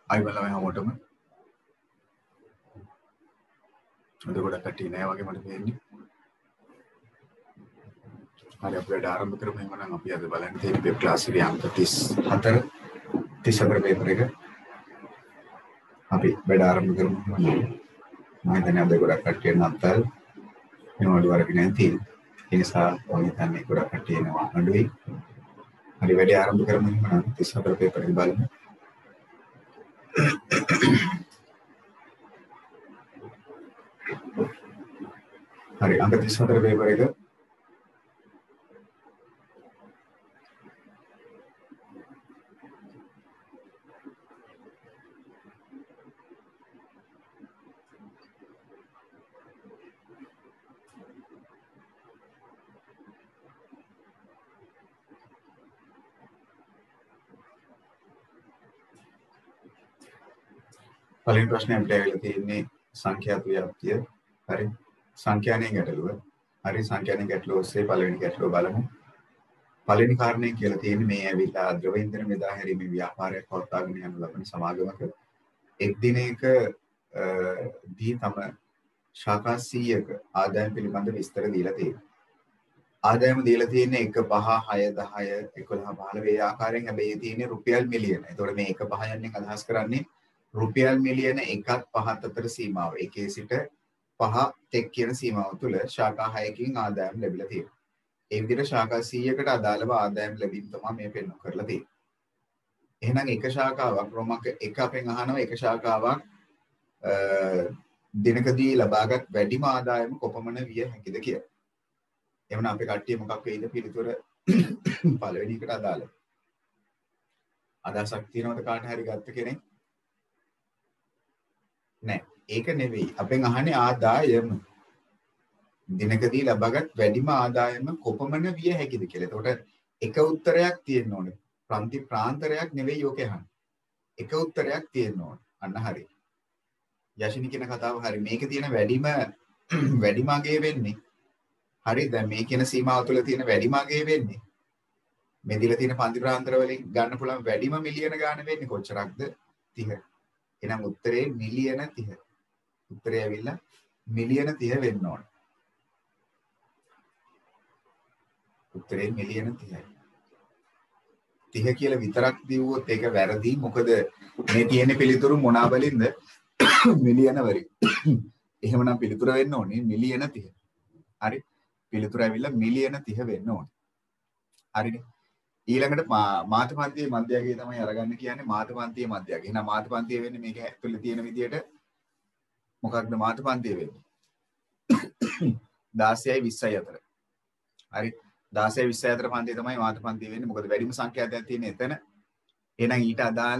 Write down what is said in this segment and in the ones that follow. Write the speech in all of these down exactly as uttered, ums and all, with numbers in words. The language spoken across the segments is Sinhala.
අයි බලමු හැමෝටම. අද ගොඩක් කට්ටිය නෑ වගේ මට පේන්නේ. හරි අපි වැඩ ආරම්භ කරමු. එහෙනම් අපි අද බලන්න තියෙන වෙබ් ක්ලාස් එකේ අංක තිස් හතර තිස් හතර පේපර් එක. අපි වැඩ ආරම්භ කරමු. මම හිතන්නේ අද ගොඩක් කට්ටිය නැත්තල් වෙනවලු වරගෙන නැති. ඒ නිසා මම හිතන්නේ ගොඩක් කට්ටිය එනවා අඩුයි. හරි වැඩ ආරම්භ කරමු. එහෙනම් තිස් හතර පේපර් එක බලමු. හරි අංක තිස් හතර පේපර් එක පළවෙනි ප්‍රශ්නේ අපිට ඇවිල්ලා තියෙන්නේ සංඛ්‍යාත ව්‍යාප්තිය. හරි. සංඛ්‍යානේ ගැටලුව. හරි සංඛ්‍යානේ ගැටලුව ඔස්සේ පළවෙනි ගැටලුව බලමු. පළවෙනි කාරණේ කියලා තියෙන්නේ මේ ඇවිල්ලා ද්‍රව ඉන්ධන බෙදා හැරීමේ ව්‍යාපාරයක් පවත්වාගෙන යන ලබන සමාගමක එක් දිනයක දී තම ශාඛා සීයක ආදායම් පිළිබඳ විස්තර දීලා තියෙනවා. ආදායම දීලා තියෙන්නේ එක පහ හය දහය එකොළහ පහළොව මේ ආකාරයෙන් හැබැයි තියෙන්නේ රුපියල් මිලියන. එතකොට මේ එක පහ යන්නේ අදහස් කරන්නේ රුපියල් මිලියන එකත් පහත් අතර සීමාව. එකේ සිට පහ තෙක් කියන සීමාව තුළ ශාඛා හයකින් ආදායම් ලැබිලා තියෙනවා. ඒ විදිහට ශාඛා සීයකට අදාළව ආදායම් ලැබීම තමයි මේ පෙන්වන්න කරලා තියෙන්නේ. එහෙනම් එක ශාඛාවක් රෝමක එක අපෙන් අහනවා එක ශාඛාවක් දිනකදී ලබාගත් වැඩිම ආදායම කොපමණ විය හැකිද කියලා. එවනම් අපේ කට්ටිය මොකක් වෙයිද පිළිතුර පළවෙනි එකට අදාළව. අදහසක් තියෙනවද කාට හරි ගත්ත කෙනෙක්? නෑ. ඒක නෙවෙයි. අපෙන් අහන්නේ ආදායම. දිනකදී ලබාගත් වැඩිම ආදායම කොපමණ විය හැකිද කියලා. එතකොට එක උත්තරයක් තියෙන්න ඕනේ. ප්‍රාන්ති ප්‍රාන්තරයක් නෙවෙයි යෝකේ අහන්නේ. එක උත්තරයක් තියෙන්න ඕනේ. අන්න හරි. යෂිනි කියන කතාව හරි. මේකේ තියෙන වැඩිම වැඩිම අගේ වෙන්නේ. හරි දැන් මේ කියන සීමාව තුළ තියෙන වැඩිම අගේ වෙන්නේ. මේ දිලා තියෙන පන්ති ප්‍රාන්තර වලින් ගන්න පුළුවන් වැඩිම මිලියන ගාන වෙන්නේ කොච්චරක්ද? තිහ. එහෙනම් උත්තරේ මිලියන තිහ. උත්තරය ඇවිල්ලා මිලියන තිහ වෙන්න ඕනේ. උත්තරේ මිලියන තිහයි. තිහ කියලා විතරක් දීවුවොත් ඒක වැරදි. මොකද මේ තියෙන පිළිතුරු මොනවා වලින්ද? මිලියන වලින්. එහෙමනම් පිළිතුර වෙන්න ඕනේ මිලියන තිහ. හරි. පිළිතුර ඇවිල්ලා මිලියන තිහ වෙන්න ඕනේ. හරිනේ. ඊළඟට මාතපන්තියේ මධ්‍යගය තමයි අරගන්න කියන්නේ මාතපන්තියේ මධ්‍යගය. එහෙනම් මාතපන්තිය වෙන්නේ මේක ඇතුළේ තියෙන විදියට මොකක්ද මාතපන්තිය වෙන්නේ? දාසයයි විස්සයි අතර. හරි. දාසයයි විස්සයි අතර පන්තිය තමයි මාතපන්තිය වෙන්නේ. මොකද වැඩිම සංඛ්‍යාතයක් තියෙන්නේ එතන. එහෙනම් ඊට අදාළ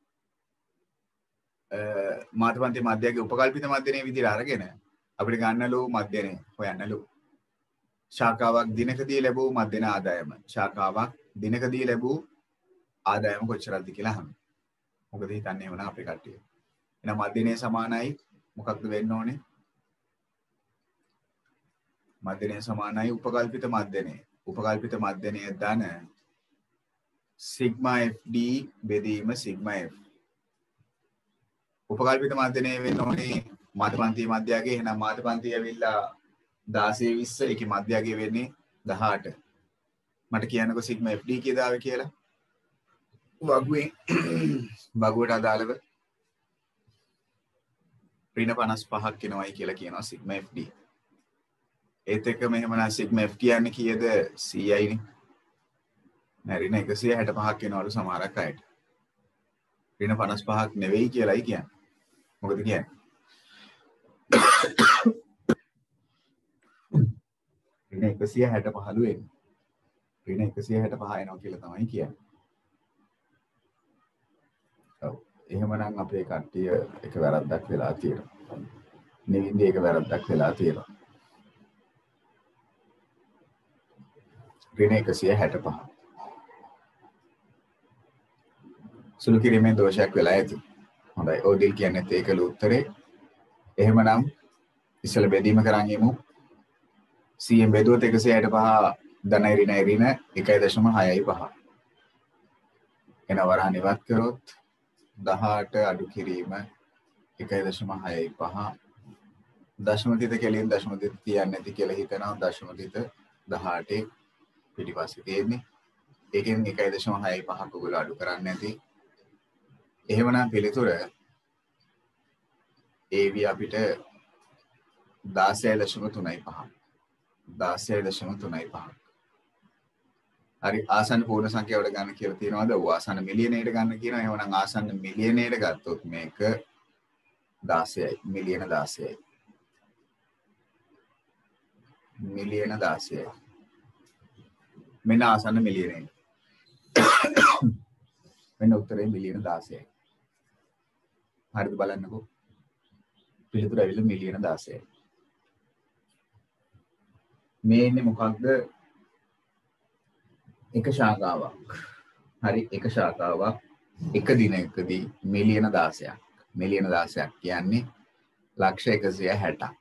මාතපන්තියේ මධ්‍යගය උපකල්පිත මධ්‍යනේ විදියට අරගෙන අපිට ගන්නලු මධ්‍යනේ හොයන්නලු. ශාඛාවක් දිනකදී ලැබූ මධ්‍යන ආදායම. ශාඛාවක් දිනකදී ලැබූ ආදායම කොච්චරද කියලා අහන්න. මොකද හිතන්නේ එහෙම නම් අපේ කට්ටිය. එහෙනම් මධ්‍යනේ සමානයි මොකක්ද වෙන්න ඕනේ? මධ්‍යනේ සමානයි උපකල්පිත මධ්‍යනේ. උපකල්පිත මධ්‍යනේ ධන සිග්මා එෆ් ඩී බෙදීම සිග්මා එෆ්. උපකල්පිත මධ්‍යනේ වෙන්න ඕනේ මාතපන්තියේ මධ්‍යගය. එහෙනම් මාතපන්තිය ඇවිල්ලා දාසය විස්ස එකේ මධ්‍යගය වෙන්නේ දහඅට. මට කියන්නකෝ සිග්මා එෆ් ඩී කීයද ආවේ කියලා. වගුවේ වගුවට අදාළව ඍණ පනස් පහක් එනවයි කියලා කියනවා සිග්මා එෆ් ඩී. ඒත් එක්කම එහෙමනම් සිග්මා එෆ් කියන්නේ කීයද? සීයයි නේ. නෑ ඍණ එකසිය හැට පහක් එනවලු සමහරක් අයට. ඍණ පනස් පහක් නෙවෙයි කියලායි කියන්නේ. මොකද කියන්නේ? ඍණ එකසිය හැට පහලු එන්නේ. ඍණ එකසිය හැට පහ එනවා කියලා තමයි කියන්නේ. ඔව්. එහෙමනම් අපේ කට්ටිය එක වැරද්දක් වෙලා තියෙනවා. නිවින්දේ එක වැරද්දක් වෙලා තියෙනවා. ඍණ එකසිය හැට පහ. සුළු කිරීමේ දෝෂයක් වෙලා ඇති. හොඳයි. ඕඩිල් කියන්නේ ඒකල උත්තරේ. එහෙමනම් ඉස්සෙල්ලා බෙදීම කරන් යමු. සීයෙන් බෙදුවොත් එකසිය හැට පහ ධනයි ඍණයි ඍණ එකයි දශම හයයි පහ. එන වරහන් ඉවත් කරොත් දහඅට අඩු කිරීම එකයි දශම හයයි පහ දශම තිත කෙලින් දශම තිත තියන්නේ නැති කියලා හිතනවා දශම තිත දහඅටේ පිටිපස්සේ තියෙන්නේ ඒකෙන් එකයි දශම හයයි පහක් ඔයගොල්ලෝ අඩු කරන්නේ නැති එහෙමනම් පිළිතුර A V අපිට දාසය දශම තුනයි පහ දාසය දශම තුනයි පහ හරි ආසන්න පූර්ණ සංඛ්‍යාවට ගන්න කියලා තියෙනවද? ඔව් ආසන්න මිලියනයට ගන්න කියනවා. එහෙනම් ආසන්න මිලියනයට ගත්තොත් මේක දාසයයි. මිලියන දාසයයි. මිලියන දාසයයි. මෙන්න ආසන්න මිලියනයි. මෙන්න උත්තරේ මිලියන දාසයයි. හරිද බලන්නකෝ. පිළිතුර ඇවිල්ලා මිලියන දාසයයි. මේ ඉන්නේ මොකක්ද? එක ශාඛාවක්. හරි එක ශාඛාවක් එක දිනකදී මිලියන දාසයක්. මිලියන දාසයක් කියන්නේ ලක්ෂ එකසිය හැටක්.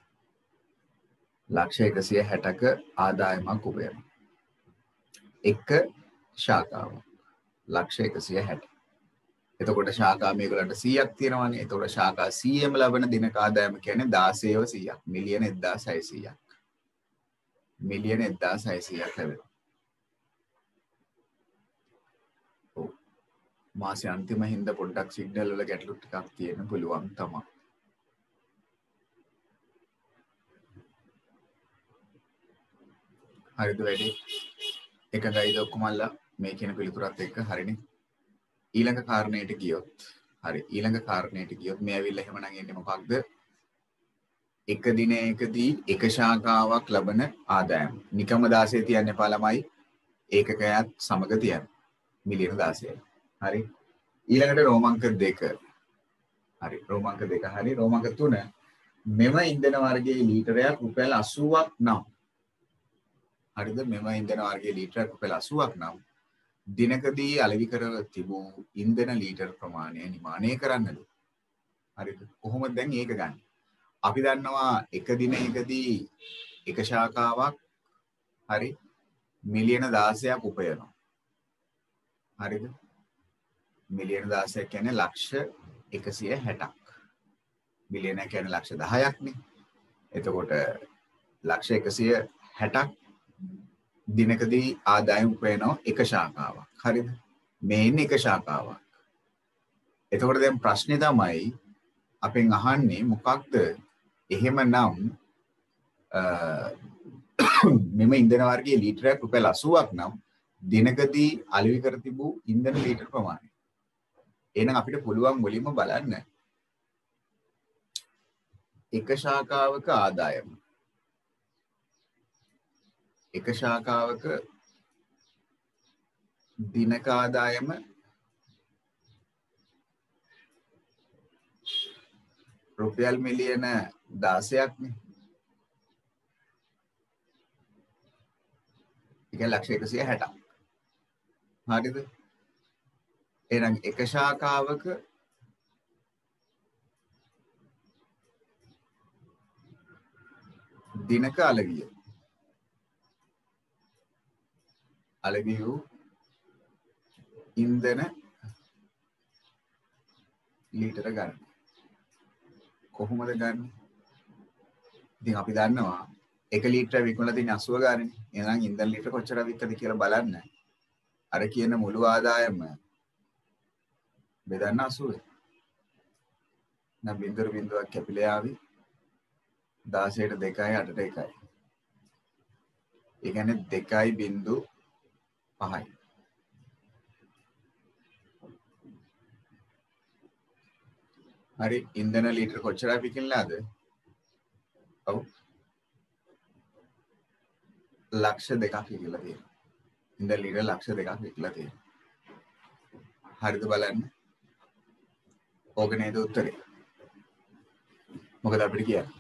ලක්ෂ එකසිය හැටක ආදායමක් උපයනවා. එක ශාඛාවක්. ලක්ෂ එකසිය හැට. එතකොට ශාඛා මේගොල්ලන්ට සීයක් තියෙනවානේ. එතකොට ශාඛා සීයම ලබන දිනක ආදායම කියන්නේ දාසයව සීයක්. මිලියන එක්දාස් හයසීයක්. මිලියන එක්දාස් හයසීයක් ලැබෙනවා. මාසේ අන්තිම හින්දා පොඩ්ඩක් සිග්නල් වල ගැටලු ටිකක් තියෙන්න පුළුවන් තමයි. හරිද වැඩි? එකගයිද ඔක්කොමල්ලා මේ කියන පිළිතුරත් එක්ක හරිනේ. ඊළඟ කාරණයට ගියොත් හරි ඊළඟ කාරණයට ගියොත් මේ ඇවිල්ලා එහෙමනම් එන්නේ මොකක්ද? එක දිනයකදී එක ශාඛාවක් ලබන ආදායම. නිකම්ම දාසය තියන්න එපා ළමයි. ඒකකයත් සමග තියන්න. මිලියන දාසයයි. හරි. ඊළඟට රෝමාංක දෙක. හරි රෝමාංක දෙක හරි රෝමාංක තුන මෙම ඉන්ධන වර්ගයේ ලීටරයක් රුපියල් අසූවක් නම්. හරිද? මෙම ඉන්ධන වර්ගයේ ලීටරයක් රුපියල් අසූවක් නම් දිනකදී අලෙවි කර තිබූ ඉන්ධන ලීටර් ප්‍රමාණය නිමානය කරන්නද? හරිද? කොහොමද දැන් ඒක ගන්න? අපි දන්නවා එක දිනයකදී එක ශාඛාවක් හරි මිලියන දාසයක් උපයනවා. හරිද? මිලියන දාසයක් කියන්නේ ලක්ෂ එකසිය හැටක්. මිලියන කියන්නේ ලක්ෂ දහයක් නේ. එතකොට ලක්ෂ එකසිය හැටක් දිනකදී ආදායම උපයනවා එක ශාඛාවක්. හරිද? මේ ඉන්නේ එක ශාඛාවක්. එතකොට දැන් ප්‍රශ්නේ තමයි අපෙන් අහන්නේ මොකක්ද? එහෙමනම් මෙම ඉන්ධන වර්ගයේ ලීටරයක් රුපියල් අසූවක් නම් දිනකදී අලෙවි කර තිබූ ඉන්ධන ලීටර් ප්‍රමාණය. එහෙනම් අපිට පුළුවන් මුලින්ම බලන්න එක ශාඛාවක ආදායම. එක ශාඛාවක දිනක ආදායම රුපියල් මිලියන දාසයක් නේ. ඒක ලක්ෂ එකසිය හැටක්. හරිද? එහෙනම් එක ශාඛාවක දිනක අලෙවිය. අලෙවි වූ ඉන්ධන ලීටර ගන්න. කොහොමද ගන්න? ඉතින් අපි දන්නවා එක ලීටර විකුණලා තියෙන අසූව ගානේ. එහෙනම් ඉන්ධන ලීටර කොච්චර වික්කද කියලා බලන්න. අර කියන මුළු ආදායම බෙදන්න අසූවෙන්. නම් බින්දුව බින්දුවක් කැපිලා ආවි. දාසයට දෙකයි අටට එකයි. ඒ කියන්නේ දෙකයි බින්දු පහයි. හරි ඉන්ධන ලීටර කොච්චරයි විකිණලාද? ඔව්. ලක්ෂ දෙකක් විකිණලා තියෙනවා. ඉන්ධන ලීටර ලක්ෂ දෙකක් විකිණලා තියෙනවා. හරිද බලන්න. ඕක නේද උත්තරේ. මොකද අපිට කියන්නේ?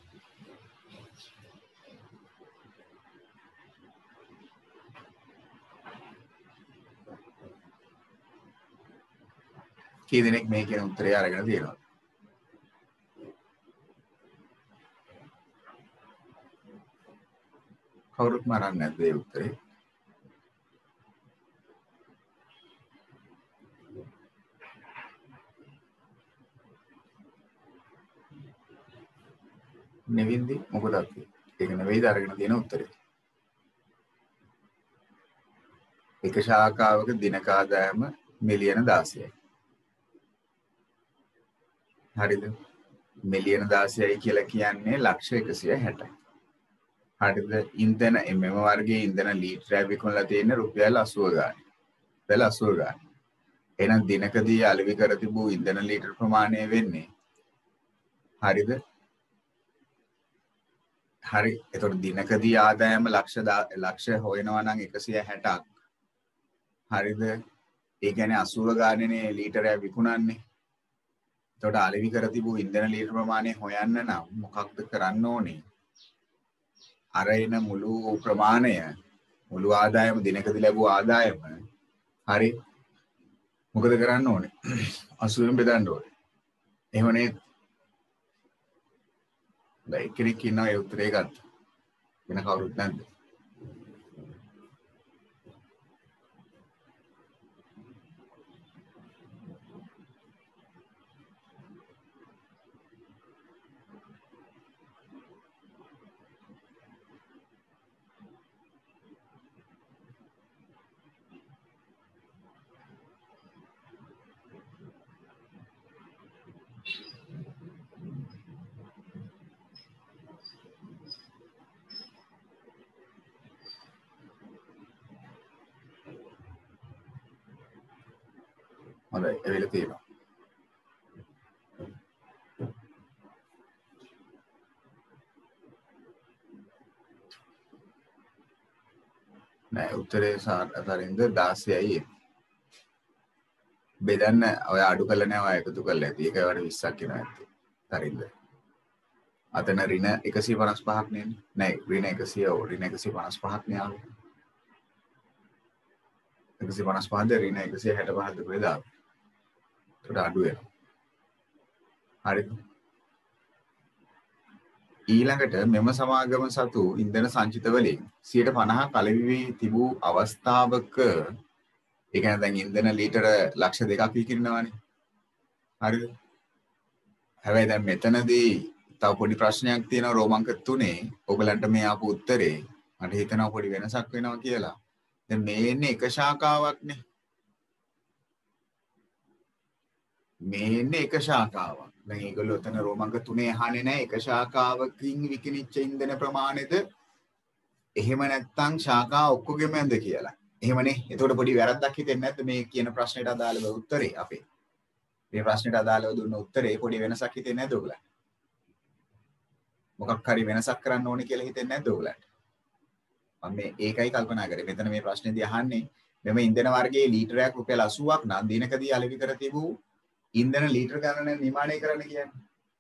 කී දෙනෙක් මේ කියන උත්තරය අරගෙන තියෙනවද? කවුරුත් මරන්නේ නැද්ද ඒ උත්තරේ? නෙවෙයිද මොකද අපි ඒක නෙවෙයිද අරගෙන තියෙන උත්තරේ. එක ශාඛාවක දිනක ආදායම මිලියන දාසයයි. හරිද? මිලියන දාසයයි කියලා කියන්නේ ලක්ෂ එකසිය හැටයි. හරිද? ඉන්ධන මෙම වර්ගයේ ඉන්ධන ලීටරයක් විකුණලා තියෙන රුපියල් අසූව ගාණක්. රුපියල් අසූව ගාණක්. එහෙනම් දිනකදී අලෙවි කර තිබූ ඉන්ධන ලීටර ප්‍රමාණය වෙන්නේ හරිද? හරි. එතකොට දිනකදී ආදායම ලක්ෂ ලක්ෂ හොයනවා නම් එකසිය හැටක්. හරිද? ඒ කියන්නේ අසූව ගානේ ලීටරයක් විකුණන්නේ. එතකොට අලෙවි කර තිබූ ඉන්ධන ලීටර ප්‍රමාණය හොයන්න නම් මොකක්ද කරන්න ඕනේ? අර එන මුළු ප්‍රමාණය මුළු ආදායම දිනකදී ලැබුව ආදායම හරි මොකද කරන්න ඕනේ? අසූවෙන් බෙදන්න ඕනේ. එහෙම නේද? දැන් කෙනෙක් ඉන්නවා ඒ උත්තරේ ගත්ත. වෙන කවුරුත් නැද්ද? හොඳයි එවිල තියෙනවා. නෑ උත්තරේ අතරින්ද දාසයයි බෙදන්න ඔය අඩු කළා නෑ ඔය එකතු කළා ඇති. ඒක වඩා විස්සක් වෙනවා ඇත්තේ. අතරින්ද. අතන ඍණ එකසිය පනස් පහක් නේ. නෑ ඍණ එකසිය ඍණ එකසිය පනස් පහක් නේ ආවේ. එකසිය පනස් පහද ඍණ එකසිය හැට පහද බෙදා. ඒකට අඩු වෙනවා. හරිද? ඊළඟට මෙම සමාගම සතු ඉන්ධන සංචිත වලින් සියයට පනහක් අලෙවි වී තිබූ අවස්ථාවක ඒ කියන්නේ දැන් ඉන්ධන ලීටර ලක්ෂ දෙකක් විකිරනවානේ. හරිද? හැබැයි දැන් මෙතනදී තව පොඩි ප්‍රශ්නයක් තියෙනවා රෝමාංක තුනේ. ඔයගලන්ට මේ ආපු උත්තරේ මට හිතෙනවා පොඩි වෙනසක් වෙනවා කියලා. දැන් මේ ඉන්නේ එක ශාඛාවක්නේ. මේ ඉන්නේ එක ශාඛාවක්. දැන් ඒගොල්ලෝ එතන රෝමාංක තුනේ අහන්නේ නැහැ එක ශාඛාවකින් විකිනිච්ච ඉන්ධන ප්‍රමාණයද එහෙම නැත්නම් ශාඛා ඔක්කොගෙමද කියලා. එහෙමනේ. එතකොට පොඩි වැරද්දක් හිතෙන්නේ නැද්ද මේ කියන ප්‍රශ්නෙට අදාළව උත්තරේ අපේ? මේ ප්‍රශ්නෙට අදාළව දුන්න උත්තරේ පොඩි වෙනසක් හිතෙන්නේ නැද්ද ඔයගලන්ට? මොකක් හරි වෙනසක් කරන්න ඕනේ කියලා හිතෙන්නේ නැද්ද ඔයගලන්ට? මම මේ ඒකයි කල්පනා කරේ. මෙතන මේ ප්‍රශ්නේදී අහන්නේ මෙම ඉන්ධන වර්ගයේ ලීටරයක් රුපියල් අසූවක් නම් දිනකදී අලෙවි කර තිබූ ඉන්ධන ලීටර ගණන නිර්මාණය කරන්න කියන්නේ.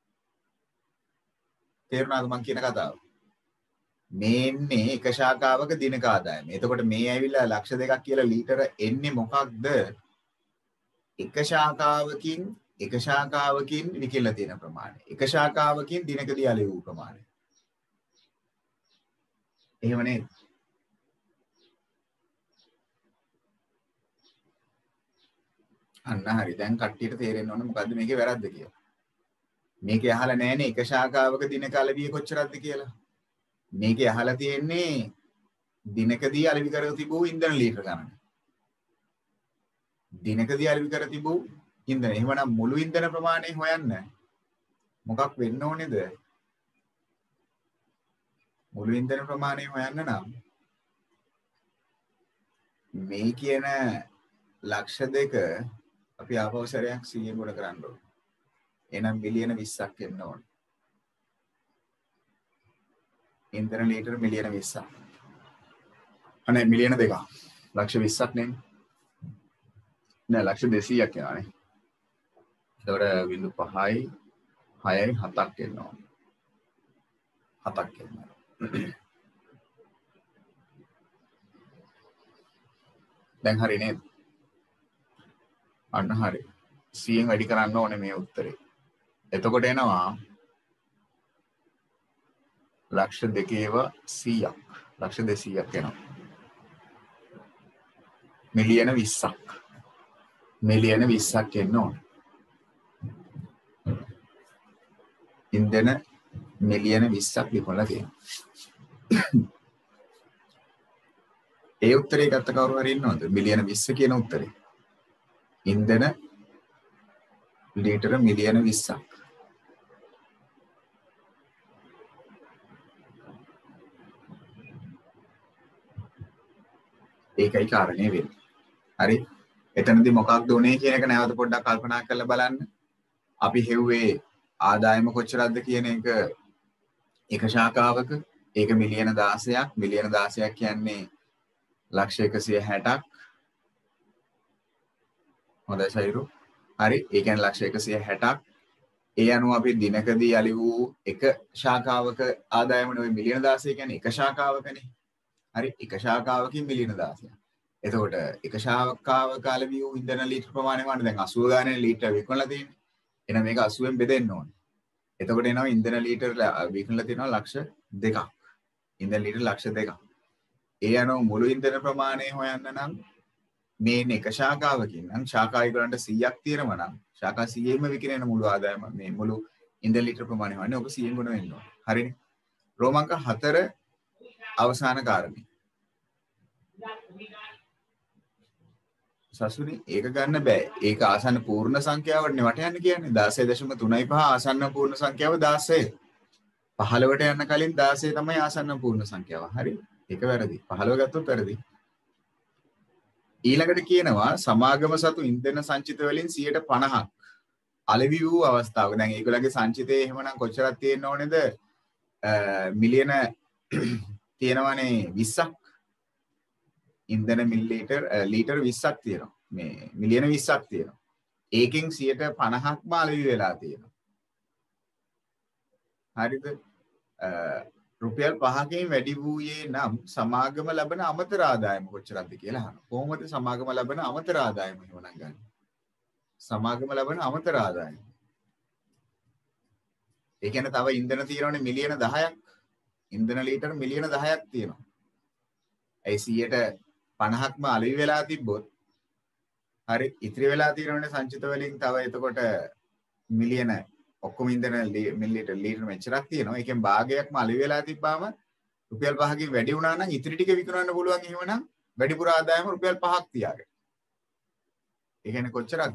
තේරුණාද මම කියන කතාව? මේන්නේ එක ශාඛාවක දිනක ආදායම. එතකොට මේ ඇවිල්ලා ලක්ෂ දෙකක් කියලා ලීටර එන්නේ මොකක්ද? එක ශාඛාවකින් එක ශාඛාවකින් විකිරලා තියෙන ප්‍රමාණය. එක ශාඛාවකින් දිනකදී අලෙවි වූ ප්‍රමාණය. එහෙම නේද? අන්න හරි. දැන් කට්ටියට තේරෙන්න ඕනේ මොකද්ද මේකේ වැරද්ද කියලා. මේකේ අහලා නැහැනේ එක ශාඛාවක දිනක අලෙවිය කොච්චරක්ද කියලා. මේකේ අහලා තියෙන්නේ දිනකදී අලෙවි කර තිබූ ඉන්ධන ලීටර ගණන. දිනකදී අලෙවි කර තිබූ ඉන්ධන. එහෙමනම් මුළු ඉන්ධන ප්‍රමාණය හොයන්න මොකක් වෙන්න ඕනේද? මුළු ඉන්ධන ප්‍රමාණය හොයන්න නම් මේ කියන ලක්ෂ දෙක අපි ආපහු සැරයක් සියයෙන් ගුණ කරන්න ඕනේ. එහෙනම් මිලියන විස්සක් එන්න ඕනේ. ඉන්ධන ලීටර මිලියන විස්සක්. අනේ මිලියන දෙකක්. ලක්ෂ විස්සක් නේ. නෑ ලක්ෂ දෙසීයක් යනවානේ. ඒතකොට බිංදු පහයි හයයි හතක් එන්න ඕනේ. හතක් එන්න. දැන් හරි නේද? අන්න හරි. සියයෙන් වැඩි කරන්න ඕනේ මේ උත්තරේ. එතකොට එනවා ලක්ෂ දෙකේව සීයක්. ලක්ෂ දෙසීයක් එනවා. මිලියන විස්සක්. මිලියන විස්සක් එන්න ඕනේ. ඉන්ධන මිලියන විස්සක් විකුණලා තියෙනවා. ඒ උත්තරේ ගත්ත කවුරු හරි ඉන්නවද? මිලියන විස්ස කියන උත්තරේ. ඉන්ධන ලීටර මිලියන විස්සක්. ඒකයි කාරණේ වෙන්නේ. හරි. එතනදී මොකක්ද උනේ කියන එක නැවත පොඩ්ඩක් කල්පනා කරලා බලන්න. අපි හෙව්වේ ආදායම කොච්චරක්ද කියන එක එක ශාඛාවක. ඒක මිලියන දාසයක්. මිලියන දාසයක් කියන්නේ ලක්ෂ එකසිය හැටක්. හොඳයි සයිරු. හරි. ඒ කියන්නේ ලක්ෂ එකසිය හැටක්. ඒ අනුව අපි දිනකදී යලි වූ එක ශාඛාවක ආදායම නෙවෙයි මිලියන දාසය කියන්නේ එක ශාඛාවකනේ. හරි. එක ශාඛාවකින් මිලියන දාසයක්. එතකොට එක ශාඛාවක අලවි වූ ඉන්ධන ලීටර ප්‍රමාණය වань දැන් අසූව ගානේ ලීටර විකුණලා තියෙන්නේ. එහෙනම් මේක අසූවෙන් බෙදෙන්න ඕනේ. එතකොට එනවා ඉන්ධන ලීටර විකුණලා තියෙනවා ලක්ෂ දෙකක්. ඉන්ධන ලීටර ලක්ෂ දෙකක්. ඒ අනුව මුළු ඉන්ධන ප්‍රමාණය හොයන්න නම් මේ එක ශාඛාවකින් නම් ශාඛා ඒගොල්ලන්ට සීයක් තියෙනවා නම් ශාඛා සීයෙම විකිරෙන මුළු ආදායම මේ මුළු ඉන්ධන ලීටර ප්‍රමාණය හොයන්නේ ඔබ සීයෙන් ගුණ වෙන්න ඕනේ. හරිනේ. රෝමාංක හතර අවසාන කාරණේ. සසුනි ඒක ගන්න බෑ. ඒක ආසන්න පූර්ණ සංඛ්‍යාවටනේ වට යන්න කියන්නේ. දාසය දශම තුනයි පහ ආසන්න පූර්ණ සංඛ්‍යාව දාසය. පහළවට යන්න කලින් දාසය තමයි ආසන්න පූර්ණ සංඛ්‍යාව. හරි. ඒක වැරදි. පහළව ගත්තොත් වැරදි. ඊළඟට කියනවා සමාගම සතු ඉන්ධන සංචිත වලින් සියයට පනහක් අලෙවි වූ අවස්ථාවක. දැන් ඒගොල්ලන්ගේ සංචිතේ එහෙමනම් කොච්චරක් තියෙන්න ඕනේද? මිලියන තියෙනවානේ විස්සක්. ඉන්ධන මිලිලීටර් ලීටර් විස්සක් තියෙනවා. මේ මිලියන විස්සක් තියෙනවා. ඒකෙන් සියයට පනහක්ම අලෙවි වෙලා තියෙනවා. හරිද? රුපියල් පහකින් වැඩි වූයේ නම් සමාගම ලබන අමතර ආදායම කොච්චරක්ද කියලා අහනවා. කොහොමද සමාගම ලබන අමතර ආදායම එහෙමනම් ගන්න? සමාගම ලබන අමතර ආදායම. ඒ කියන්නේ තව ඉන්ධන තියෙනවනේ මිලියන දහයක්. ඉන්ධන ලීටර මිලියන දහයක් තියෙනවා. ඒ සියයට පනහක්ම අලෙවි වෙලා තිබ්බොත් හරි ඉතිරි වෙලා තියෙනවනේ සංචිත වලින් තව එතකොට මිලියන ඔක්කොම ඉන්ධන මිලිලීටර් ලීටර මෙච්චරක් තියෙනවා. ඒකෙන් භාගයක්ම අලෙවි වෙලා තිබ්බාම රුපියල් පහකින් වැඩි වුණා නම් ඉතිරි ටික විකුණන්න පුළුවන්. එහෙමනම් වැඩිපුර ආදායම රුපියල් පහක් තියාගෙන. ඒ කියන්නේ කොච්චරක්ද?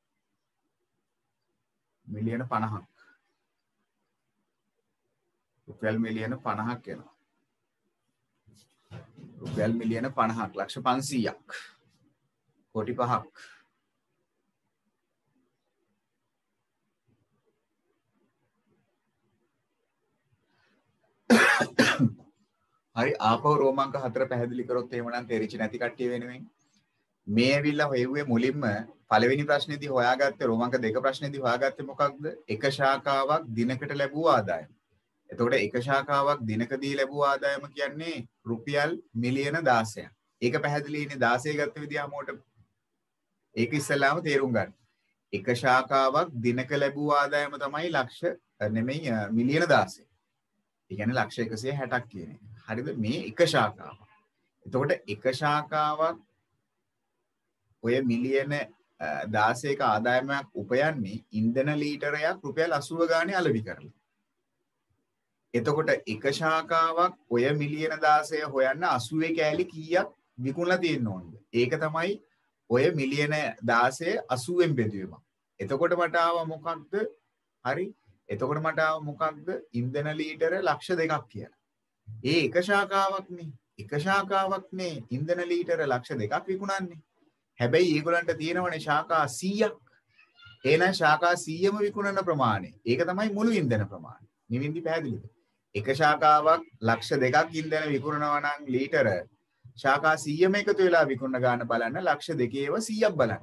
මිලියන පනහක්. රුපියල් මිලියන පනහක් එනවා. රුපියල් මිලියන පනහක් ලක්ෂ පන්සීයක්. කොටි පහක්. හරි ආපහු රෝමාංක හතර පැහැදිලි කරොත් එහෙමනම් තේරිච්ච නැති කට්ටිය වෙනුවෙන් මේ ඇවිල්ලා හොයුවේ මුලින්ම පළවෙනි ප්‍රශ්නේදී හොයාගත්තේ රෝමාංක දෙක ප්‍රශ්නේදී හොයාගත්තේ මොකක්ද? එක ශාඛාවක් දිනකට ලැබුව ආදායම. එතකොට එක ශාඛාවක් දිනකදී ලැබුව ආදායම කියන්නේ රුපියල් මිලියන දාසයක්. ඒක පැහැදිලිනේ දාසය ගත්ත විදිහ හැමෝටම. ඒක ඉස්සෙල්ලාම තේරුම් ගන්න. එක ශාඛාවක් දිනක ලැබුව ආදායම තමයි ලක්ෂ නෙමෙයි මිලියන දාසය. ඒ කියන්නේ ලක්ෂ එකසිය හැටක් කියන එක. හරිද? මේ එක ශාඛාවක්. එතකොට එක ශාඛාවක් ඔය මිලියන දාසයක ආදායමක් උපයන්නේ ඉන්ධන ලීටරයක් රුපියල් අසූව ගානේ අලෙවි කරලා. එතකොට එක ශාඛාවක් ඔය මිලියන දාසය හොයන්න අසූවේ කෑලි කීයක් විකුණලා තියෙන්න ඕනද? ඒක තමයි ඔය මිලියන දාසය අසූවෙන් බෙදුවීම. එතකොට මට ආව මොකක්ද? හරි. එතකොට මට ආව මොකක්ද? ඉන්ධන ලීටර ලක්ෂ දෙකක් කියලා. ඒ එක ශාඛාවක්නේ. එක ශාඛාවක්නේ ඉන්ධන ලීටර ලක්ෂ දෙකක් විකුණන්නේ. හැබැයි ඒගොල්ලන්ට තියෙනවනේ ශාඛා සීයක්. එහෙනම් ශාඛා සීයම විකුණන ප්‍රමාණය. ඒක තමයි මුළු ඉන්ධන ප්‍රමාණය. නිවින්දි පැහැදිලිද? එක ශාඛාවක් ලක්ෂ දෙකක් ඉන්ධන විකුණනවා නම් ලීටර ශාඛා සීයම එකතු වෙලා විකුණන ගන්න බලන්න ලක්ෂ දෙකේව සීයක් බලන්න.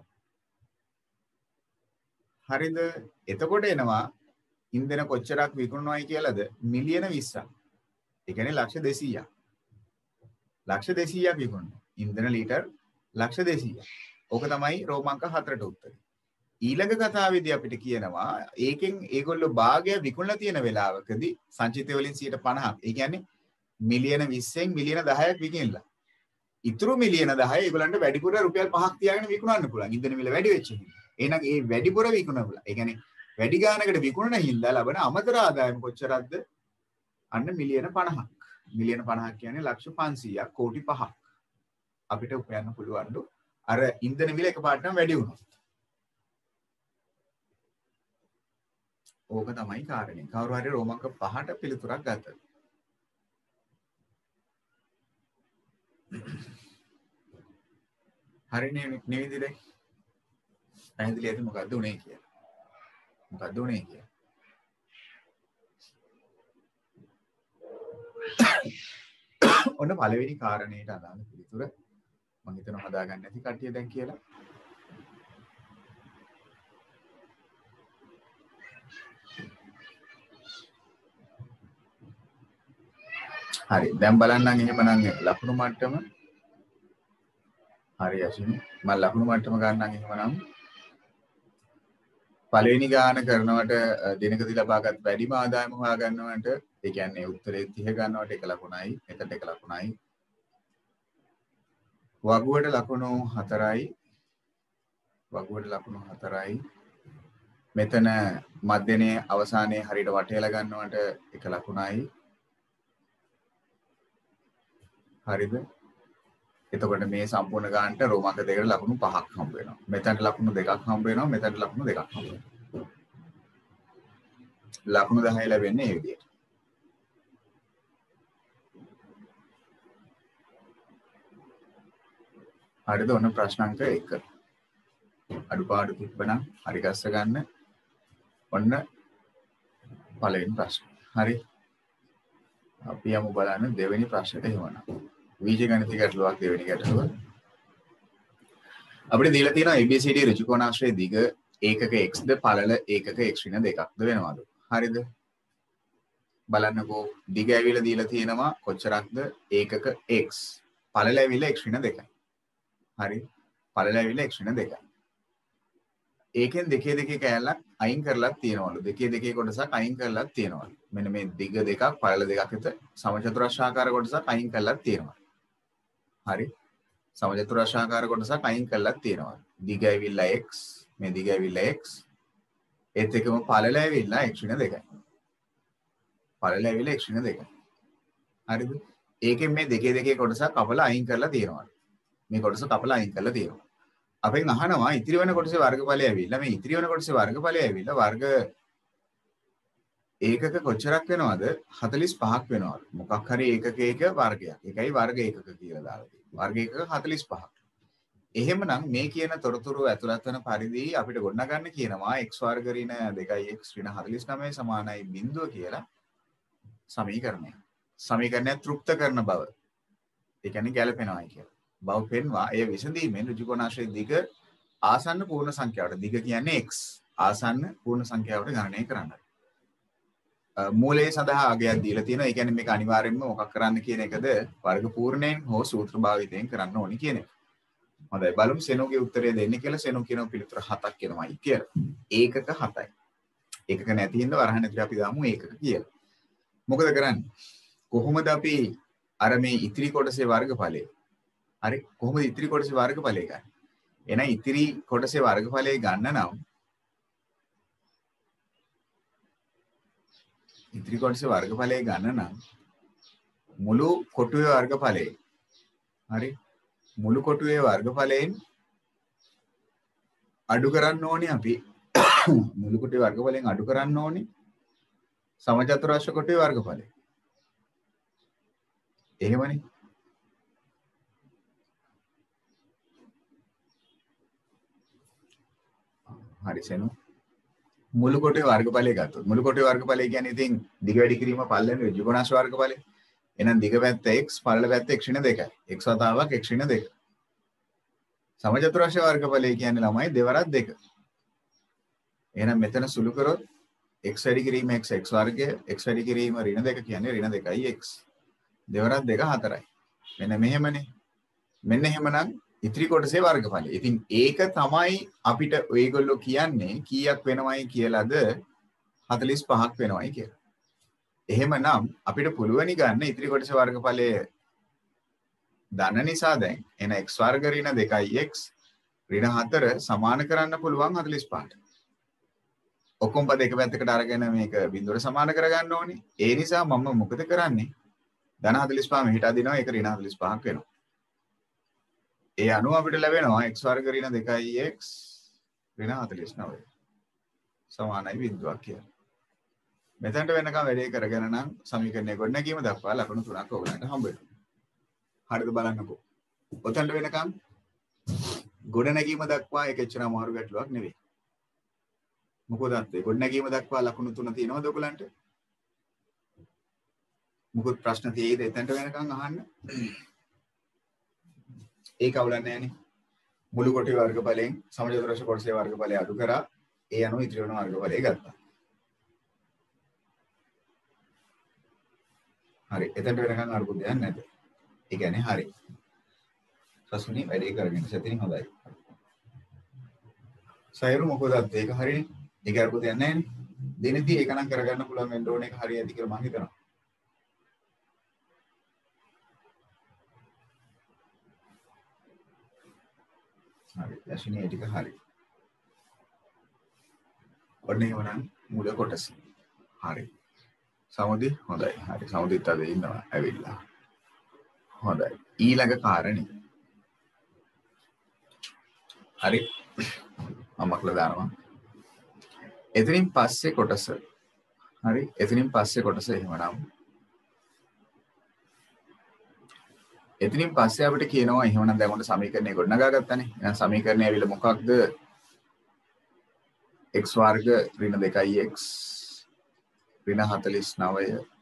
හරිද? එතකොට එනවා ඉන්ධන කොච්චරක් විකුණනවයි කියලාද? මිලියන විස්සක්. ඒ කියන්නේ ලක්ෂ දෙසීයක්. ලක්ෂ දෙසීයක් විකුණනවා. ඉන්ධන ලීටර් ලක්ෂ දෙසීයක්. ඕක තමයි රෝමාංක හතරට උත්තරේ. ඊළඟ කතාවේදී අපිට කියනවා ඒකෙන් ඒගොල්ලෝ භාගය විකුණලා තියෙන වෙලාවකදී සංචිතය වලින් සියයට පනහක්. ඒ කියන්නේ මිලියන විස්සෙන් මිලියන දහයක් විකිණලා. ඉතුරු මිලියන දහය ඒගොල්ලන්ට වැඩිපුර රුපියල් පහක් තියාගෙන විකුණන්න පුළුවන්. ඉන්ධන මිල වැඩි වෙච්ච හින්දා. එහෙනම් ඒ වැඩිපුර විකුණනවා. ඒ කියන්නේ වැඩි ගානකට විකුණන හින්දා ලබන අමතර ආදායම කොච්චරක්ද? අන්න මිලියන පනහක්. මිලියන පනහක් කියන්නේ ලක්ෂ පන්සීයක් කෝටි පහක්. අපිට උපයන්න පුළුවන්ලු අර ඉන්ධන මිල එකපාරටම වැඩි වුණොත්. ඕක තමයි කාරණේ. කවුරු හරි රෝමක පහට පිළිතුරක් ගත්තා. හරිනේ නෙවෙයිද? පැහැදිලි ඇති මොකද්ද උනේ කියලා. මොකද්ද උනේ කියලා. ඔන්න පළවෙනි කාරණේට අදාළ පිළිතුර මම හිතනවා හදාගන්න නැති කට්ටිය දැන් කියලා. හරි දැන් බලන්නම් එහෙමනම් ලකුණු මට්ටම හරි අසිනු මම ලකුණු මට්ටම ගන්නම් එහෙමනම් පළවෙනි ගාන කරනවට දිනකදී ලබාගත් වැඩිම ආදායම හොයා ගන්නවට ඒ කියන්නේ උත්තරේ තිහ ගන්නවට එක ලකුණයි එතට එක ලකුණයි වගුවට ලකුණු හතරයි වගුවට ලකුණු හතරයි මෙතන මධ්‍යනයේ අවසානයේ හරියට වටේලා ගන්නවට එක ලකුණයි හරිද එතකොට මේ සම්පූර්ණ ගානට රෝමක දෙකට ලකුණු පහක් හම්බ වෙනවා මෙතනට ලකුණු දෙකක් හම්බ වෙනවා මෙතනට ලකුණු දෙකක් හම්බ වෙනවා ලකුණු දහය ලැබෙන්නේ මේ විදිහට හරිද ඔන්න ප්‍රශ්න අංක එක අඩුපාඩු තිබ්බනම් හරි ගස්ස ගන්න ඔන්න පළවෙනි ප්‍රශ්න හරි අපි යමු බලන්න දෙවෙනි ප්‍රශ්නෙට එහෙමනම් බීජ ගණිත ගැටලුවක් දෙවෙනි ගැටලුව අපිට දීලා තියෙනවා A B C D ඍජු කෝණාශ්‍රයේ දිග ඒකක x ද පළල ඒකක x ඍණ දෙකක්ද වෙනවලු හරිද බලන්නකෝ දිග ඇවිල්ලා දීලා තියෙනවා කොච්චරක්ද ඒකක x පළල ඇවිල්ලා x ඍණ දෙකයි හරි පළල ඇවිල්ලා x ඍණ දෙකයි ඒකෙන් දෙකේ දෙකේ කෑල්ලක් අයින් කරලා තියෙනවලු දෙකේ දෙකේ කොටසක් අයින් කරලා තියෙනවලු මෙන්න මේ දිග දෙකක් පළල දෙකක් විතර සමචතුරස්‍රාකාර කොටසක් අයින් කරලා තියෙනවා හරි සමචතුරස්‍රාකාර කොටසක් අයින් කරලා තියෙනවා දිග ඇවිල්ලා x මේ දිග ඇවිල්ලා x ඒත් එකම පළල ඇවිල්ලා x ඍණ දෙකයි පළල ඇවිල්ලා x ඍණ දෙකයි හරිද ඒකෙන් මේ දෙකේ දෙකේ කොටසක් කපලා අයින් කරලා තියෙනවා මේ කොටස කපලා අයින් කරලා තියෙනවා අපෙන් අහනවා ඉතිරි වෙන කොටසේ වර්ගඵලය ඇවිල්ලා මේ ඉතිරි වෙන කොටසේ වර්ගඵලය ඇවිල්ලා වර්ග ඒකක කොච්චරක් වෙනවද හතළිස් පහක් වෙනවලු මොකක් හරි ඒකකයක වර්ගයක් ඒකයි වර්ග ඒකක කියලා දාලා තියෙන්නේ වර්ග ඒකක හතළිස් පහක් එහෙමනම් මේ කියන තොරතුරු ඇතුළත් වෙන පරිදි අපිට ගොඩනගන්න කියනවා x වර්ග ඍණ දෙකයි x ඍණ හතළිස් නවය සමානයි බිංදුව කියලා සමීකරණය සමීකරණය තෘප්ත කරන බව ඒ කියන්නේ ගැලපෙනවායි කියලා බව පෙන්වා එය විසඳීමෙන් ඍජු කෝණාශ්‍රයේ දිග ආසන්න පූර්ණ සංඛ්‍යාවට දිග කියන්නේ x ආසන්න පූර්ණ සංඛ්‍යාවට ගණනය කරන්න. මූලයේ සඳහා අගයක් දීලා තියෙනවා. ඒ කියන්නේ මේක අනිවාර්යෙන්ම මොකක් කරන්න කියන එකද වර්ග පූර්ණයෙන් හෝ සූත්‍ර භාවිතයෙන් කරන්න ඕනි කියන එක. හොඳයි බලමු සෙනෝගේ උත්තරය දෙන්නේ කියලා සෙනෝ කියන පිළිතුර හතක් එනවායි කියලා. ඒකක හතයි. ඒකක නැති හින්දා වරහන් ඇතුලේ අපි දාමු ඒකක කියලා. මොකද කරන්නේ? කොහොමද අපි අර මේ ඉතිරි කොටසේ වර්ගඵලය හරි කොහොමද ඉතිරි කොටසේ වර්ගඵලය ගන්න? එහෙනම් ඉතිරි කොටසේ වර්ගඵලය ගන්න නම් ඉතිරි කොටසේ වර්ගඵලය ගන්න නම් මුළු කොටුවේ වර්ගඵලය හරි මුළු කොටුවේ වර්ගඵලයෙන් අඩු කරන්න ඕනේ අපි මුළු කොටුවේ වර්ගඵලයෙන් අඩු කරන්න ඕනේ සමචතුරාශ්‍ර කොටුවේ වර්ගඵලය. එහෙමනේ හරි සෙනු මුළු කොටේ වර්ගඵලය ගත්තොත් මුළු කොටේ වර්ගඵලය කියන්නේ ඉතින් දිග වැඩි කිරීම පළලෙන් ඍජු කෝණාශ්‍ර වර්ගඵලය. එහෙනම් දිග පැත්ත x පළල පැත්ත x ඍණ දෙකයි. x වතාවක් x ඍණ දෙක. සමචතුරාශ්‍ර වර්ගඵලය කියන්නේ ළමයි දෙවරක් දෙක. එහෙනම් මෙතන සුළු කරොත් x වැඩි කිරීම x x වර්ගය x වැඩි කිරීම ඍණ දෙක කියන්නේ ඍණ දෙකයි x. දෙවරක් දෙක හතරයි. මෙන්න මෙහෙමනේ. මෙන්න එහෙමනම් ඉතිරි කොටසේ වර්ගඵලය. ඉතින් ඒක තමයි අපිට ඔයගොල්ලෝ කියන්නේ කීයක් වෙනවයි කියලාද හතළිස් පහක් වෙනවයි කියලා. එහෙමනම් අපිට පුළුවනි ගන්න ඉතිරි කොටසේ වර්ගඵලය දන්න නිසා දැන් එන x වර්ග ඍණ දෙකයි x ඍණ හතර සමාන කරන්න පුළුවන් හතළිස් පහට. ඔක්කොම පද එක පැත්තකට අරගෙන මේක බිඳුවට සමාන කරගන්න ඕනේ. ඒ නිසා මම මොකද කරන්නේ? ධන හතළිස් පහ මෙහෙට අදිනවා. ඒක ඍණ හතළිස් පහක් වෙනවා. ඒ අනුව අපිට ලැබෙනවා x වර්ග ඍණ දෙකයි x ඍණ හතළිස් නවය සමානයි බිඳුවක් කියලා. මෙතනට වෙනකම් වැඩේ කරගෙන නම් සමීකරණය ගොඩනැගීම දක්වා ලකුණු තුනක් ඔයගලන්ට හම්බ වෙනවා. හරිද බලන්නකෝ. ඔතනට වෙනකම් ගොඩනැගීම දක්වා ඒක එච්චර අමාරු ගැටලුවක් නෙවෙයි. මොකද අත්තේ ගොඩනැගීම දක්වා ලකුණු තුන තියෙනවද ඔයගලන්ට? මොකද ප්‍රශ්න තියෙයිද එතනට වෙනකම් අහන්න? ඒක අවුලක් නැහැනේ. මුළු කොටේ වර්ගඵලයෙන් සමචතුරස්‍ර කොටසේ වර්ගඵලය අඩු කරා. ඒ අනුව ඉතිරි වෙන වර්ගඵලය ගත්තා. හරි. එතනට වෙනකම් අරුබුදයක් නැද්ද? ඒ කියන්නේ හරි. සසුනි වැඩේ කරගෙන සතින් හොඳයි. සයරු මොකද අත්තේ ඒක හරිනේ. ඒක අරුබුදයක් නැහැනේ. දිනෙදී ඒක නම් කරගන්න පුළුවන් වෙන්න ඕන එක හරියයි කියලා මම හිතනවා. හරි. යෂිනී ඒ ටික හරි. ඔන්න එහෙමනම් මුල කොටස. හරි. සමුදි හොඳයි. හරි. සමුදිත් අද ඉන්නවා ඇවිල්ලා. හොඳයි. ඊළඟ කාරණේ. හරි. මම අක්ලා දානවා. එතනින් පස්සේ කොටස. හරි. එතනින් පස්සේ කොටස එහෙමනම්. එතනින් පස්සේ අපිට කියනවා එහෙමනම් දැන් උන්ට සමීකරණය ගොඩනගා ගත්තානේ. එහෙනම් සමීකරණය ඇවිල්ලා මොකක්ද? x වර්ග ඍණ දෙකයි x ඍණ හතළිස් නවය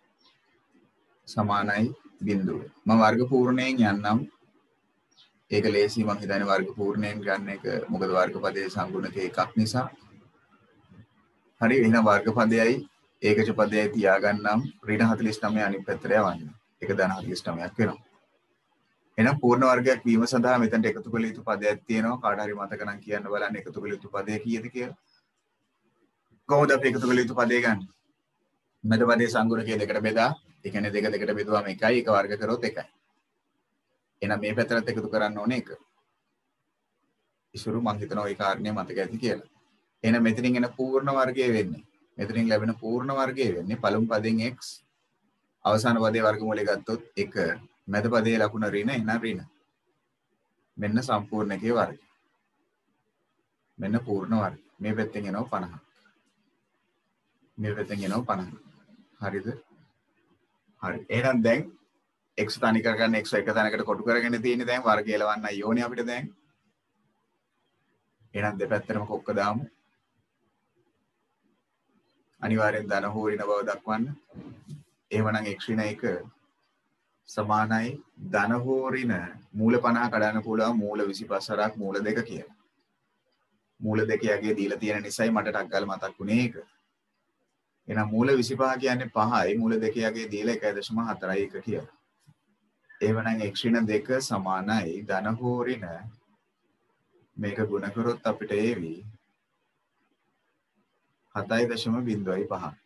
සමානයි බිඳුව. මම වර්ග පූර්ණයෙන් යන්නම්. ඒක ලේසි මම හිතන්නේ වර්ග පූර්ණයෙන් ගන්න එක මොකද වර්ග පදයේ සංගුණක එකක් නිසා. හරි එහෙනම් වර්ග පදයයි ඒකජ පදයයි තියාගන්නම් ඍණ හතළිස් නවය අනිත් පැත්තට යවන්න. ඒක ධන හතළිස් නවයක් වෙනවා. එහෙනම් පූර්ණ වර්ගයක් වීම සඳහා මෙතනට එකතු කළ යුතු පදයක් තියෙනවා. කාට හරි මතක නම් කියන්න බලන්න එකතු කළ යුතු පදය කීයද කියලා. කොහොමද අපි එකතු කළ යුතු පදේ ගන්න? මැද පදේ සංගුණකයේ දෙකට බෙදා, ඒ කියන්නේ දෙක දෙකට බෙදුවාම එකයි, එක වර්ග කරොත් එකයි. එහෙනම් මේ පැත්තට එකතු කරන්න ඕනේ එක. ඉසුරු මම හිතනවා ඒ කාරණේ මතක ඇති කියලා. එහෙනම් මෙතනින් එන පූර්ණ වර්ගය වෙන්නේ. මෙතනින් ලැබෙන පූර්ණ වර්ගය වෙන්නේ පළමු පදයෙන් x අවසාන පදයේ වර්ගමූලය ගත්තොත් එක, මැද පදයේ ලකුණ ඍණ එහෙනම් ඍණ. මෙන්න සම්පූර්ණකයේ වර්ගය. මෙන්න පූර්ණ වර්ගය. මේ පැත්තෙන් එනවා පනහක්. මේ පැත්තෙන් එනවා පනහක්. හරිද? හරි. එහෙනම් දැන් x තනි කරගන්න x එක තැනකට කොටු කරගෙන තියෙන්නේ දැන් වර්ගය එලවන්නයි ඕනේ අපිට දැන්. එහෙනම් දෙපැත්තටම කොක්ක දාමු. අනිවාර්යෙන් ධන හෝ ඍණ බව දක්වන්න. එහෙමනම් x ඍණ එක සමානයි ධන හෝ ඍණ මූල පනහ කඩන්න පුළුවන් මූල විසිපහ හරක් මූල දෙක කියලා. මූල දෙක යගේ දීලා තියෙන නිසායි මට ටක් ගාලා මතක් වුණේ ඒක. එහෙනම් මූල විසිපහ කියන්නේ පහයි මූල දෙක යගේ දීලා එකයි දශම හතරයි එක කියලා. එහෙමනම් x ඍණ දෙක සමානයි ධන හෝ ඍණ මේක ගුණ කරොත් අපිට එවි හතයි දශම බිංදුවයි පහක්.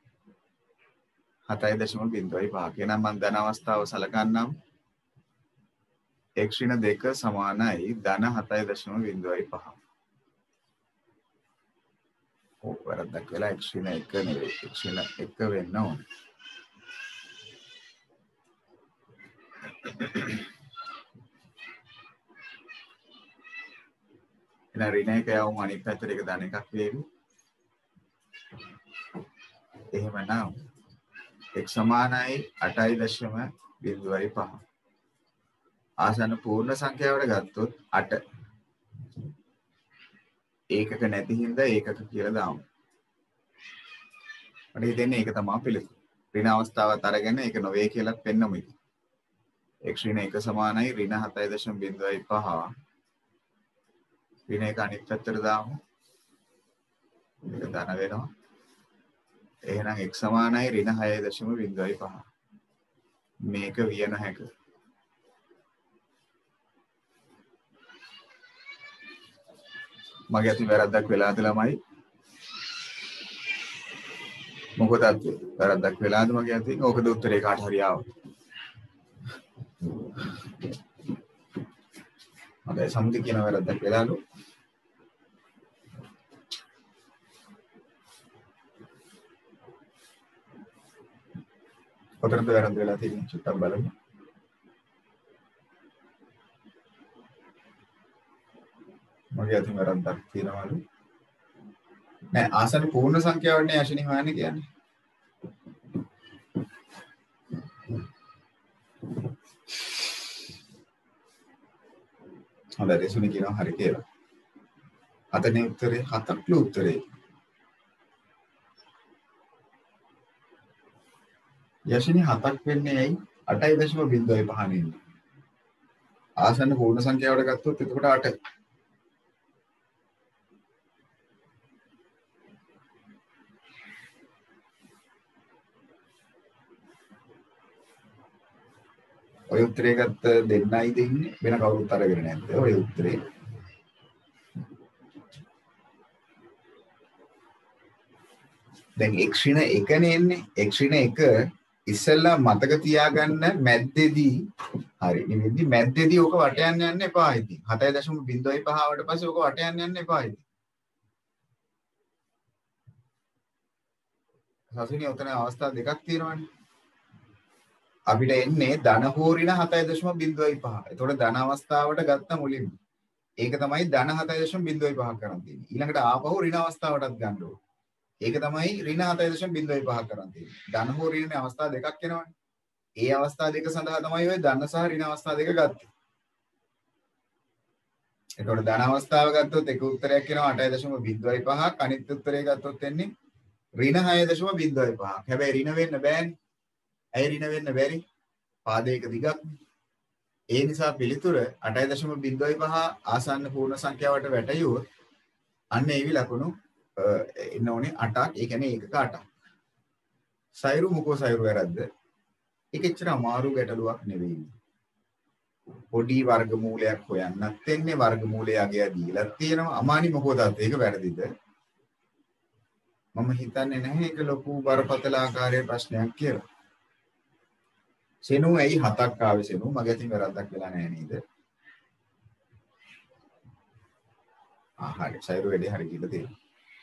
හතයි දශම බිංදුවයි පහක්. එහෙනම් මම ධන අවස්ථාව සලකන්නම් x ඍණ දෙක සමානයි ධන හතයි දශම බිංදුවයි පහ. ඔව් වැරද්දක් වෙලා x ඍණ එක නෙවෙයි x ඍණ එක වෙන්න ඕනේ. එහෙනම් ඍණ එක යවමු අනිත් පැත්තට ඒක ධන එකක් වේවි. එහෙමනම් x සමානයි අටයි දශම බිංදුවයි පහ. ආසන්න පූර්ණ සංඛ්‍යාවට ගත්තොත් අට. ඒකක නැති හින්දා ඒකක කියලා දාමු. මට හිතෙන්නේ ඒක තමයි පිළිතුර. ඍණ අවස්ථාවත් අරගෙන ඒක නොවේ කියලා පෙන්නමු ඉතින්. x ඍණ එක සමානයි ඍණ හතයි දශම බිංදුවයි පහ. ඍණ එක අනිත් පැත්තට දාමු. ඒක ධන වෙනවා. එහෙනම් x සමානයි ඍණ හයයි දශම බිංදුවයි පහ. මේක විය නොහැක. මගේ අතින් වැරද්දක් වෙලාද ළමයි? මොකද වැරද්දක් වෙලාද මගේ අතින්? ඕකද උත්තරේ කාට හරි ආවොත්. හොඳයි සමුදි කියන වැරද්දක් වෙලාලු. කොතනද වැරද්ද වෙලා තියෙන්නේ චුට්ටක් බලමු. මගේ අතින් වැරද්දක් තියෙනවලු. නෑ ආසන්න පූර්ණ සංඛ්‍යාවනේ යෂිනි හොයන්නේ කියන්නේ. හොඳයි රේසුනි කියනවා හරි කියලා. හතරේ උත්තරේ හතක්ලු උත්තරේ. යෂිනි හතක් වෙන්නේ ඇයි? අටයි දශම බිංදුවයි පහ නෙන්නේ. ආසන්න පූර්ණ සංඛ්‍යාවට ගත්තොත් එතකොට අටයි. ඔය උත්තරේ ගත්ත දෙන්නයි දෙන්නේ වෙන කවුරුත් අරගෙන නැද්ද ඔය උත්තරේ? දැන් x ඍණ එකනේ එන්නේ. x ඍණ එක ඉස්සෙල්ලා මතක තියාගන්න මැද්දේදී හරි නිවෙද්දි මැද්දේදී ඕක වට යන්න යන්න එපා ඉතින්. හතයි දශම බිංදුවයි පහ වට පස්සේ ඕක වට යන්න යන්න එපා ඉතින්. සසුනේ උතන අවස්ථා දෙකක් තියෙනවානේ. අපිට එන්නේ ධන හෝ ඍණ හතයි දශම බිංදුවයි පහ. එතකොට ධන අවස්ථාවට ගත්ත මුලින්ම. ඒක තමයි ධන හතයි දශම බිංදුවයි පහ කරන් තියෙන්නේ. ඊළඟට ආපහු ඍණ අවස්ථාවටත් ගන්න ඕනේ. ඒක තමයි ඍණ හතයි දශම බිංදුවයි පහ කරන් තියෙන්නේ. ධන හෝ ඍණේ අවස්ථා දෙකක් එනවනේ. ඒ අවස්ථා දෙක සඳහා තමයි ඔය ධන සහ ඍණ අවස්ථා දෙක ගත්තේ. එතකොට ධන අවස්ථාව ගත්තොත් එක උත්තරයක් එනවා අටයි දශම බිංදුවයි පහක්. අනිත් උත්තරය ගත්තොත් එන්නේ ඍණ හය දශම බිංදුවයි පහක්. හැබැයි ඍණ වෙන්න බෑනේ. ඇයි ඍණ වෙන්න බැරි? පාදයක දිගක්. ඒ නිසා පිළිතුර අටයි දශම බිංදුවයි පහ ආසන්න පූර්ණ සංඛ්‍යාවට වැටයුවොත් අන්න ඒවි ලකුණු එන්න ඕනේ අටක්. ඒ කියන්නේ ඒකක අටක්. සයිරු මොකෝ සයිරු වැරද්ද? ඒක එච්චර අමාරු ගැටලුවක් නෙවෙයි. පොඩි වර්ගමූලයක් හොයන්නත් වෙන්නේ වර්ගමූලය අගය දීලා තියෙනවා. අමානි මොකෝද ඒක වැරදිද? මම හිතන්නේ නැහැ ඒක ලොකු බරපතල ආකාරයේ ප්‍රශ්නයක් කියලා. සෙනු ඇයි හතක් ආවේ සෙනු? මගේ අතින් වැරද්දක් වෙලා නැහැ නේද? ආ හරි. සයිරු වැඩේ හරි කියලා තියෙනවා.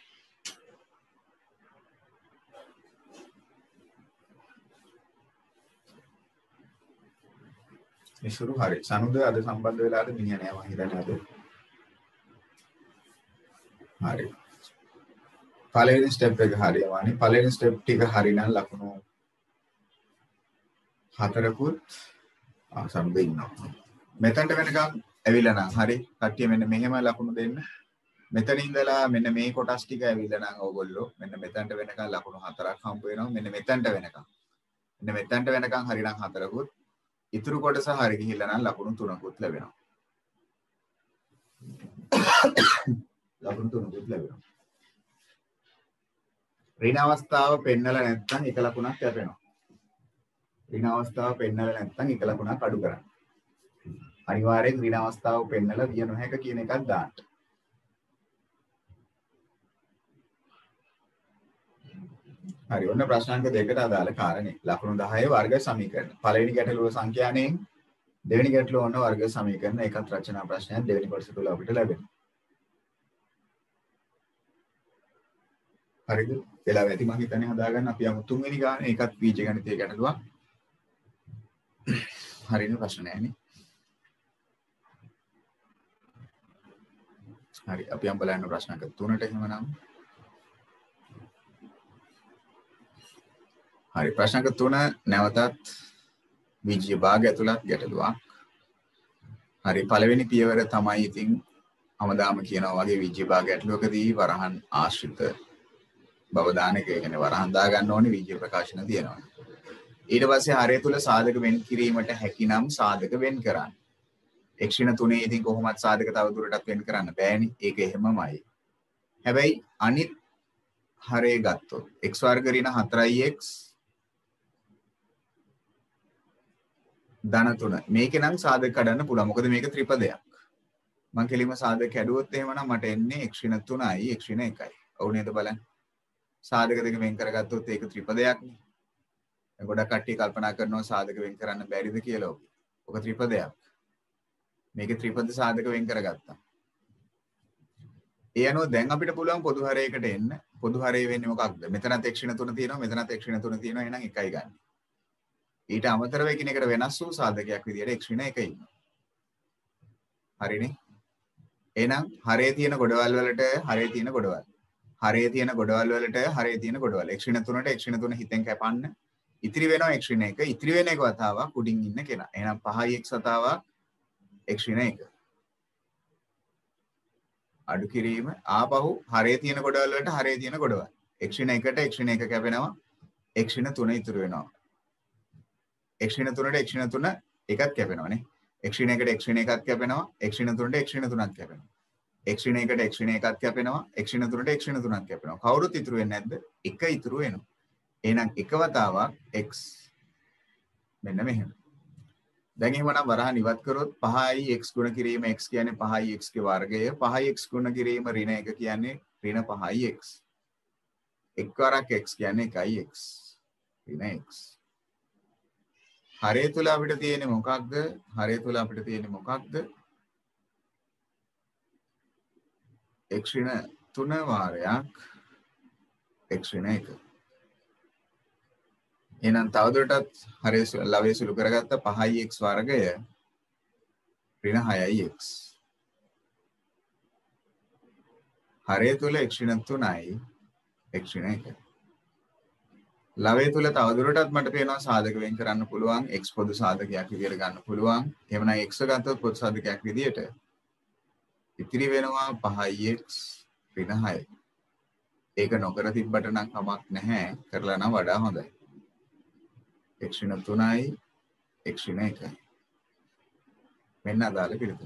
ඉසුරු හරි. සනුද අද සම්බන්ධ වෙලාද මිනිහා නෑ මං හිතන්නේ අද. හරි. පළවෙනි ස්ටෙප් එක හරි යවන්නේ. පළවෙනි ස්ටෙප් ටික හරි නම් ලකුණු හතරකුත් ආ සම්බ ඉන්නවා. මෙතනට වෙනකම් ඇවිල්ලා නම් හරි. කට්ටිය මෙන්න මෙහෙම ලකුණු දෙන්න. මෙතන ඉඳලා මෙන්න මේ කොටස් ටික ඇවිල්ලා නම් ඕගොල්ලෝ මෙන්න මෙතනට වෙනකම් ලකුණු හතරක් හම්බ වෙනවා. මෙන්න මෙතනට වෙනකම්. මෙන්න මෙතනට වෙනකම් හරි නම් හතරකුත් ඉතුරු කොටස හරි ගිහිල්ලා නම් ලකුණු තුනකුත් ලැබෙනවා. ලකුණු තුනකුත් ලැබෙනවා. ඍණ අවස්ථාව පෙන්නලා නැත්නම් එක ලකුණක් ලැබෙනවා. ඍණ අවස්ථාව පෙන්නලා නැත්නම් එක ලකුණක් අඩු කරන්න. අනිවාර්යෙන් ඍණ අවස්ථාව පෙන්නලා විය නොහැක කියන එකක් දාන්න. හරි ඔන්න ප්‍රශ්නාංක දෙකට අදාළ කාරණේ ලකුණු දහය වර්ග සමීකරණ. පළවෙනි ගැටලුව සංඛ්‍යාණයෙන් දෙවෙනි ගැටලුව ඔන්න වර්ග සමීකරණ ඒකත් රචනා ප්‍රශ්නයක් දෙවෙනි කොටස තුල අපිට ලැබෙනවා. හරිද? වෙලාව ඇති මම හිතන්නේ හදාගන්න අපි යමු තුන්වෙනි ගානේ ඒකත් බීජ ගණිතයේ ගැටලුවක්. හරිනේ ප්‍රශ්න නෑනේ. හරි අපි යම් බලන්න ප්‍රශ්නක තුනට එහෙමනම්. හරි ප්‍රශ්නක තුන නැවතත් විජ්‍ය භාග ඇතුළත් ගැටලුවක්. හරි පළවෙනි පියවර තමයි ඉතින් හැමදාම කියනවා වගේ විජ්‍ය භාග ගැටලුවකදී වරහන් ආශ්‍රිත බව දාන එක කියන්නේ වරහන් දා ගන්න ඕනේ විජ්‍ය ප්‍රකාශන තියෙනවා. ඊට පස්සේ හරය තුල සාධක වෙන් කිරීමට හැකිනම් සාධක වෙන් කරන්න. එක්ෂණ තුනේ ඉතින් කොහොමත් සාධක තව දුරටත් වෙන් කරන්න බෑනේ. ඒක එහෙමමයි. හැබැයි අනිත් හරය ගත්තොත් x වර්ග ඍණ හතරයි x ධන තුන. මේකේ නම් සාධක කඩන්න පුළුවන්. මොකද මේක ත්‍රිපදයක්. මම කෙලින්ම සාධක කැඩුවොත් එහෙමනම් මට එන්නේ x ඍණ තුනයි x ඍණ එකයි. ඔව් නේද බලන්න. සාධක දෙක වෙන් කරගත්තොත් ඒක ත්‍රිපදයක්නේ. ගොඩක් කට්ටිය කල්පනා කරනවා සාධක වෙන් කරන්න බැරිද කියලා. ඔක ත්‍රිපදයක්. මේකේ ත්‍රිපද සාධක වෙන් කරගත්තා. ඒ අනුව දැන් අපිට පුළුවන් පොදු හරයකට එන්න. පොදු හරය වෙන්නේ මොකක්ද? මෙතනත් x ඍණ තුන තියෙනවා, මෙතනත් x ඍණ තුන තියෙනවා. එහෙනම් එකයි ගන්න. ඊට අමතරව එකිනෙකට වෙනස් වූ සාධකයක් විදියට x ඍණ එක ඉන්නවා. හරිනේ? එහෙනම් හරේ තියෙන ගොඩවල් වලට හරේ තියෙන ගොඩවල්. හරේ තියෙන ගොඩවල් වලට හරේ තියෙන ගොඩවල්. x ඍණ තුනට x ඍණ තුන හිතෙන් කැපන්න. ඉතිරි වෙනවා x ඍණ එක. ඉතිරි වෙන එක වතාවක් උඩින් ඉන්න කෙනා. එහෙනම් පහයි x වතාවක් x ඍණ එක. අඩු කිරීම ආපහු හරේ තියෙන ගොඩවල් වලට හරේ තියෙන ගොඩවල්. x ඍණ එකට x ඍණ එක කැපෙනවා. x ඍණ තුන ඉතුරු වෙනවා. x ඍණ තුනට x ඍණ තුන එකක් කැපෙනවානේ. x ඍණ එකට x ඍණ එකක් කැපෙනවා. x ඍණ තුනට x ඍණ තුනක් කැපෙනවා. x ඍණ එකට x ඍණ එකක් කැපෙනවා. x ඍණ තුනට x ඍණ තුනක් කැපෙනවා. කවුරුත් ඉතුරු වෙන්නේ නැද්ද? එක ඉතුරු වෙනවා. එහෙනම් එක වතාවක් x මෙන්න මෙහෙම. දැන් එහෙමනම් වරහන් ඉවත් කරොත් පහයි x ගුණ කිරීම x කියන්නේ පහයි x ගේ වර්ගය. පහයි x ගුණ කිරීම ඍණ එක කියන්නේ ඍණ පහයි x. එක් වරක් x කියන්නේ එකයි x. ඍණ x. හරය තුල අපිට තියෙන්නේ මොකක්ද? හරය තුල අපිට තියෙන්නේ මොකක්ද? x ඍණ තුන වාරයක් x ඍණ එක. එහෙනම් තවදුරටත් හරය ලවය සුළු කරගත්ත පහයි x වර්ගය ඍණ හයයි x. හරය තුල x ඍණ තුනයි x ඍණ එකයි. ලවය තුල තවදුරටත් මට පේනවා සාධක වෙන් කරන්න පුළුවන් x පොදු සාධකයක් විදියට ගන්න පුළුවන්. එහෙමනම් x ගත්තොත් පොදු සාධකයක් විදියට ඉතිරි වෙනවා පහයි x ඍණ හයයි. ඒක නොකර තිබ්බට නම් කමක් නැහැ. කරලා නම් වඩා හොඳයි. x ඍණ තුනයි x ඍණ එකයි. මෙන්න අදාළ පිළිතුර.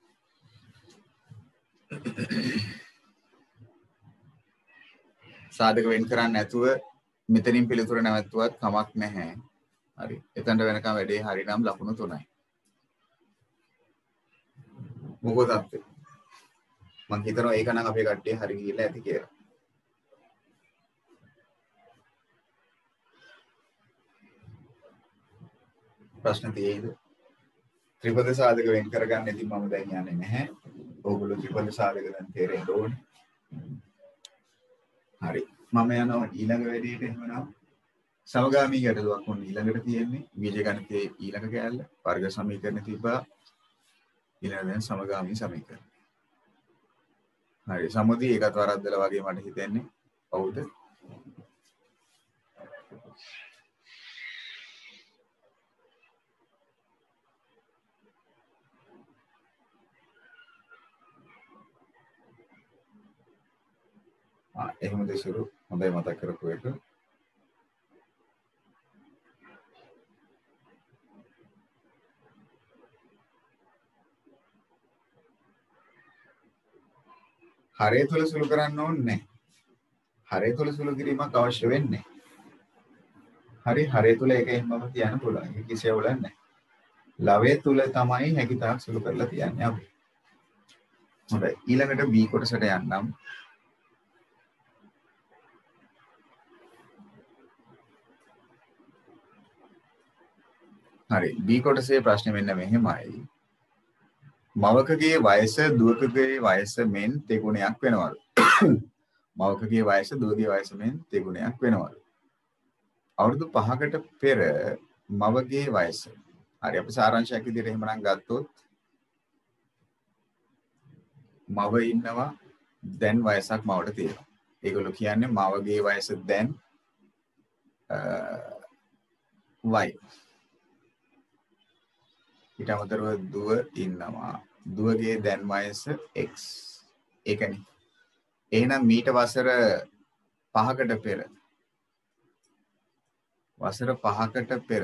සාධක වෙන් කරන්නේ නැතුව මෙතනින් පිළිතුර නැවතුවත් කමක් නැහැ. හරි. එතනට වෙනකම් වැඩේ හරිනම් ලකුණු තුනයි. මොකද අපේ මම හිතනවා ඒක නම් අපේ කට්ටිය හරි ගිහිල්ලා ඇති කියලා. ප්‍රශ්න තියෙයිද? ත්‍රිපද සාධක වෙන් කරගන්න ඉතින් මම දැන් යන්නේ නැහැ. ඕගොල්ලෝ ත්‍රිපද සාධක දැන් තේරෙන්න ඕනේ. හරි. මම යනවා ඊළඟ වැඩේට. එහෙමනම් සමගාමී ගැටලුවක් වුණ ඊළඟට තියෙන්නේ බීජගණිතයේ ඊළඟ කෑල්ල වර්ග සමීකරණ තිබ්බා. ඊළඟ දැන් සමගාමී සමීකරණ. හරි. සමුදී ඒකත් වරද්දලා වගේ මට හිතෙන්නේ. හවුද? ආ එහෙම දෙසුරු හොඳයි මතක් කරපු එක. හරය තුල සුළු කරන්න ඕනේ නැහැ. හරය තුල සුළු කිරීමක් අවශ්‍ය වෙන්නේ. හරි හරය තුල ඒක එහෙමම තියන්න පුළුවන්. ඒක කිසි අවුලක් නැහැ. ලවය තුල තමයි හැකියතාක් සුළු කරලා තියන්නේ අපි. හොඳයි. ඊළඟට B කොටසට යන්නම්. හරි. B කොටසේ ප්‍රශ්නේ මෙන්න මෙහෙමයි. මවකගේ වයස දුවකගේ වයස මෙන් තෙගුණයක් වෙනවලු. මවකගේ වයස දුවගේ වයස මෙන් තෙගුණයක් වෙනවලු. අවුරුදු පහකට පෙර මවගේ වයස. හරි අපි සාරාංශයක් විදිහට එහෙමනම් ගත්තොත් මව ඉන්නවා දැන් වයසක් මවට තියෙනවා. ඒගොල්ලෝ කියන්නේ මවගේ වයස දැන් y. ඊට අමතරව දුව ඉන්නවා. දුවගේ දැන් වයස x. ඒකනේ. එහෙනම් මීට වසර පහකට පෙර වසර පහකට පෙර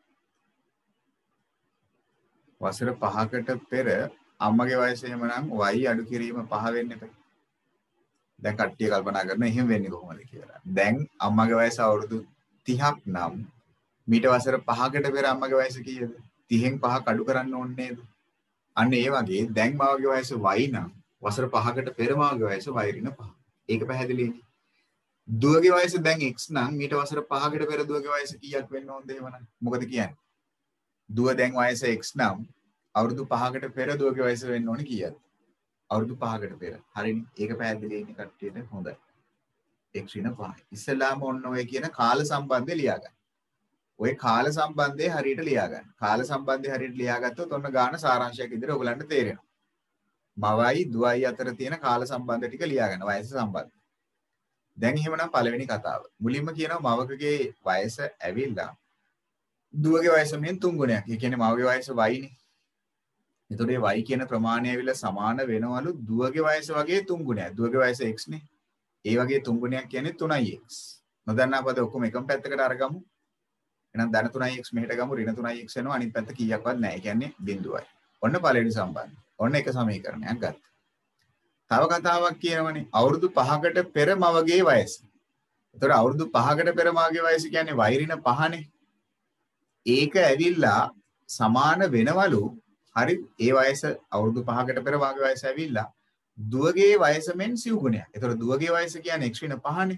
වසර පහකට පෙර අම්මගේ වයස එහෙමනම් y අඩු කිරීම පහ වෙන්න එපා. දැන් කට්ටිය කල්පනා කරනවා එහෙම වෙන්නේ කොහොමද කියලා. දැන් අම්මගේ වයස අවුරුදු තිහක් නම් මීට වසර පහකට පෙර අම්මගේ වයස කීයද? තිහෙන් පහක් අඩු කරන්න ඕනේ නේද? අන්න ඒ වගේ දැන් මවගේ වයස y නම් වසර පහකට පෙර මවගේ වයස y ඍණ පහ. ඒක පැහැදිලිනේ. දුවගේ වයස දැන් x නම් මීට වසර පහකට පෙර දුවගේ වයස කීයක් වෙන්න ඕනද එහෙමනම්? මොකද කියන්නේ? දුව දැන් වයස x නම් අවුරුදු පහකට පෙර දුවගේ වයස වෙන්න ඕනේ කීයද? අවුරුදු පහකට පෙර. හරිනේ. ඒක පැහැදිලිනේ කට්ටියට. හොඳයි. x ඍණ පහයි. ඉස්සලාම ඔන්න ඔය කියන කාල සම්බන්ධය ලියා ගන්න. ඔය කාල සම්බන්ධය හරියට ලියා ගන්න. කාල සම්බන්ධය හරියට ලියාගත්තොත් ඔන්න ගාන සාරාංශයක් විදිහට ඔයගලන්ට තේරෙනවා. මවයි දුවයි අතර තියෙන කාල සම්බන්ධ ටික ලියා ගන්න වයස සම්බන්ධ. දැන් එහෙමනම් පළවෙනි කතාව. මුලින්ම කියනවා මවකගේ වයස ඇවිල්ලා දුවගේ වයස මෙන් තුන් ගුණයක්. ඒ කියන්නේ මවගේ වයස y නේ. එතකොට මේ y කියන ප්‍රමාණය ඇවිල්ලා සමාන වෙනවලු දුවගේ වයස වගේ තුන් ගුණයක්. දුවගේ වයස x නේ. ඒ වගේ තුන් ගුණයක් කියන්නේ තුනයි x. නොදන්නා පද ඔක්කොම එකම පැත්තකට අරගමු. එහෙනම් ධන තුනයි x මෙහෙට ගමු ඍණ තුනයි x වෙනවා අනිත් පැත්ත කීයක්වත් නැහැ. ඒ කියන්නේ බිඳුවයි. ඔන්න පළවෙනි සම්බන්ධය. ඔන්න එක සමීකරණයක් ගත්තා. තව කතාවක් කියනවනේ අවුරුදු පහකට පෙර මවගේ වයස. එතකොට අවුරුදු පහකට පෙර මවගේ වයස කියන්නේ y ඍණ පහනේ. ඒක ඇවිල්ලා සමාන වෙනවලු හරි ඒ වයස අවුරුදු පහකට පෙර මවගේ වයස ඇවිල්ලා දුවගේ වයස මෙන් සිව් ගුණයක්. එතකොට දුවගේ වයස කියන්නේ x ඍණ පහනේ.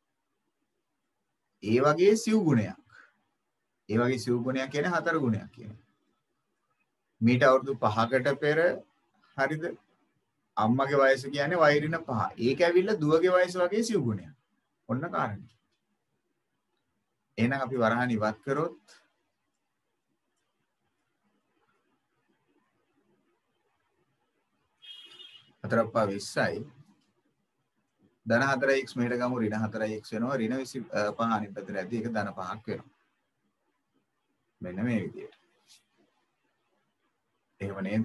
ඒ වගේ සිව් ගුණයක්. ඒ වගේ සිව් ගුණයක් කියන්නේ හතර ගුණයක් කියන්නේ. මීට අවුරුදු පහකට පෙර හරිද? අම්මගේ වයස කියන්නේ y ඍණ පහ. ඒක ඇවිල්ලා දුවගේ වයස වගේ සිව් ගුණයක්. ඔන්න කාරණේ. එහෙනම් අපි වරහන් ඉවත් කරොත් හතර පහ විස්සයි ධන හතරයි x මෙහෙට ගමු ඍණ හතරයි x වෙනවා ඍණ විසි පහ අනිත් පැත්තට ඇද්දි ඒක ධන පහක් වෙනවා. මෙන්න මේ විදිහට. එහෙම නේද?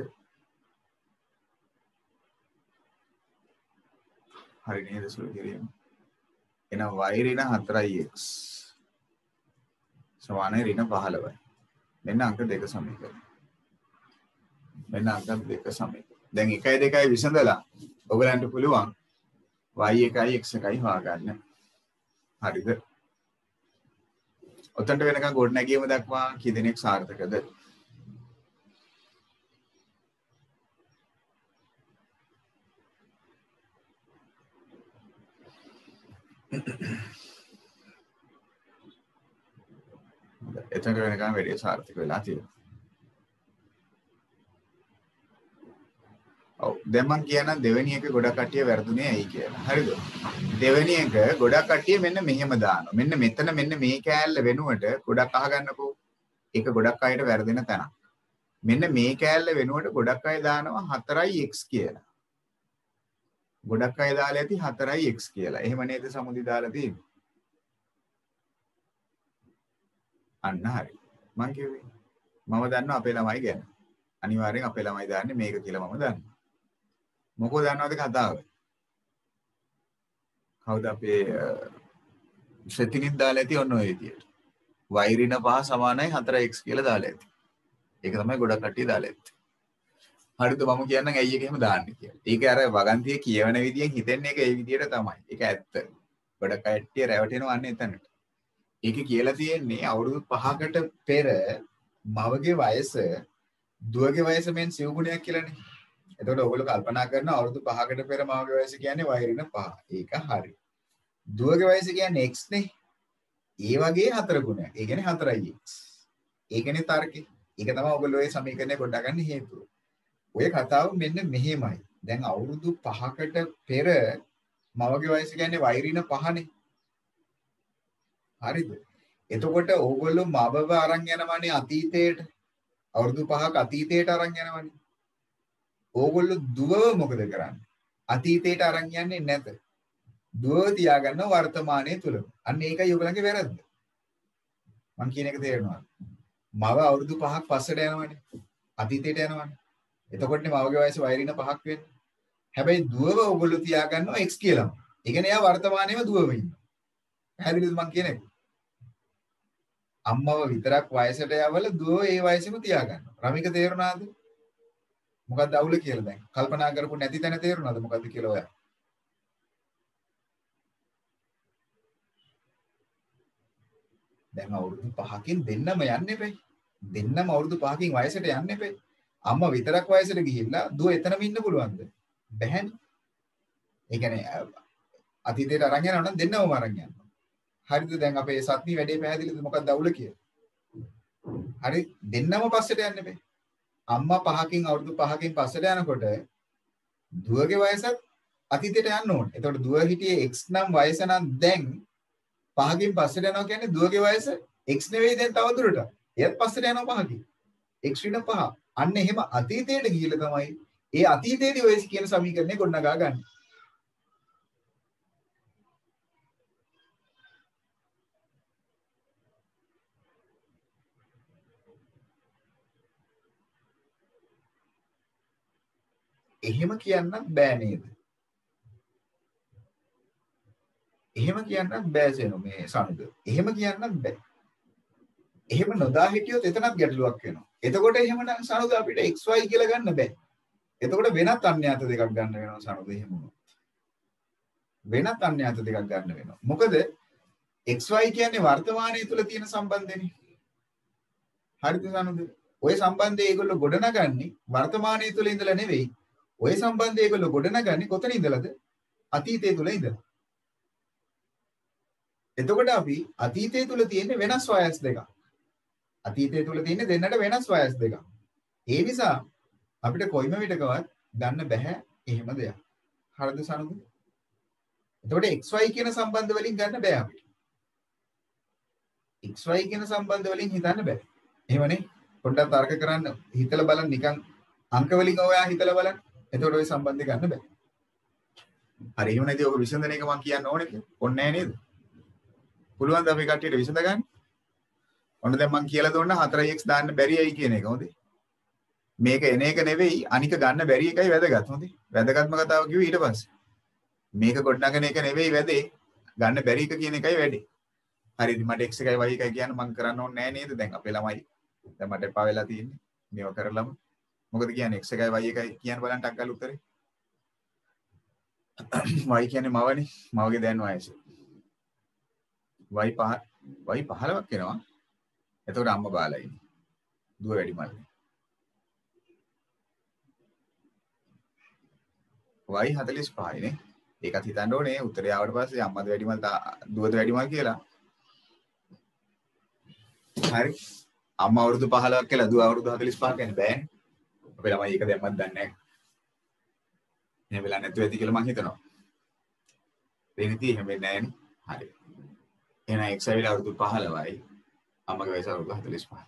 හරි නේද සුළු කිරීම. එහෙනම් y ඍණ හතරයි x සමාන ඍණ පහළොවයි. මෙන්න අංක දෙක සමීකරණය. මෙන්න අංක දෙක සමීකරණය. දැන් එකයි දෙකයි විසඳලා ඔයගලන්ට පුළුවන් y එකයි x එකයි හොයාගන්න. හරිද? ඔතනට වෙනකන් ගොඩ නැගීම දක්වා කී දෙනෙක් සාර්ථකද? එතනට වෙනකන් වැඩි සාර්ථක වෙලා තියෙනවා. ඔව් දැන් මම කියනවා දෙවෙනි එක ගොඩක් කට්ටිය වැරදුනේ ඇයි කියලා. හරිද? දෙවෙනි එක ගොඩක් කට්ටිය මෙන්න මෙහෙම දානවා. මෙන්න මෙතන මෙන්න මේ කෑල්ල වෙනුවට ගොඩක් අහගන්නකෝ. ඒක ගොඩක් අයට වැරදෙන තැනක්. මෙන්න මේ කෑල්ල වෙනුවට ගොඩක් අය දානවා හතරයි x කියලා. ගොඩක් අය දාලා ඇති හතරයි x කියලා. එහෙම නේද සමුදි දාලා තියෙන්නේ? අන්න හරි. මං කිව්වේ මම දන්නවා අපේ ළමයි ගැන. අනිවාර්යෙන් අපේ ළමයි දාන්නේ මේක කියලා මම දන්නවා. මොකෝ දන්නවද කතාව? කවුද අපේ ශ්‍රතිනිත් දාලා ඇති ඔන්න ඔය විදියට. y ඍණ පහ සමානයි හතරයි x කියලා දාලා ඇති. ඒක තමයි ගොඩක් කට්ටිය දාලා ඇත්තේ. හරිද මම කියන්නම් ඇයි ඒක එහෙම දාන්නේ කියලා. ඒක අර වගන්තිය කියවන විදියෙන් හිතෙන්නේ ඒක ඒ විදියට තමයි. ඒක ඇත්ත. ගොඩක් කට්ටිය රැවටෙනවා අන්න එතනට. ඒකේ කියලා තියෙන්නේ අවුරුදු පහකට පෙර මවගේ වයස දුවගේ වයස මෙන් සිව් ගුණයක් කියලානේ. එතකොට ඔයගොල්ලෝ කල්පනා කරනවා අවුරුදු පහකට පෙර මවගේ වයස කියන්නේ y ඍණ පහ. ඒක හරි. දුවගේ වයස කියන්නේ x නේ. ඒ වගේ හතර ගුණයක්. ඒ කියන්නේ හතරයි x. ඒකනේ තර්කේ. ඒක තමයි ඔයගොල්ලෝ මේ සමීකරණය ගොඩ ගන්න හේතුව. ඔය කතාව මෙන්න මෙහෙමයි. දැන් අවුරුදු පහකට පෙර මවගේ වයස කියන්නේ y ඍණ පහනේ. හරිද? එතකොට ඕගොල්ලෝ මවව අරන් යනවනේ අතීතයට. අවුරුදු පහක් අතීතයට අරන් යනවනේ. ඕගොල්ලෝ දුවව මොකද කරන්නේ? අතීතයට අරන් යන්නේ නැත. දුවව තියාගන්න වර්තමානයේ තුල. අන්න ඒකයි ඔයගලගේ වැරද්ද. මම කියන එක තේරෙනවද? මව අවුරුදු පහක් පස්සට යනවනේ. අතීතයට යනවනේ. එතකොටනේ මවගේ වයස y ඍණ පහක් වෙන්නේ. හැබැයි දුවව ඔයගොල්ලෝ තියාගන්නවා x කියලාම. ඒ කියන්නේ එයා වර්තමානයේම දුවව ඉන්නවා. පැහැදිලිද මම කියන එක? අම්මව විතරක් වයසට යවල දුව ඒ වයසෙම තියාගන්නවා. රමික තේරුණාද? මොකක්ද අවුල කියලා දැන්? කල්පනා කරපු නැති තැන තේරුණාද මොකද්ද කියලා ඔයා? දැන් අවුරුදු පහකින් දෙන්නම යන්න එපයි. දෙන්නම අවුරුදු පහකින් වයසට යන්න එපයි. අම්මා විතරක් වයසට ගිහිල්ලා දුව එතනම ඉන්න පුළුවන්ද? බැහැනේ. ඒ කියන්නේ අතීතයට අරන් යනවා නම් දෙන්නම අරන් යනවා. හරිද? දැන් අපේ සත්නි වැඩේ පැහැදිලිද මොකක්ද අවුල කියලා? හරි දෙන්නම පස්සට යන්න එපේ. අම්මා පහකින් අවුරුදු පහකින් පස්සට යනකොට දුවගේ වයසත් අතීතයට යන්න ඕනේ. එතකොට දුව හිටියේ x නම් වයස නම් දැන් පහකින් පස්සට යනවා කියන්නේ දුවගේ වයස x නෙවෙයි දැන් තව දුරට. එයත් පස්සට යනවා පහකින්. x ඍණ පහ. අන්න එහෙම අතීතයට ගිහිල්ලා තමයි ඒ අතීතයේදී ඔය කියන සමීකරණය ගොඩනගා ගන්න. එහෙම කියන්නත් බෑ නේද? එහෙම කියන්නත් බෑ සෙනු මේ සමුද. එහෙම කියන්නත් බෑ. එහෙම නොදා හිටියොත් එතනත් ගැටලුවක් වෙනවා. එතකොට එහෙමනම් සනුද අපිට xy කියලා ගන්න බෑ. එතකොට වෙනත් අන්‍යාත දෙකක් ගන්න වෙනවා සනුද එහෙම වුණොත්. වෙනත් අන්‍යාත දෙකක් ගන්න වෙනවා. මොකද xy කියන්නේ වර්තමානයේ තුල තියෙන සම්බන්ධයනේ. හරිද සනුද? ওই සම්බන්ධය ඒගොල්ලෝ ගොඩනගන්නේ වර්තමානයේ තුල ඉඳලා නෙවෙයි. ওই සම්බන්ධය ඒගොල්ලෝ ගොඩනගන්නේ කොතන ඉඳලාද? අතීතයේ තුල ඉඳලා. එතකොට අපි අතීතයේ තුල තියෙන වෙනස් වයස් දෙකක්. අතීතයේ තුල තියෙන දෙන්නට වෙනස් වයස් දෙකක්. ඒ නිසා අපිට කොයිම විටකවත් ගන්න බෑ එහෙම දෙයක්. හරිද සනුද? එතකොට xy කියන සම්බන්ධ වලින් ගන්න බෑ අපිට. xy කියන සම්බන්ධ වලින් හිතන්න බෑ. එහෙමනේ. පොඩ්ඩක් තර්ක කරන්න හිතලා බලන්න නිකන් අංක වලින් ඔයා හිතලා බලන්න. එතකොට ওই සම්බන්ධය ගන්න බෑ. හරි එහෙම නැති ඔබ විසඳන එක මම කියන්න ඕනේ කියලා. ඕනේ නෑ නේද? පුළුවන් ද අපි කට්ටියට විසඳ ගන්න? ඔන්න දැන් මම කියලා දුන්නා four x දාන්න බැරි ඇයි කියන එක හොඳේ. මේක එන එක නෙවෙයි අනික ගන්න බැරි එකයි වැදගත් හොඳේ. වැදගත්ම කතාව කිව්වේ ඊට පස්සේ. මේක ගොඩනගන එක නෙවෙයි වැඩේ. ගන්න බැරි එක කියන එකයි වැඩේ. හරිද? මට x එකයි y එකයි කියන්න මම කරන්න ඕනේ නෑ නේද? දැන් අපේ ළමයි දැන් මට එපා වෙලා තියෙන්නේ. මේව කරලම. මොකද කියන්නේ x එකයි y එකයි කියන්න බලන්න ටක් ගාලා උත්තරේ. y කියන්නේ මවනේ. මවගේ දැන් වයස. y පහ y පහළොවක් වෙනවා. එතකොට අම්මා බාලා ඉන්නේ. දුව වැඩි මල්ලේ. y හතළිස් පහයි නේ. ඒකත් හිතන්න ඕනේ උත්තරය ආවට පස්සේ අම්මද වැඩිමල් දුවද වැඩිමල් කියලා. හරි. අම්මා අවුරුදු පහළොවක් කියලා දුව අවුරුදු හතළිස් පහක් කියන්නේ බෑනේ. අපේ ළමයි ඒක දැම්මත් දන්නේ නැහැ. එහෙම වෙලා නැතුව ඇති කියලා මං හිතනවා. දෙනිති එහෙම වෙන්නේ නැහැනේ. හරි. එහෙනම් x ඇවිල්ලා අවුරුදු පහළොවයි. අම්මගේ වයස අවුරුදු හතළිස් පහයි.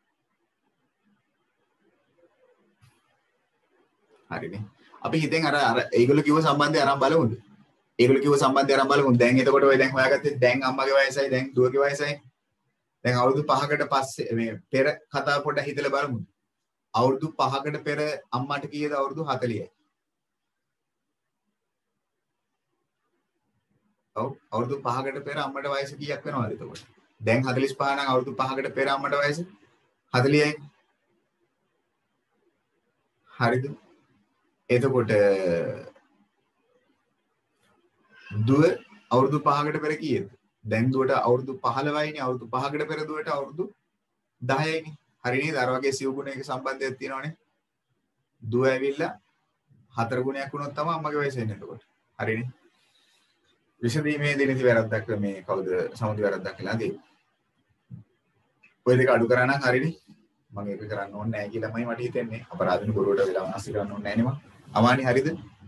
හරිනේ. අපි හිතෙන් අර අර ඒගොල්ලෝ කිව්ව සම්බන්ධය අරන් බලමුද? ඒගොල්ලෝ කිව්ව සම්බන්ධය අරන් බලමුද? දැන් එතකොට ඔය දැන් හොයාගත්තේ දැන් අම්මගේ වයසයි දැන් දුවගේ වයසයි. දැන් අවුරුදු පහකට පස්සේ මේ පෙර කතාව පොඩ්ඩක් හිතලා බලමුද? අවුරුදු පහකට පෙර අම්මට කීයද අවුරුදු හතළිහයි. ඔව් අවුරුදු පහකට පෙර අම්මට වයස කීයක් වෙනවද එතකොට? දැන් හතළිස් පහ නම් අවුරුදු පහකට පෙර අම්මට වයස හතළිහයි. හරිද? එතකොට දුව අවුරුදු පහකට පෙර කීයද? දැන් දුවට අවුරුදු පහළොවයිනේ අවුරුදු පහකට පෙර දුවට අවුරුදු දහයයිනේ. හරි නේද? අර වගේ සිව් ගුණයක සම්බන්ධයක් තියෙනවනේ. දුව ඇවිල්ලා හතර ගුණයක් වුණොත් තමයි අම්මගේ වයස එන්නේ එතකොට. හරිනේ. විසඳීමේ දෙනිති වැරද්දක් මේ කවුද සමුදි වැරද්දක් කියලා නේද? ඔය දෙක අඩු කරා නම් හරිනේ. මම ඒක කරන්න ඕනේ නැහැ කියලාමයි මට හිතෙන්නේ. අපරාධන ගුරුවරට වෙලා අසි කරන්න ඕනේ නැහැ නේ මම. අමානි හරිද?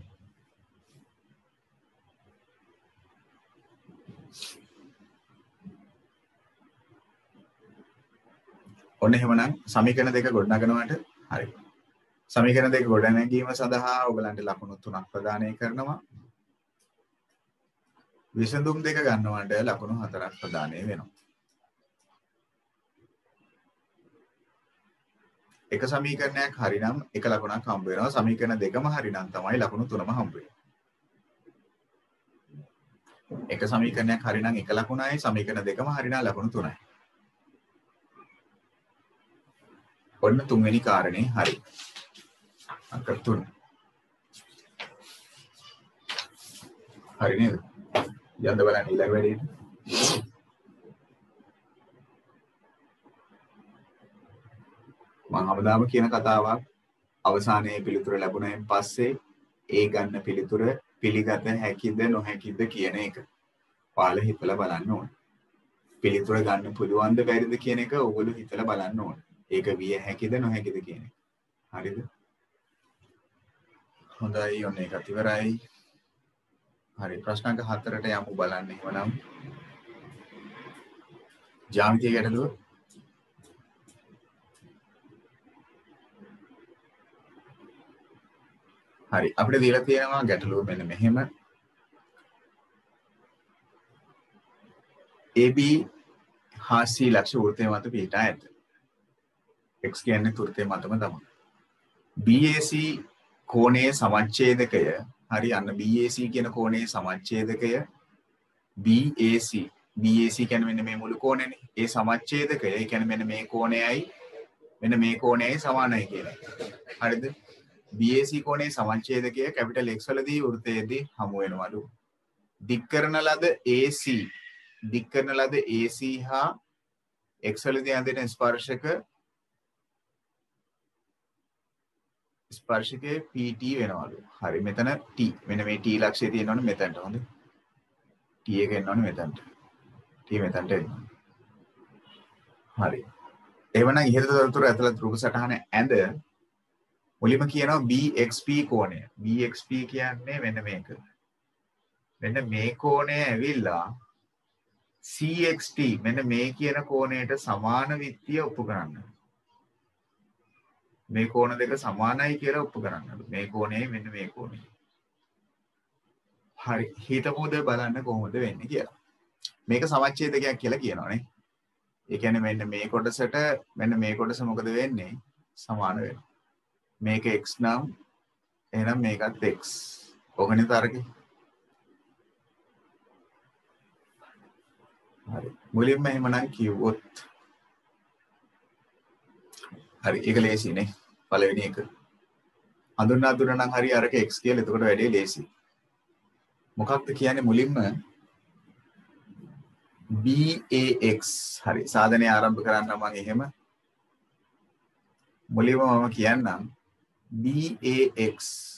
ඔන්න එහෙමනම් සමීකරණ දෙක ගොඩනගනවාට හරි. සමීකරණ දෙක ගොඩනැගීම සඳහා ඔයගලන්ට ලකුණු තුනක් ප්‍රදානය කරනවා. විසඳුම් දෙක ගන්නවට ලකුණු හතරක් ප්‍රදානය වෙනවා. එක සමීකරණයක් හරිනම් එක ලකුණක් හම්බ වෙනවා. සමීකරණ දෙකම හරිනම් තමයි ලකුණු තුනම හම්බ වෙන්නේ. එක සමීකරණයක් හරිනම් එක ලකුණයි සමීකරණ දෙකම හරිනම් ලකුණු තුනයි. ඔන්න තුන්වෙනි කාරණේ හරි. අංක තුන. හරි නේද? යන්න බලන්න ඊළඟ වැඩේට. මම හැමදාම කියන කතාවක් අවසානයේ පිළිතුර ලැබුණෙන් පස්සේ ඒ ගන්න පිළිතුර පිළිගත හැකිද නොහැකිද කියන එක ඔයාලා හිතලා බලන්න ඕනේ. පිළිතුර ගන්න පුළුවන්ද බැරිද කියන එක ඔයගොල්ලෝ හිතලා බලන්න ඕනේ. ඒක විය හැකිද නොහැකිද කියන එක. හරිද? හොඳයි ඔන්න ඒකත් ඉවරයි. හරි ප්‍රශ්න අංක හතරට යමු බලන්න එහෙමනම්. ජ්‍යාමිතිය ගැටලුව හරි අපිට දීලා තියෙනවා ගැටලුව මෙන්න මෙහෙම A B හා C ලක්ෂ වෘත්තය මත පිහිටා ඇත. X කියන්නේ වෘත්තය මතම තමයි. B A C කෝණයේ සමච්ඡේදකය හරි අන්න B A C කියන කෝණයේ සමච්ඡේදකය B A C B A C කියන්නේ මෙන්න මේ මුළු කෝණයනේ. ඒ සමච්ඡේදකය ඒ කියන්නේ මෙන්න මේ කෝණයයි මෙන්න මේ කෝණයයි සමානයි කියලා. හරිද? B A C කෝණයේ සමච්ඡේදකය කැපිටල් X වලදී වෘත්තයේදී හමු වෙනවලු. දික් කරන ලද A C දික් කරන ලද A C හා X වලදී ඇඳෙන ස්පර්ශක ස්පර්ශකයේ P T වෙනවලු. හරි මෙතන T මෙන්න මේ T ලක්ෂය තියෙනවනේ මෙතනට හොඳ. T එක එන්නවනේ මෙතනට. T මෙතනට එන්න. හරි. එවනම් ඉහත තොරතුරු ඇතුළත් රූප සටහන ඇඳ මුලින්ම කියනවා B X P කෝණය. B X P කියන්නේ මෙන්න මේක. මෙන්න මේ කෝණය ඇවිල්ලා C X T මෙන්න මේ කියන කෝණයට සමාන විත්තිය ඔප්පු කරන්න. මේ කෝණ දෙක සමානයි කියලා ඔප්පු කරන්නලු. මේ කෝණයයි මෙන්න මේ කෝණයයි. හරි. හිතමුද බලන්න කොහොමද වෙන්නේ කියලා. මේක සමච්ඡේදකයක් කියලා කියනවානේ. ඒ කියන්නේ මෙන්න මේ කොටසට මෙන්න මේ කොටස මොකද වෙන්නේ? සමාන වෙනවා. මේක x නම් එහෙනම් මේකත් x. ඔකනේ තරකේ. හරි. මුලින්ම එහෙමනම් කිව්වොත් හරි ඒක ලේසිනේ. පළවෙනි එක. හඳුන්වා දුන්නා නම් හරි අරක x කියලා එතකොට වැඩේ ලේසි. මොකක්ද කියන්නේ මුලින්ම B A X හරි සාධනය ආරම්භ කරන්න මම එහෙම මුලින්ම මම කියන්නම් B A X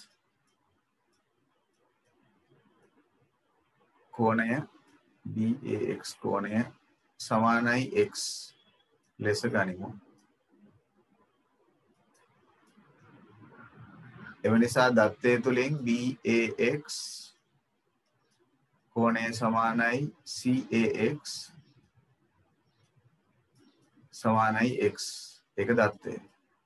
කෝණය B A X කෝණය සමානයි x ලෙස ගනිමු. එව නිසා දත්තය තුලින් B A X කෝණය සමානයි C A X සමානයි x. ඒක දත්තය.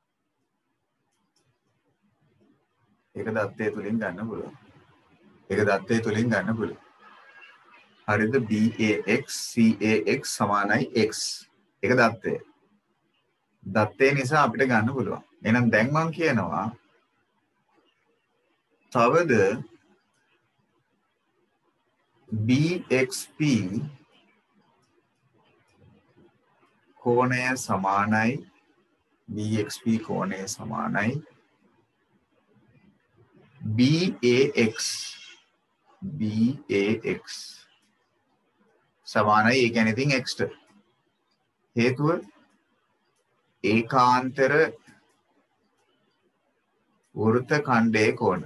ඒක දත්තය තුලින් ගන්න පුළුවන්. ඒක දත්තය තුලින් ගන්න පුළුවන්. හරිද? B A X C A X සමානයි x. ඒක දත්තය. දත්තය නිසා අපිට ගන්න පුළුවන්. එහෙනම් දැන් මම කියනවා තවද B X P කෝණය සමානයි B X P කෝණය සමානයි B A X B A X සමානයි ඒ කියන්නේ ඉතින් x ට හේතුව ඒකාන්තර වෘත්ත ඛණ්ඩයේ කෝණ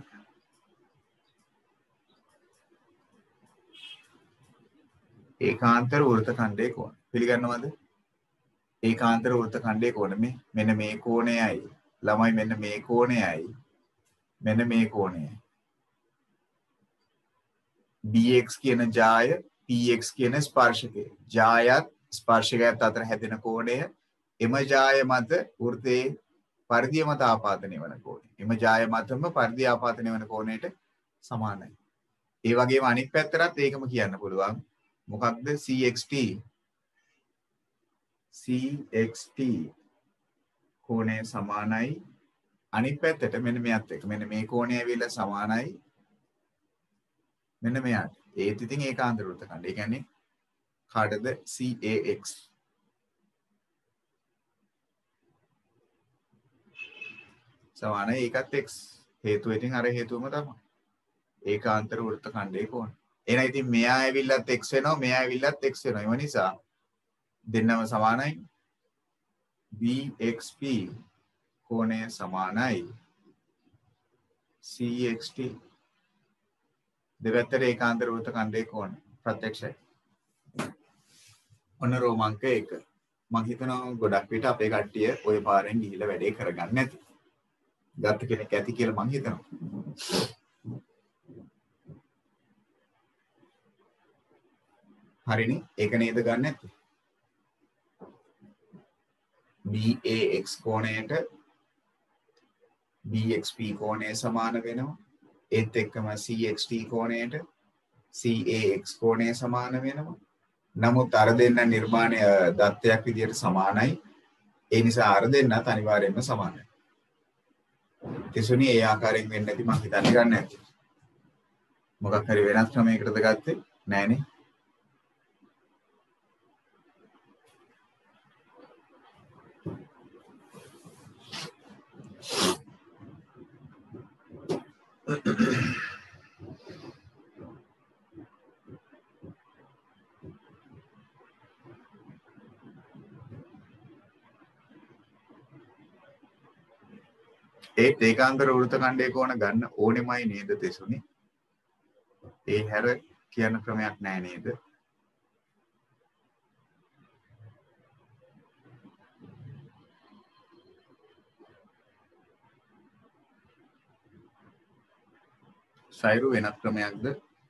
ඒකාන්තර වෘත්ත ඛණ්ඩයේ කෝණ පිළිගන්නවද? ඒකාන්තර වෘත්ත ඛණ්ඩයේ කෝණ මේ මෙන්න මේ කෝණයයි ළමයි මෙන්න මේ කෝණයයි මෙන්න මේ කෝණයයි bx කියන ජාය px කියන ස්පර්ශකය ජායත් ස්පර්ශකයත් අතර හැදෙන කෝණය එම ජාය මත වෘත්තයේ පරිධිය මත ආපාදනය වන කෝණය එම ජාය මතම පරිධිය ආපාදනය වන කෝණයට සමානයි. ඒ වගේම අනිත් පැත්තටත් ඒකම කියන්න පුළුවන්. මොකක්ද? C X T C X T කෝණය සමානයි අනිත් පැත්තට මෙන්න මෙයත් එක්ක මෙන්න මේ කෝණය ඇවිල්ලා සමානයි මෙන්න මෙයාට. ඒත් ඉතින් ඒකාන්තර වෘත්ත ඛණ්ඩය. ඒ කියන්නේ කාටද? C A X සමානයි ඒකත් x. හේතුව ඉතින් අර හේතුවම තමයි. ඒකාන්තර වෘත්ත ඛණ්ඩයේ කෝණ. එහෙනම් ඉතින් මෙයා ඇවිල්ලත් x වෙනවා මෙයා ඇවිල්ලත් x වෙනවා. ඒ නිසා දෙන්නම සමානයි. B X P කෝණය සමානයි C X T දෙවැත්තට ඒකාන්තර වෘත්ත ඛණ්ඩයේ කෝණ ප්‍රත්‍යක්ෂයි. ඔන්න රෝමාංක එක. මම හිතනවා ගොඩක් විට අපේ කට්ටිය ওই පාරෙන් ගිහිල්ලා වැඩේ කරගන්න නැති. ගත්ත කෙනෙක් ඇති කියලා මම හිතනවා. හරිනේ ඒක නේද ගන්න නැත්තේ. B A X කෝණයට B X P කෝණය සමාන වෙනවා. ඒත් එක්කම C X T කෝණයට C A X කෝණය සමාන වෙනවා. නමුත් අර දෙන්න නිර්මාණය දත්තයක් විදියට සමානයි. ඒ නිසා අර දෙන්නත් අනිවාර්යයෙන්ම සමානයි. තිසුණි ඒ ආකාරයෙන් වෙන්නේ නැති මම හිතන්නේ ගන්න නැති. මොකක් හරි වෙනස් ක්‍රමයකටද ගත්තේ? නෑනේ. ඒත් ඒකාන්තර වෘත්ත ඛණ්ඩයේ කෝණ ගන්න ඕනෙමයි නේද තෙසුනි? ඒ හැර කියන ක්‍රමයක් නෑ නේද? සයිරු වෙනත් ක්‍රමයක්ද?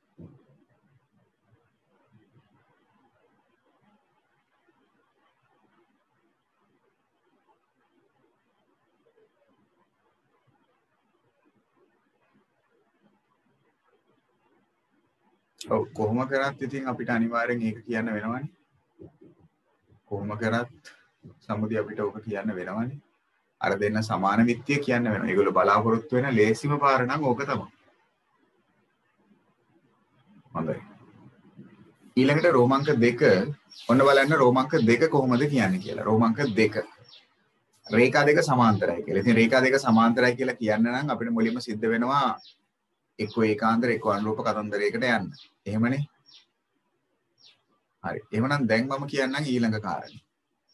ඔව් කොහොම කරත් ඉතින් අපිට අනිවාර්යෙන් ඒක කියන්න වෙනවනේ. කොහොම කරත් සම්මුතිය අපිට ඕක කියන්න වෙනවනේ. අර දෙන්න සමාන විත්තිය කියන්න වෙනවා. ඒගොල්ලෝ බලාපොරොත්තු වෙන ලේසිම පාර නම් ඕක තමයි. හොඳයි. ඊළඟට රෝමාංක දෙක ඔන්න බලන්න රෝමාංක දෙක කොහොමද කියන්නේ කියලා. රෝමාංක දෙක. රේඛා දෙක සමාන්තරයි කියලා. ඉතින් රේඛා දෙක සමාන්තරයි කියලා කියන්න නම් අපිට මුලින්ම සිද්ධ වෙනවා එක්ක ඒකාන්තර එක්ක අනුරූප කතන්දරයකට යන්න. එහෙමනේ. හරි. එහෙමනම් දැන් මම කියන්නම් ඊළඟ කාරණේ.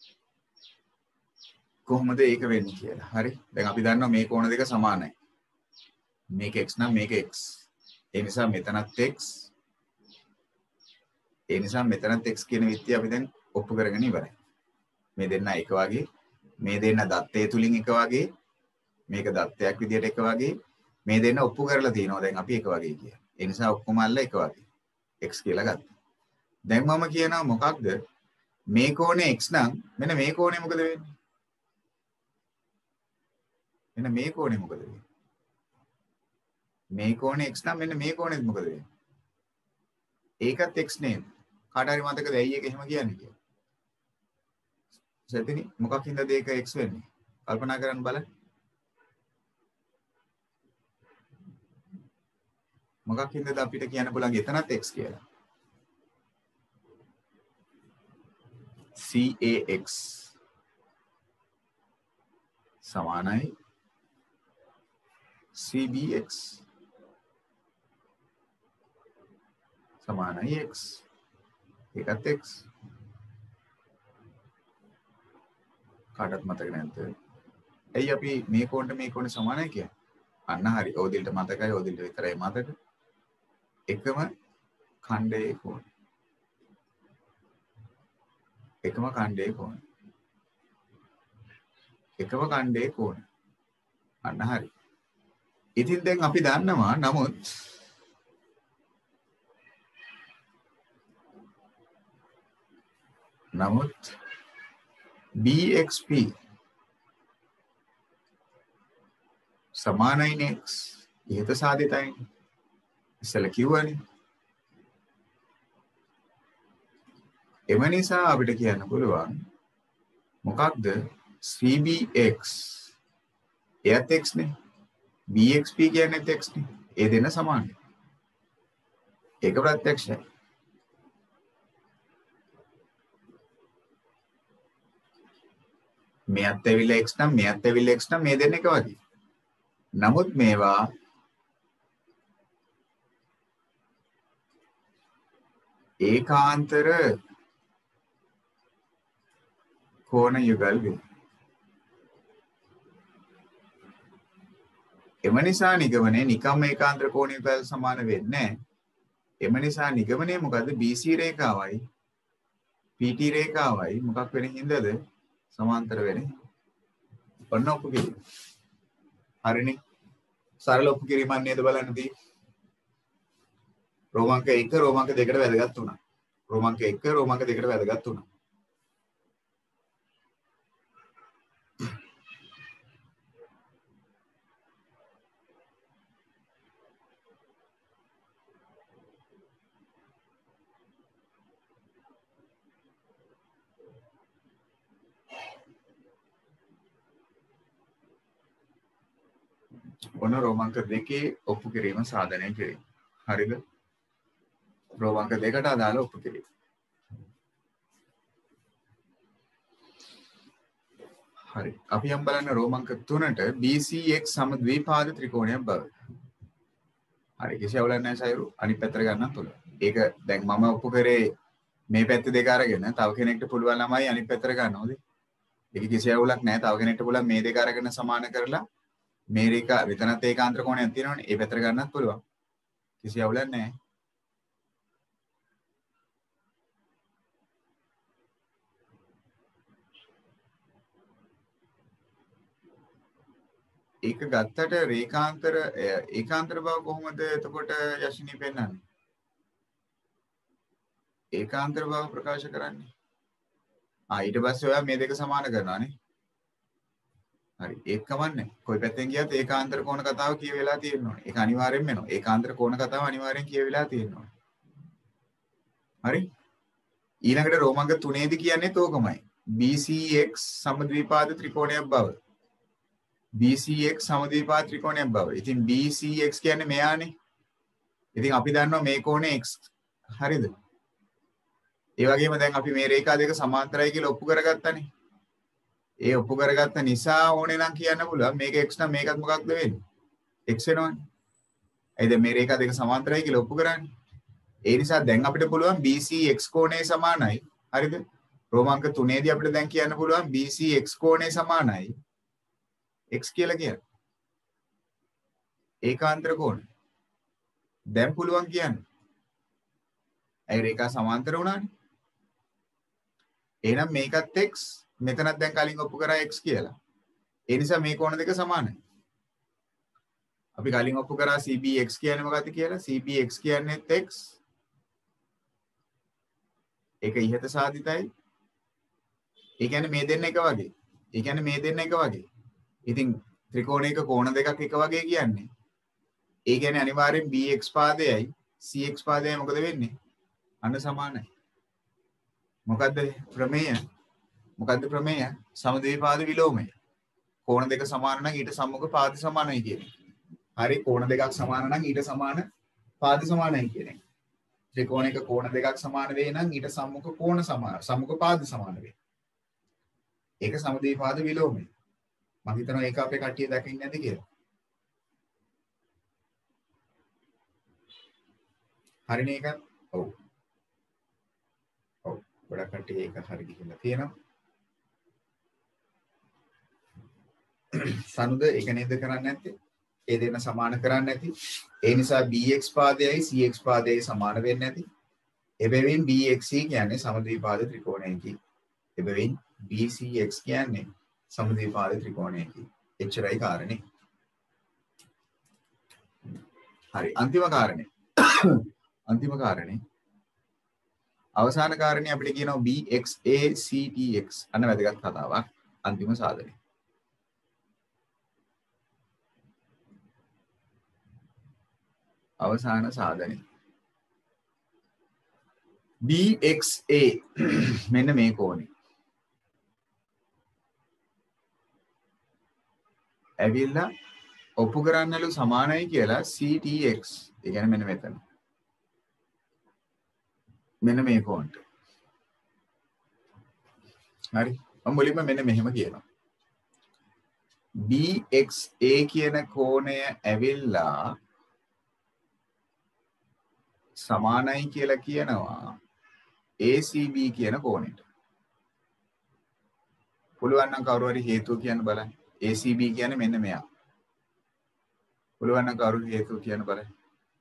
කොහොමද ඒක වෙන්නේ කියලා. හරි. දැන් අපි දන්නවා මේ කෝණ දෙක සමානයි. මේක x නම් මේක x. ඒ නිසා මෙතනත් x. ඒ නිසා මෙතනත් x කියන විත්තිය අපි දැන් ඔප්පු කරගෙන ඉවරයි. මේ දෙන්න එක වගේ, මේ දෙන්න දත්තය තුලින් එක වගේ, මේක දත්තයක් විදියට එක වගේ, මේ දෙන්න ඔප්පු කරලා තියෙනවා දැන් අපි එක වගේ කියලා. ඒ නිසා ඔක්කොම අල්ල එක වගේ. x කියලා ගත්තා. දැන් මම කියනවා මොකක්ද? මේ කෝණය x නම් මෙන්න මේ කෝණය මොකද වෙන්නේ? මෙන්න මේ කෝණය මොකද වෙන්නේ? මේ කෝණය x නම් මෙන්න මේ කෝණෙත් මොකද වෙන්නේ? ඒකත් x නේද? කාට හරි මතකද ඇයි ඒක එහෙම කියන්නේ කියලා? සෙතිනි මොකක් හින්දාද ඒක x වෙන්නේ? කල්පනා කරන්න බලන්න. මොකක් හින්දාද අපිට කියන්න පුළුවන් එතනත් x කියලා? C A X සමානයි C B X සමානයි x. ඒකත් x. කාටත් මතක නැද්ද? ඇයි අපි මේ කෝණට මේ කෝණේ සමානයි කියන්නේ? අන්න හරි. ඕදිල්ට මතකයි ඕදිල්ට විතරයි මතක. එකම ඛණ්ඩයේ කෝණ. එකම ඛණ්ඩයේ කෝණ. එකම ඛණ්ඩයේ කෝණ. අන්න හරි. ඉතින් දැන් අපි දන්නවා නමුත් නමුත් B X P සමානයි x ඉහත සාධිතයි. ඉස්සෙල්ලා කිව්වනේ. එම නිසා අපිට කියන්න පුළුවන් මොකක්ද C B X එයත් x නේ. B X P කියන්නේ x නේ. ඒ දෙන්න සමානයි. ඒක ප්‍රත්‍යක්ෂයි. මෙයත් ඇවිල්ලා x නම් මෙයත් ඇවිල්ලා x නම් මේ දෙන්න එක වගේ. නමුත් මේවා ඒකාන්තර කෝණ යුගල් වේ. එම නිසා නිගමනය නිකම්ම ඒකාන්තර කෝණ යුගල් සමාන වෙන්නේ නැහැ. එම නිසා නිගමනය මොකද්ද? B C රේඛාවයි P T රේඛාවයි මොකක් වෙන හින්දාද සමාන්තර වෙන්නේ? ඔන්න ඔප්පු කිරීම. හරිනේ. සරල ඔප්පු කිරීමක් නේද බලන්න තියෙන්නේ. රෝමාංක එක රෝමාංක දෙකට වැදගත් වුණා. රෝමාංක එක රෝමාංක දෙකට වැදගත් වුණා. ඔන්න රෝමාංක දෙකේ ඔප්පු කිරීම සාධනය කිරීම. හරිද? රෝමාංක දෙකට අදාළ ඔප්පු කිරීම. හරි. අපි යම් බලන්න රෝමාංක තුනට B C X සම ද්විපාද ත්‍රිකෝණයක් බව. හරි. කිසි අවුලක් නැහැ සයරු. අනිත් පැත්තට ගන්නත් පුළුවන්. ඒක දැන් මම ඔප්පු කරේ මේ පැත්ත දෙක අරගෙන තව කෙනෙක්ට පුළුවන් ළමයි අනිත් පැත්තට ගන්නවද? ඒක කිසි අවුලක් නැහැ. තව කෙනෙක්ට පුළුවන් මේ දෙක අරගෙන සමාන කරලා මේ රේඛා විතනත් ඒකාන්තර කෝණයක් තියෙනවනේ. ඒ පැත්තට ගන්නත් පුළුවන්. කිසි අවුලක් නැහැ. ඒක ගත්තට රේඛාන්තර ඒකාන්තර බව කොහොමද එතකොට යෂිනී පෙන්වන්නේ? ඒකාන්තර බව ප්‍රකාශ කරන්නේ. ආ ඊට පස්සේ ඔයා මේ දෙක සමාන කරනවානේ. හරි. ඒක කමන්නේ. කොයි පැත්තෙන් ගියත් ඒකාන්තර කෝණ කතාව කියවෙලා තියෙනවා. ඒක අනිවාර්යෙන්ම වෙනවා. ඒකාන්තර කෝණ කතාව අනිවාර්යෙන් කියවෙලා තියෙනවා. හරි. ඊළඟට රෝමාංක තුනේදී කියන්නේ තෝකමයි. B C X සමද්විපාද ත්‍රිකෝණයක් බව. B C X සමද්විපාද ත්‍රිකෝණයක් බව. ඉතින් B C X කියන්නේ මෙයානේ. ඉතින් අපි දන්නවා මේ කෝණය x. හරිද? ඒ වගේම දැන් අපි මේ රේඛා දෙක සමාන්තරයි කියලා ඔප්පු කරගත්තානේ. ඒ ඔප්පු කරගත්ත නිසා ඕනේ නම් කියන්න පුළුවන් මේක x නම් මේකත් මොකක්ද වෙන්නේ? x වෙනවනේ. එයිද මේ රේඛා දෙක සමාන්තරයි කියලා ඔප්පු කරන්නේ. ඒ නිසා දැන් අපිට පුළුවන් B C X කෝණය සමානයි. හරිද? රෝමාංක තුනේදී අපිට දැන් කියන්න පුළුවන් B C X කෝණය සමානයි x කියලා කියන්නේ. ඒකාන්තර කෝණය. දැන් පුළුවන් කියන්න. ඒ රේඛා සමාන්තර වුණානේ. එහෙනම් මේකත් x මෙතනත් දැන් කලින් ඔප්පු කරා x කියලා. ඒ නිසා මේ කෝණ දෙක සමානයි. අපි කලින් ඔප්පු කරා C B X කියන්නේ මොකක්ද කියලා? C B X කියන්නේ x. ඒක ඉහත සාධිතයි. ඒ කියන්නේ මේ දෙන්න එක වගේ. ඒ කියන්නේ මේ දෙන්න එක වගේ. ඉතින් ත්‍රිකෝණයක කෝණ දෙකක් එක වගේ කියන්නේ. ඒ කියන්නේ අනිවාර්යෙන් B X පාදයයි C X පාදයයි මොකද වෙන්නේ? අන්න සමානයි. මොකද්ද ප්‍රමේය? මොකද්ද ප්‍රමේය? සමද්විපාද විලෝමය. කෝණ දෙක සමාන නම් ඊට සම්මුඛ පාද සමානයි කියන්නේ. හරි කෝණ දෙකක් සමාන නම් ඊට සමාන පාද සමානයි කියන්නේ. ත්‍රිකෝණයක කෝණ දෙකක් සමාන වේ නම් ඊට සම්මුඛ කෝණ සමාන සම්මුඛ පාද සමාන වේ. ඒක සමද්විපාද විලෝමය. මම හිතනවා ඒක අපේ කට්ටිය දැකින්නේ නැති කියලා. හරිනේ ඒක? ඔව්. ඔව්. ගොඩක් කට්ටිය ඒක හරි ගිහිල්ලා තියෙනවා. සනුද ඒක නේද කරන්නේ නැත්තේ? ඒ දෙන්න සමාන කරන්නේ නැති. ඒ නිසා B X පාදයයි C X පාදයයි සමාන වෙන්නේ නැති. එබැවින් B X C කියන්නේ සමද්විපාද ත්‍රිකෝණයකි. එබැවින් B C X කියන්නේ සමද්විපාද ත්‍රිකෝණයකි. එච්චරයි කාරණේ. හරි අන්තිම කාරණේ. අන්තිම කාරණේ. අවසාන කාරණේ අපිට කියනවා B X A C T X. අන්න වැදගත් කතාවක්. අන්තිම සාධනය. අවසාන සාධනය. B X A මෙන්න මේ කෝණේ. ඇවිල්ලා ඔප්පු කරන්නලු සමානයි කියලා C T X. ඒ කියන්නේ මෙන්න මෙතන. මෙන්න මේ කෝණයට. හරි. මම මුලින්ම මෙන්න මෙහෙම කියනවා. B X A කියන කෝණය ඇවිල්ලා සමානයි කියලා කියනවා A C B කියන කෝණයට. පුළුවන් නම් කවුරු හරි හේතුව කියන්න බලන්න. A C B කියන්නේ මෙන්න මෙයා. පුළුවන් නම් කවුරු හේතුව කියන්න බලන්න.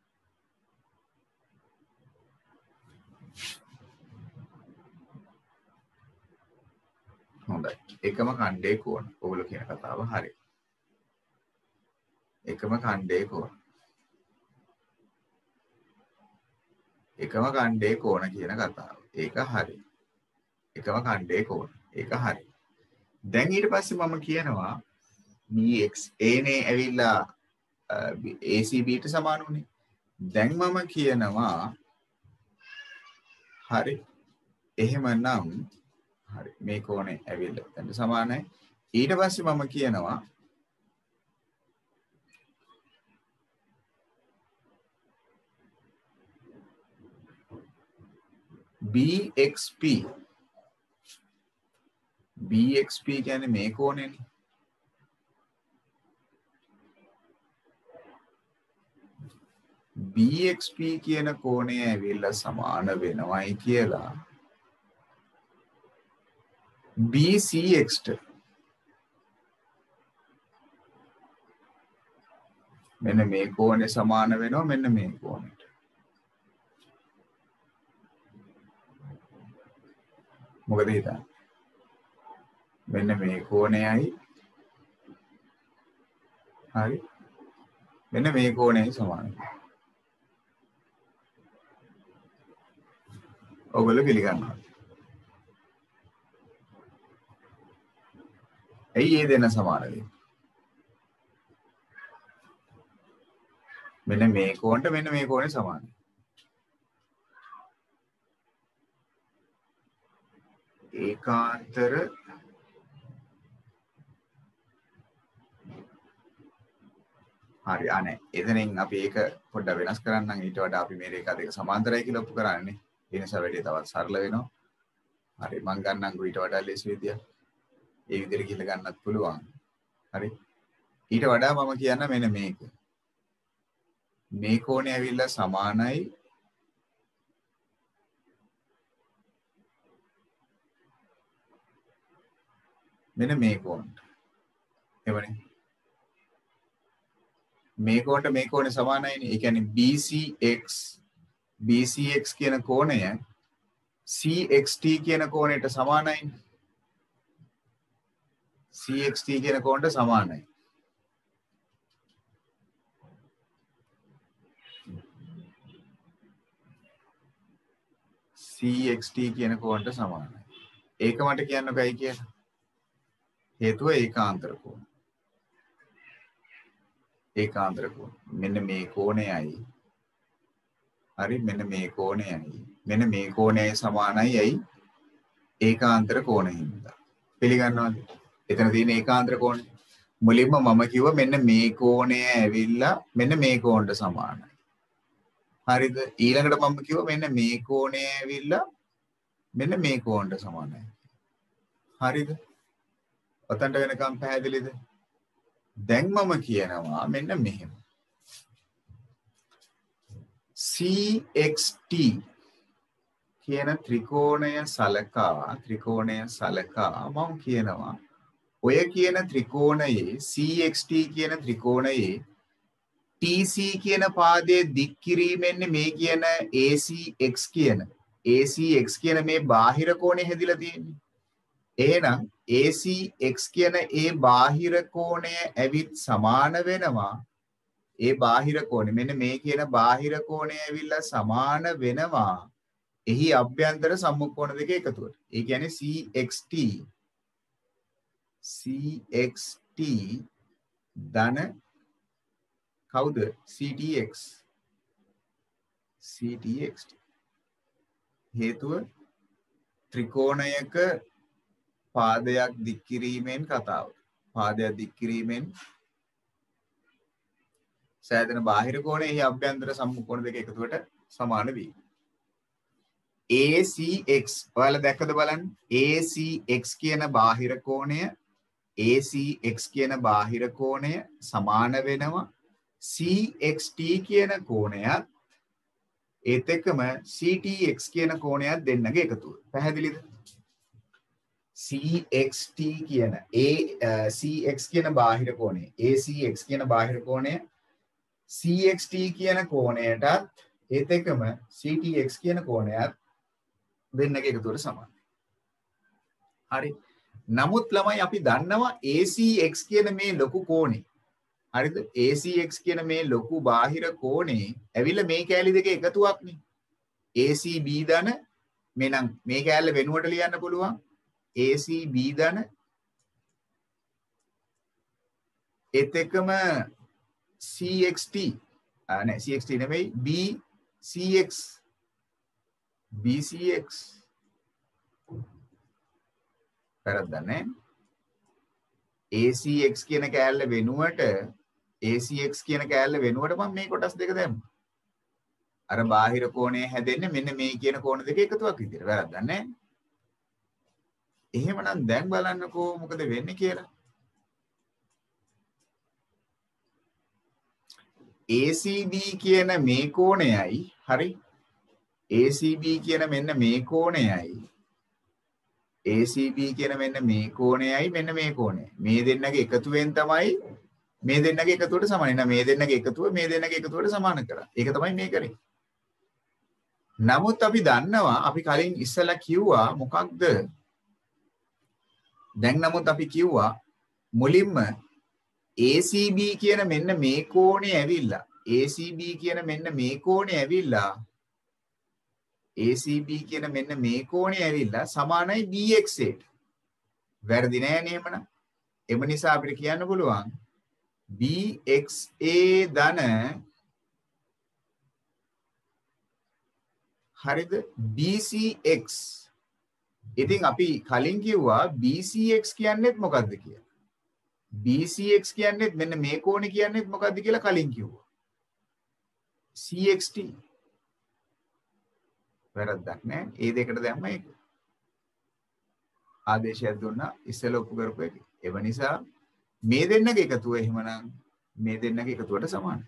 හොඳයි. එකම ඛණ්ඩයේ කෝණ. ඔයගොල්ලෝ කියන කතාව හරි. එකම ඛණ්ඩයේ කෝණ. එකම ඛණ්ඩයේ කෝණ කියන කතාව. ඒක හරි. එකම ඛණ්ඩයේ කෝණ. ඒක හරි. දැන් ඊට පස්සේ මම කියනවා B X A නේ ඇවිල්ලා A C B ට සමාන උනේ. දැන් මම කියනවා හරි. එහෙමනම් හරි මේ කෝණය ඇවිල්ලා දැන් සමානයි. ඊට පස්සේ මම කියනවා bxp bxp කියන්නේ මේ කෝණයනේ. bxp කියන කෝණය ඇවිල්ලා සමාන වෙනවයි කියලා bcx ට මෙන්න මේ කෝණය සමාන වෙනවා මෙන්න මේ කෝණයට. මොකද හිතන්නේ? මෙන්න මේ කෝණයයි හරි මෙන්න මේ කෝණයයි සමානයි. ඔයගොල්ලෝ පිළිගන්නවා. ඇයි ඒ දෙන්න සමාන වෙන්නේ? මෙන්න මේ කෝණයට මෙන්න මේ කෝණය සමානයි. ඒකාන්තර හරි අනේ එතනින් අපි ඒක පොඩ්ඩක් වෙනස් කරන්නම්. ඊට වඩා අපි මේ රේඛා දෙක සමාන්තරයි කියලා ඔප්පු කරන්නේ. ඒ නිසා වැඩි තවත් සරල වෙනවා. හරි මම ගන්නම්කෝ ඊට වඩා ලේසි විදියක්. ඒ විදිහට කියලා ගන්නත් පුළුවන්. හරි. ඊට වඩා මම කියන්න මෙන්න මේක. මේ කෝණය ඇවිල්ලා සමානයි මෙන්න මේ කෝණයට. එවනේ. මේ කෝණයට මේ කෝණය සමානයිනේ. ඒ කියන්නේ bcx bcx කියන කෝණය cxt කියන කෝණයට සමානයිනේ. cxt කියන කෝණයට සමානයි. cxt කියන කෝණයට සමානයි. ඒක මට කියන්නකයි කියලා. හේතුව ඒකාන්තර කෝණ. ඒකාන්තර කෝණ. මෙන්න මේ කෝණයයි. හරි මෙන්න මේ කෝණයයි. මෙන්න මේ කෝණයයි සමානයි ඇයි? ඒකාන්තර කෝණයෙන්ද. පිළිගන්නවද? එතන තියෙන ඒකාන්තර කෝණය. මුලින්ම මම කිව්වා මෙන්න මේ කෝණය ඇවිල්ලා මෙන්න මේ කෝණයට සමානයි. හරිද? ඊළඟට මම කිව්වා මෙන්න මේ කෝණය ඇවිල්ලා මෙන්න මේ කෝණයට සමානයි. හරිද? ඔතනට වෙනකම් පැහැදිලිද? දැන් මම කියනවා මෙන්න මෙහෙම. cxt කියන ත්‍රිකෝණය සලකා ත්‍රිකෝණය සලකා මම කියනවා ඔය කියන ත්‍රිකෝණයේ cxt කියන ත්‍රිකෝණයේ tc කියන පාදයේ දික් කිරීමෙන් මේ කියන acx කියන acx කියන මේ බාහිර කෝණය හැදිලා තියෙන්නේ. එහෙනම් acx කියන ඒ බාහිර කෝණය ඇවිත් සමාන වෙනවා ඒ බාහිර කෝණය මෙන්න මේ කියන බාහිර කෝණය ඇවිල්ලා සමාන වෙනවා එහි අභ්‍යන්තර සම්මුඛ දෙක එකතුවට. ඒ කියන්නේ cxt cxt ධන කවුද ctx ctx හේතුව ත්‍රිකෝණයක පාදයක් දික් කිරීමෙන් කතාව. පාදයක් දික් කිරීමෙන් සෑදෙන බාහිර කෝණය එහි අභ්‍යන්තර සම්මුඛ කෝණ දෙක එකතුවට සමාන වේ. acx ඔයාලා දැක්කද බලන්න? acx කියන බාහිර කෝණය acx කියන බාහිර කෝණය සමාන වෙනවා cxt කියන කෝණයත් ඒත් එක්කම ctx කියන කෝණයත් දෙන්නගේ එකතුව. පැහැදිලිද? cxt කියන a cx කියන බාහිර කෝණය acx කියන බාහිර කෝණය cxt කියන කෝණයටත් ඒත් එක්කම ctx කියන කෝණයත් දෙන්නගේ එකතුවට සමානයි. හරි. නමුත් ළමයි අපි දන්නවා acx කියන මේ ලොකු කෝණේ හරිද? acx කියන මේ ලොකු බාහිර කෝණේ ඇවිල්ලා මේ කෑලි දෙක එකතුවක්නේ. acb ධන මෙනම් මේ කෑල්ල වෙනුවට ලියන්න පුළුවන්. acb ධන ඒත් එක්කම cxt ආ නෑ cxt නෙමෙයි bcx bcx කරද්දන්නේ acx කියන කෑල්ල වෙනුවට acx කියන කෑල්ල වෙනුවට මම මේ කොටස් දෙක දැම්මා. අර බාහිර කෝණය හැදෙන්නේ මෙන්න මේ කියන කෝණ දෙක එකතුවක් විදියට. වැරද්දක් නැහැ. එහෙමනම් දැන් බලන්නකෝ මොකද වෙන්නේ කියලා. A C B කියන මේ කෝණයයි හරි A C B කියන මෙන්න මේ කෝණයයි A C B කියන මෙන්න මේ කෝණයයි මෙන්න මේ කෝණය. මේ දෙන්නගේ එකතුවෙන් තමයි මේ දෙන්නගේ එකතුවට සමාන. එහෙනම් මේ දෙන්නගේ එකතුව මේ දෙන්නගේ එකතුවට සමාන කරා. ඒක තමයි මේ කරේ. නමුත් අපි දන්නවා අපි කලින් ඉස්සලා කිව්වා මොකක්ද? දැන් නමුත් අපි කිව්වා මුලින්ම A C B කියන මෙන්න මේ කෝණය ඇවිල්ලා A C B කියන මෙන්න මේ කෝණය ඇවිල්ලා A C B කියන මෙන්න මේ කෝණය ඇවිල්ලා සමානයි B X A ට. වැරදි නෑ නේ එහෙමනම්. එම නිසා අපිට කියන්න පුළුවන් B X A ධන හරිද B C X. ඉතින් අපි කලින් කිව්වා B C X කියන්නේත් මොකද්ද කියලා. B C X කියන්නේත් මෙන්න මේ කෝණේ කියන්නේත් මොකද්ද කියලා කලින් කිව්වා. C X T. වැරද්දක් නෑ. ඒ දෙකට දැම්ම ඒක. ආදේශයක් දුන්නා ඉස්සෙල්ලා ඔප්පු කරපු එක. ඒ නිසා මේ දෙන්නගේ එකතුව එහෙමනම් මේ දෙන්නගේ එකතුවට සමානයි.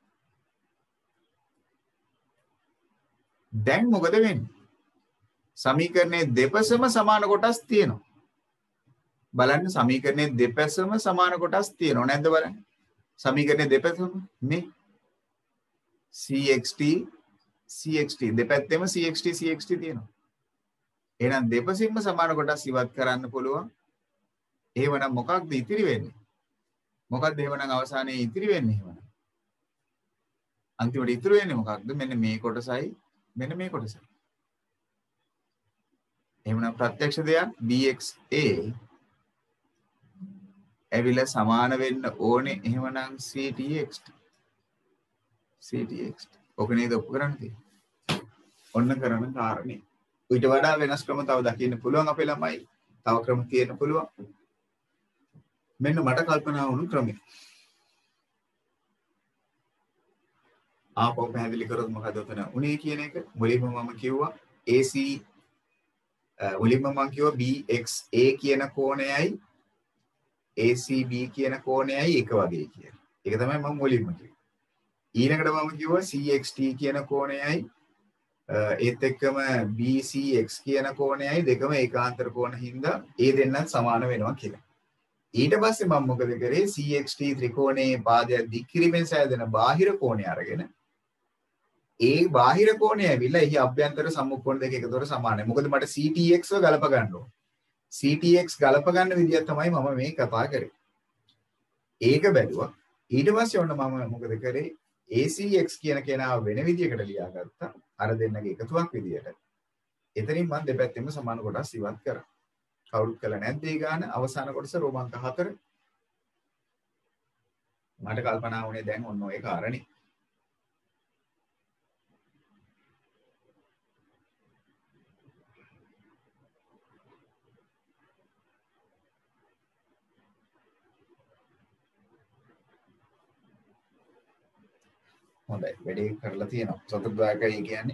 දැන් මොකද වෙන්නේ? සමීකරණයේ දෙපසම සමාන කොටස් තියෙනවා. බලන්න සමීකරණයේ දෙපසම සමාන කොටස් තියෙනව නැද්ද බලන්න. සමීකරණයේ දෙපසම මේ C X T C X T දෙපැත්තෙම C X T C X T තියෙනවා. එහෙනම් දෙපසින්ම සමාන කොටස් ඉවත් කරන්න පුළුවන්. එහෙමනම් මොකක්ද ඉතිරි වෙන්නේ? මොකක්ද එහෙමනම් අවසානයේ ඉතිරි වෙන්නේ එහෙමනම්? අන්තිමට ඉතුරු වෙන්නේ මොකක්ද? මෙන්න මේ කොටසයි මෙන්න මේ කොටසයි. එහෙමනම් ප්‍රත්‍යක්ෂ දෙයක් B X A ඇවිල්ලා සමාන වෙන්න ඕනේ එහෙමනම් C T X T C T X T. ඔක නේද ඔප්පු කරන්න තියෙන්නේ. ඔන්න කරන කාරණේ. ඊට වඩා වෙනස් ක්‍රම තව දකින්න පුළුවන් අපේ ළමයි. තව ක්‍රම තියෙන්න පුළුවන්. මෙන්න මට කල්පනා වුණු ක්‍රමය. ආපහු පැහැදිලි කරොත් මොකද උතන උනේ කියන එක මුලින්ම මම කිව්වා A C මුලින්ම මම කිව්වා B X A කියන කෝණයයි A C B කියන කෝණයයි එක වගේ කියලා. ඒක තමයි මම මුලින්ම කිව්වේ. ඊළඟට මම කිව්වා C X T කියන කෝණයයි ඒත් එක්කම B C X කියන කෝණයයි දෙකම ඒකාන්තර කෝණ හින්දා ඒ දෙන්නත් සමාන වෙනවා කියලා. ඊට පස්සේ මම මොකද කරේ C X T ත්‍රිකෝණයේ පාදයක් දික් කිරීමෙන් සෑදෙන බාහිර කෝණය අරගෙන ඒ බාහිර කෝණය ඇවිල්ලා එහි අභ්‍යන්තර සම්මුඛ දෙක එකතොර සමානයි. මොකද මට C T X ව ගලප ගන්න ඕන. C T X ගලප ගන්න විදිය තමයි මම මේ කතා කරේ. ඒක බැලුවා. ඊට පස්සේ ඔන්න මම මොකද කරේ A C X කියන කෙනාව වෙන විදියකට ලියාගත්තා. අර දෙන්නගේ එකතුවක් විදියට. එතනින් මම දෙපැත්තෙම සමාන කොටස් ඉවත් කරා. කවුරුත් කළා නැද්ද ඒ ගාන අවසාන කොටස රෝමාංක හතර. මට කල්පනා වුණේ දැන් ඔන්න ඔය කාරණේ. හොඳයි වැඩේ කරලා තියෙනවා. සතුටුදායකයි කියන්නේ.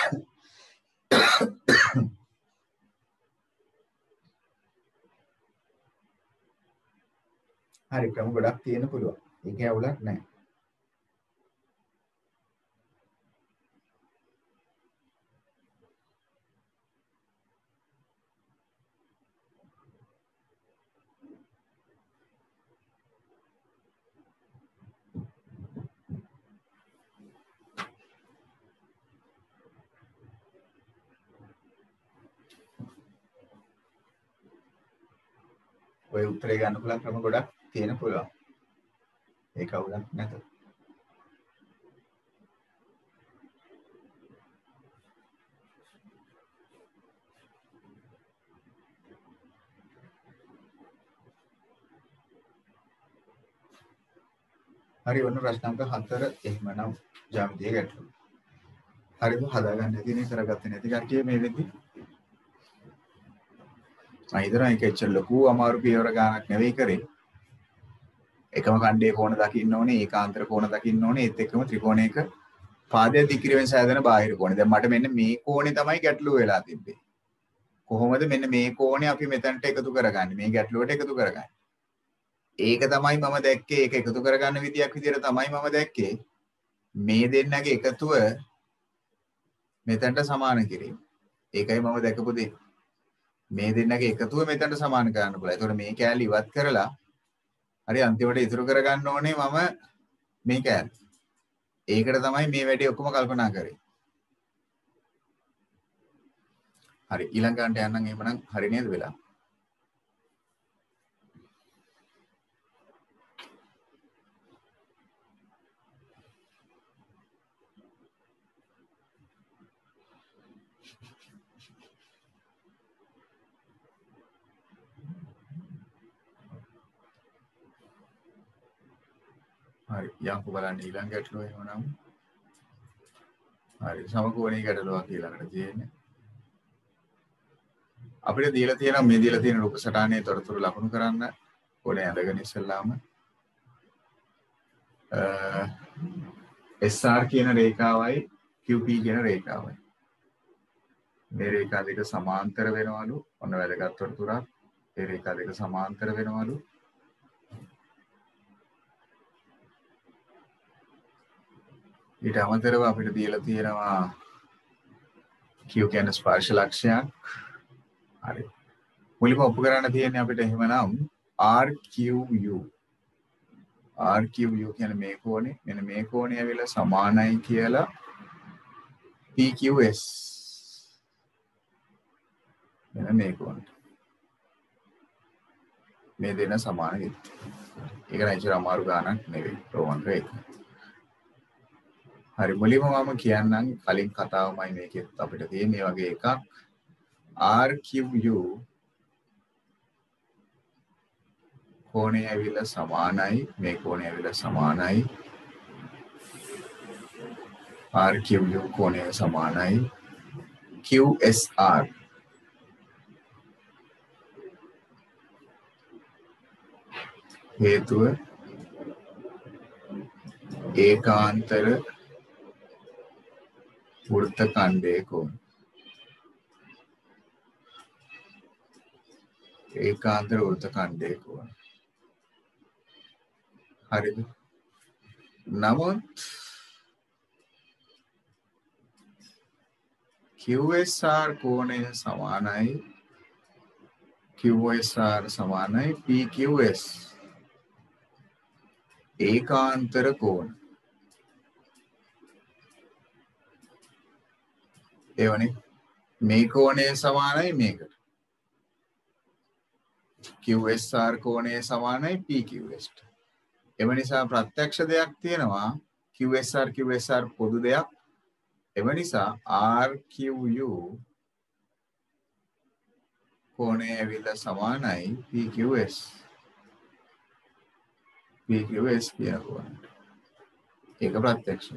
හරි ක්‍රම ගොඩක් තියෙන්න පුළුවන්. ඒකේ අවුලක් නැහැ. ඔය උත්තරේ ගන්න පුළුවන් ක්‍රම ගොඩක් තියෙන පුළුවන්. ඒක අවුලක් නැත. හරි ඔන්න ප්‍රශ්න අංක හතර එහෙමනම් ජ්‍යාමිතිය ගැටලුව. හරිද හදාගන්න තියෙන්නේ කරගත්තේ නැති කට්ටිය මේ වෙද්දි. මම හිතනවා ඒක එච්චර ලොකු අමාරු පියවර ගානක් නෙවෙයි කරේ. එකම කණ්ඩේ කෝණ දකින්න ඕනේ, ඒකාන්තර කෝණ දකින්න ඕනේ, ඒත් එක්කම ත්‍රිකෝණයක පාදයේ දික්කිරීමෙන් සෑදෙන බාහිර කෝණය. දැන් මට මෙන්න මේ කෝණේ තමයි ගැටලුව වෙලා තිබ්බේ. කොහොමද මෙන්න මේ කෝණේ අපි මෙතනට එකතු කරගන්නේ? මේ ගැටලුවට එකතු කරගන්නේ. ඒක තමයි මම දැක්කේ. ඒක එකතු කරගන්න විදියක් විදියට තමයි මම දැක්කේ. මේ දෙන්නගේ එකතුව මෙතනට සමාන කිරීම. ඒකයි මම දැකපු දේ. මේ දෙන්නගේ එකතුව මෙතනට සමාන කරන්න පුළුවන්. ඒතකොට මේ කෑලි ඉවත් කරලා හරි අන්තිමට ඉතුරු කරගන්න ඕනේ මම මේ කෑලි. ඒකට තමයි මේ වැඩේ ඔක්කොම කල්පනා කරේ. හරි ඊළඟට යන්නම් එහෙමනම් හරි නේද වෙලා? හරි යන්කෝ බලන්න ඊළඟ ගැටලුව එහෙමනම්. හරි සමකෝණී ගැටලුවක් ඊළඟට තියෙන්නේ. අපිට දීලා තියෙනවා මේ දීලා තියෙන රූප සටහනේ තොරතුරු ලකුණු කරන්න ඕනේ අඳගෙන ඉස්සෙල්ලාම S R කියන රේඛාවයි Q P කියන රේඛාවයි මේ රේඛා දෙක සමාන්තර වෙනවලු ඔන්න වැදගත් තොරතුරක් මේ රේඛා දෙක සමාන්තර වෙනවලු ඊට අමතරව අපිට දීලා තියෙනවා Q කියන ස්පර්ශ ලක්ෂයක් හරි මුලින්ම ඔප්පු කරන්න තියෙන්නේ අපිට එහෙමනම් R Q U R Q U කියන මේ කෝණේ මෙන්න මේ කෝණය ඇවිල්ලා සමානයි කියලා P Q S මෙන්න මේ කෝණය මේ දෙන සමාන විදිහට ඒක නයිචර අමාරු ගානක් නෙවෙයි රෝමන් රේඛ හරි මුලින්ම මම කියන්නම් කලින් කතාවමයි මේකෙත් අපිට තියෙන මේ වගේ එකක් R Q U කෝණය ඇවිල්ලා සමානයි මේ කෝණය ඇවිල්ලා සමානයි R Q U කෝණය සමානයි Q S R හේතුව ඒකාන්තර වෘත්ත ඛණ්ඩයේ කෝණ ඒකාන්තර වෘත්ත ඛණ්ඩයේ කෝණ හරිද නමුත් Q S R කෝණය සමානයි Q S R සමානයි P Q S ඒකාන්තර කෝණ එවනේ මේ කෝණය සමානයි මේකට Q S R කෝණය සමානයි P Q S එව නිසා ප්‍රත්‍යක්ෂ දෙයක් තියෙනවා Q S R Q S R පොදු දෙයක් එව නිසා R Q U කෝණය ඇවිල්ලා සමානයි P Q S P Q S කියන කෝණය ඒක ප්‍රත්‍යක්ෂයි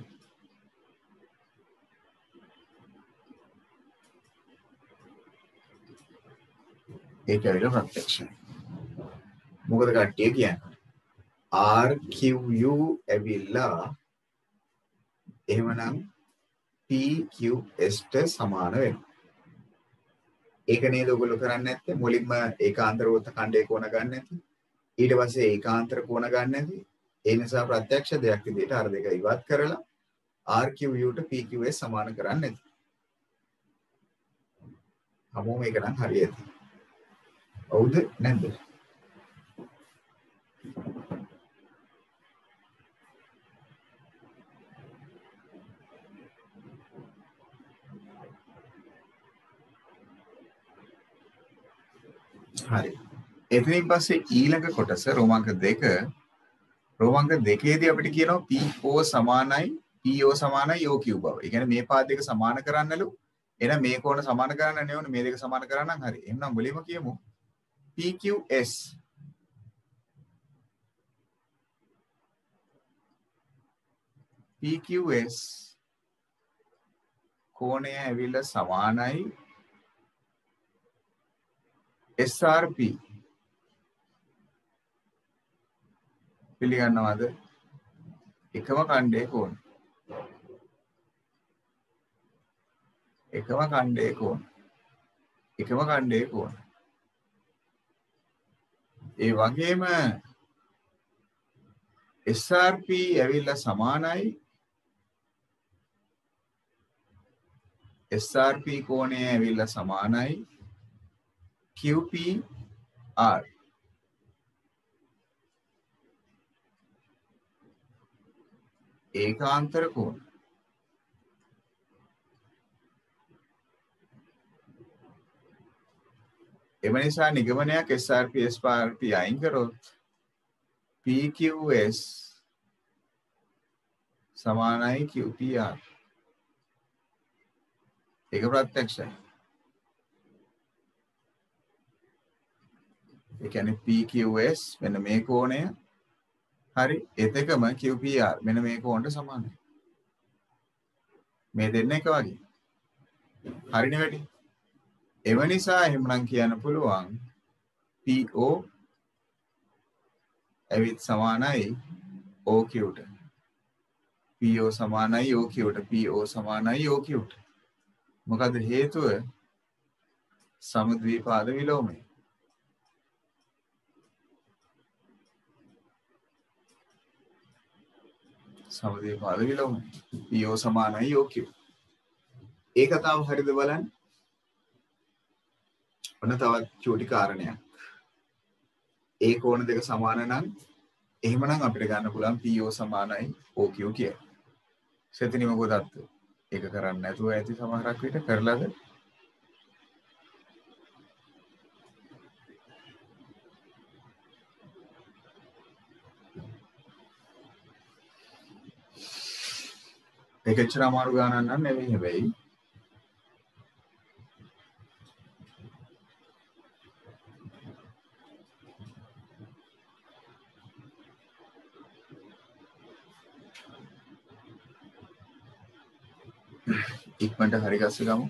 ඒක ඇවිල්ලා ප්‍රත්‍යක්ෂයි මොකද කට්ටිය කියන්නේ R Q U ඇවිල්ලා එහෙමනම් P Q S ට සමාන වෙනවා ඒක නේද ඔයගොල්ලෝ කරන්නේ නැත්තේ මුලින්ම ඒකාන්තර වෘත්ත ඛණ්ඩයේ කෝණ ගන්න නැති ඊට පස්සේ ඒකාන්තර කෝණ ගන්න නැති ඒ නිසා ප්‍රත්‍යක්ෂ දෙයක් විදිහට අර දෙක ඉවත් කරලා R Q U ට P Q S සමාන කරන්නේ නැති හැමෝම ඒක නම් හරියට හවුද නැද්ද හරි එතනින් පස්සේ ඊළඟ කොටස රෝමාංක දෙක රෝමාංක දෙකේදී අපිට කියනවා P O සමානයි P O සමානයි O Q බව. ඒ කියන්නේ මේ පාද දෙක සමාන කරන්නලු. එහෙනම් මේ කෝණ සමාන කරන්න නෙවෙයි මේ දෙක සමාන කරන්න නම් හරි. එහෙනම් මුලින්ම කියමු P Q S P Q S කෝණය ඇවිල්ලා සමානයි S R P පිළිගන්නවද එකම ඛණ්ඩයේ කෝණ එකම ඛණ්ඩයේ කෝණ. එකම ඛණ්ඩයේ කෝණ. ඒ වගේම S R P ඇවිල්ලා සමානයි S R P කෝණය ඇවිල්ලා සමානයි Q P R. ඒකාන්තර කෝණ. එම නිසා නිගමනයක් S R P S R P අයින් කරොත් P Q S සමානයි Q P R. ඒක ප්‍රත්‍යක්ෂයි. ඒ කියන්නේ P Q S මෙන්න මේ කෝණය හරි එතකම Q P R මෙන්න මේ කෝණයට සමානයි. මේ දෙන්න එක වගේ. හරිනේ වැඩි. එව නිසා එහෙමනම් කියන්න පුළුවන් P O ඇවිත් සමානයි O Q ට. P O සමානයි O Q ට. P O සමානයි O Q ට. මොකද හේතුව සමද්විපාද විලෝමය. සමද්විපාද විලෝමය. P O සමානයි O Q. ඒ කතාව හරිද බලන්න. ඔන්න තවත් චූටි කාරණයක්. ඒ කෝණ දෙක සමාන නම් එහෙමනම් අපිට ගන්න පුළුවන් P O සමානයි O Q කියලා. සෙතනිම ගොඩක් ඒක කරන්න නැතුව ඇති සමහරක් විට කරලාද? ඒක එච්චර අමාරු ගානක් නම් නෙවෙයි හැබැයි. ඉක්මනට හරි ගස්ස ගමු.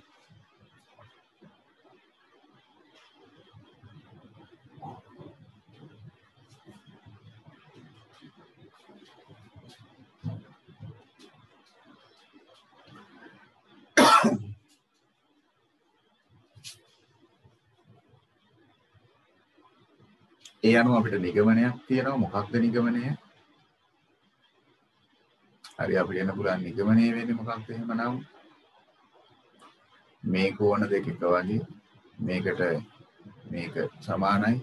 ඒ අනුව අපිට නිගමනයක් තියෙනවා. මොකක්ද නිගමනය? හරි අපිට එන්න පුළුවන් නිගමනය වෙන්නේ මොකක්ද එහෙමනම් මේ කෝණ දෙක එක වගේ මේකට මේක සමානයි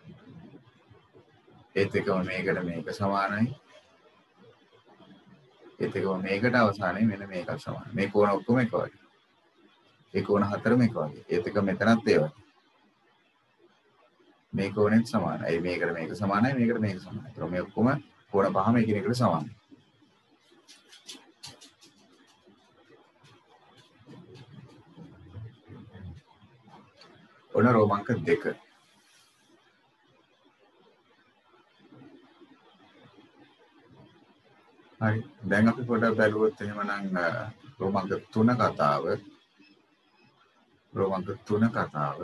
ඒත් එකම මේකට මේක සමානයි ඒත් එකම මේකට අවසානයේ මෙන්න මේකත් සමානයි මේ කෝණ ඔක්කොම එක වගේ ඒ කෝණ හතරම එක වගේ ඒත් එක මෙතනත් ඒ වගේ මේ කෝණෙත් සමානයි මේකට මේක සමානයි මේකට මේක සමානයි ඒත් මේ ඔක්කොම කෝණ පහම එකිනෙකට සමානයි ඔන්න රෝමාංක දෙක හරි දැන් අපි පොඩ්ඩක් බලුවොත් එහෙමනම් රෝමාංක තුන කතාව රෝමාංක තුන කතාව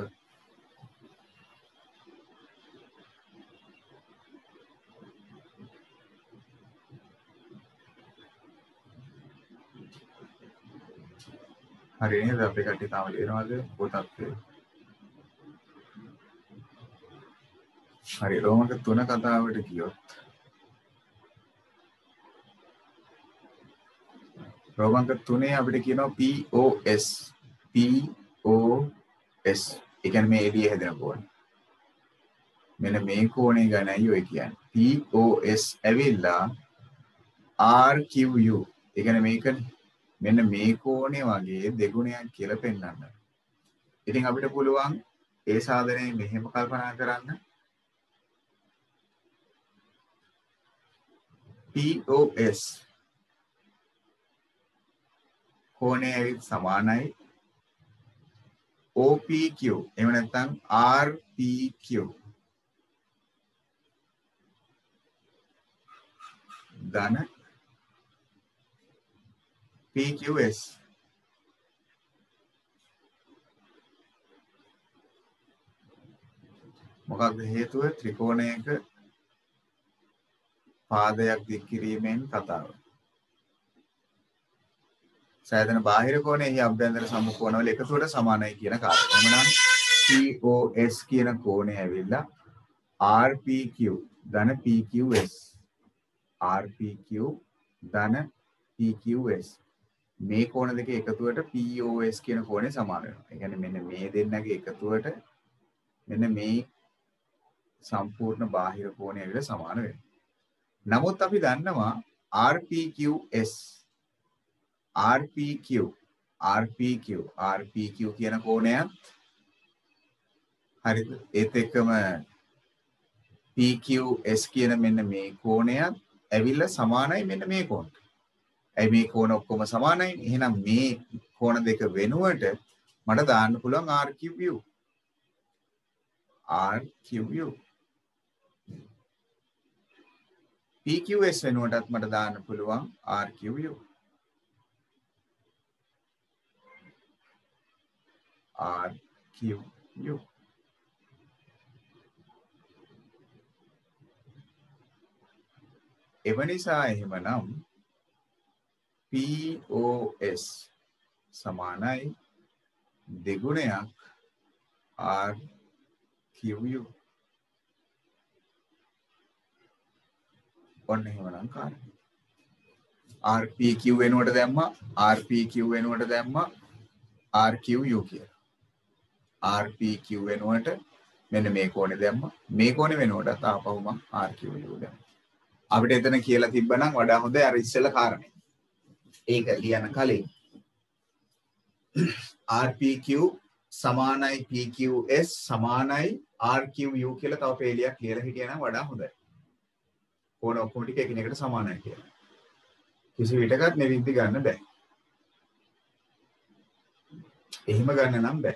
හරි නේද අපි කට්ටිය තාම ලියනවාද පොතක් හරි රෝමාංක තුන කතාවට ගියොත් රෝමාංක තුනේ අපිට කියනවා P O S P O S ඒ කියන්නේ මේ එළිය හැදෙන කෝණය මෙන්න මේ කෝණය ගැනයි ඔය කියන්නේ P O S ඇවිල්ලා R Q U ඒ කියන්නේ මේකනේ මෙන්න මේ කෝණය වගේ දෙගුණයක් කියලා පෙන්වන්න. ඉතින් අපිට පුළුවන් ඒ සාධනය මෙහෙම කල්පනා කරන්න P O S කෝණය ඇවිත් සමානයි O P Q එහෙම නැත්නම් R P Q ධන P Q S මොකක්ද හේතුව ත්‍රිකෝණයක පාදයක් දික් කිරීමෙන් කතාව සෑදෙන බාහිර කෝණය එහි අභ්‍යන්තර සමුකෝණවල එකතුවට සමානයි කියන කාරණය. එhmenan P O S කියන කෝණය ඇවිල්ලා R P Q ධන P Q S R P Q ධන P Q S මේ කෝණ දෙක එකතුවට P O S කියන කෝණය සමාන වෙනවා. ඒ කියන්නේ මෙන්න මේ දෙන්නගේ එකතුවට මෙන්න මේ සම්පූර්ණ බාහිර කෝණය ඇවිල්ලා සමාන වෙනවා. නමුත් අපි දන්නවා R P Q S R P Q R P Q R P Q කියන කෝණයත් හරිද? ඒත් එක්කම P Q S කියන මෙන්න මේ කෝණයත් ඇවිල්ලා සමානයි මෙන්න මේ කෝණයට. ඇයි මේ කෝණ ඔක්කොම සමානයි? එහෙනම් මේ කෝණ දෙක වෙනුවට මට දාන්න පුළුවන් R Q U. R Q U. P Q S වෙනුවටත් මට දාන්න පුළුවන් R Q U. R Q U. එවනිසා එහෙමනම් P O S සමානයි දෙගුණයක් R Q U. ඔන්න එහෙමනම් කාරණා. R P Q වෙනුවට දැම්මා R P Q වෙනුවට දැම්මා R Q U කියලා. R P Q වෙනුවට මෙන්න මේ කෝණය දැම්මා. මේ කෝණය වෙනුවටත් ආපහු මම R Q U දැම්මා. අපිට එතන කියලා තිබ්බනම් වඩා හොඳයි අර ඉස්සෙල්ලා කාරණේ. ඒක ලියන කලින් R P Q සමානයි P Q S සමානයි R Q U කියලා තව පේලියක් ලියලා හිටියනම් වඩා හොඳයි. කෝණ ඔක්කොම ටික එකිනෙකට සමානයි කියලා. කිසි විටකත් නෙවිද්දි ගන්න බෑ. එහෙම ගන්න නම් බෑ.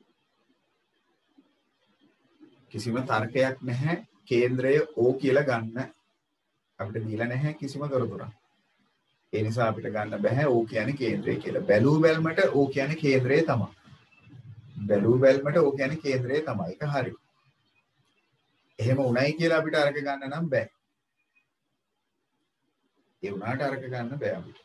කිසිම තර්කයක් නැහැ කේන්ද්‍රය O කියලා ගන්න අපිට දීලා නැහැ කිසිම තොරතුරක්. ඒ නිසා අපිට ගන්න බෑ O කියන්නේ කේන්ද්‍රය කියලා. බැලූ බැල්මට O කියන්නේ කේන්ද්‍රය තමයි. බැලූ බැල්මට O කියන්නේ කේන්ද්‍රය තමයි. ඒක හරි. එහෙම උණයි කියලා අපිට අරක ගන්න නම් බෑ. ඒ උනාට අරක ගන්න බෑ අපිට.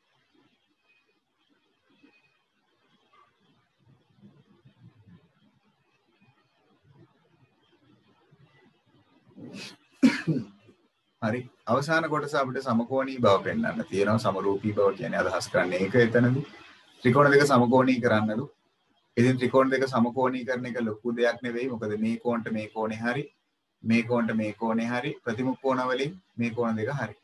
හරි අවසාන කොටස අපිට සමකෝණී බව පෙන්වන්න තියෙනවා. සමරූපී බව කියන්නේ අදහස් කරන්නේ ඒක එතනදී ත්‍රිකෝණ දෙක සමකෝණී කරන්නලු. ඉතින් ත්‍රිකෝණ දෙක සමකෝණී කරන එක ලොකු දෙයක් නෙවෙයි. මොකද මේ කෝණට මේ කෝණේ හරි මේ කෝණට මේ කෝණේ හරි ප්‍රතිමුඛ කෝණ වලින් මේ කෝණ දෙක හරි.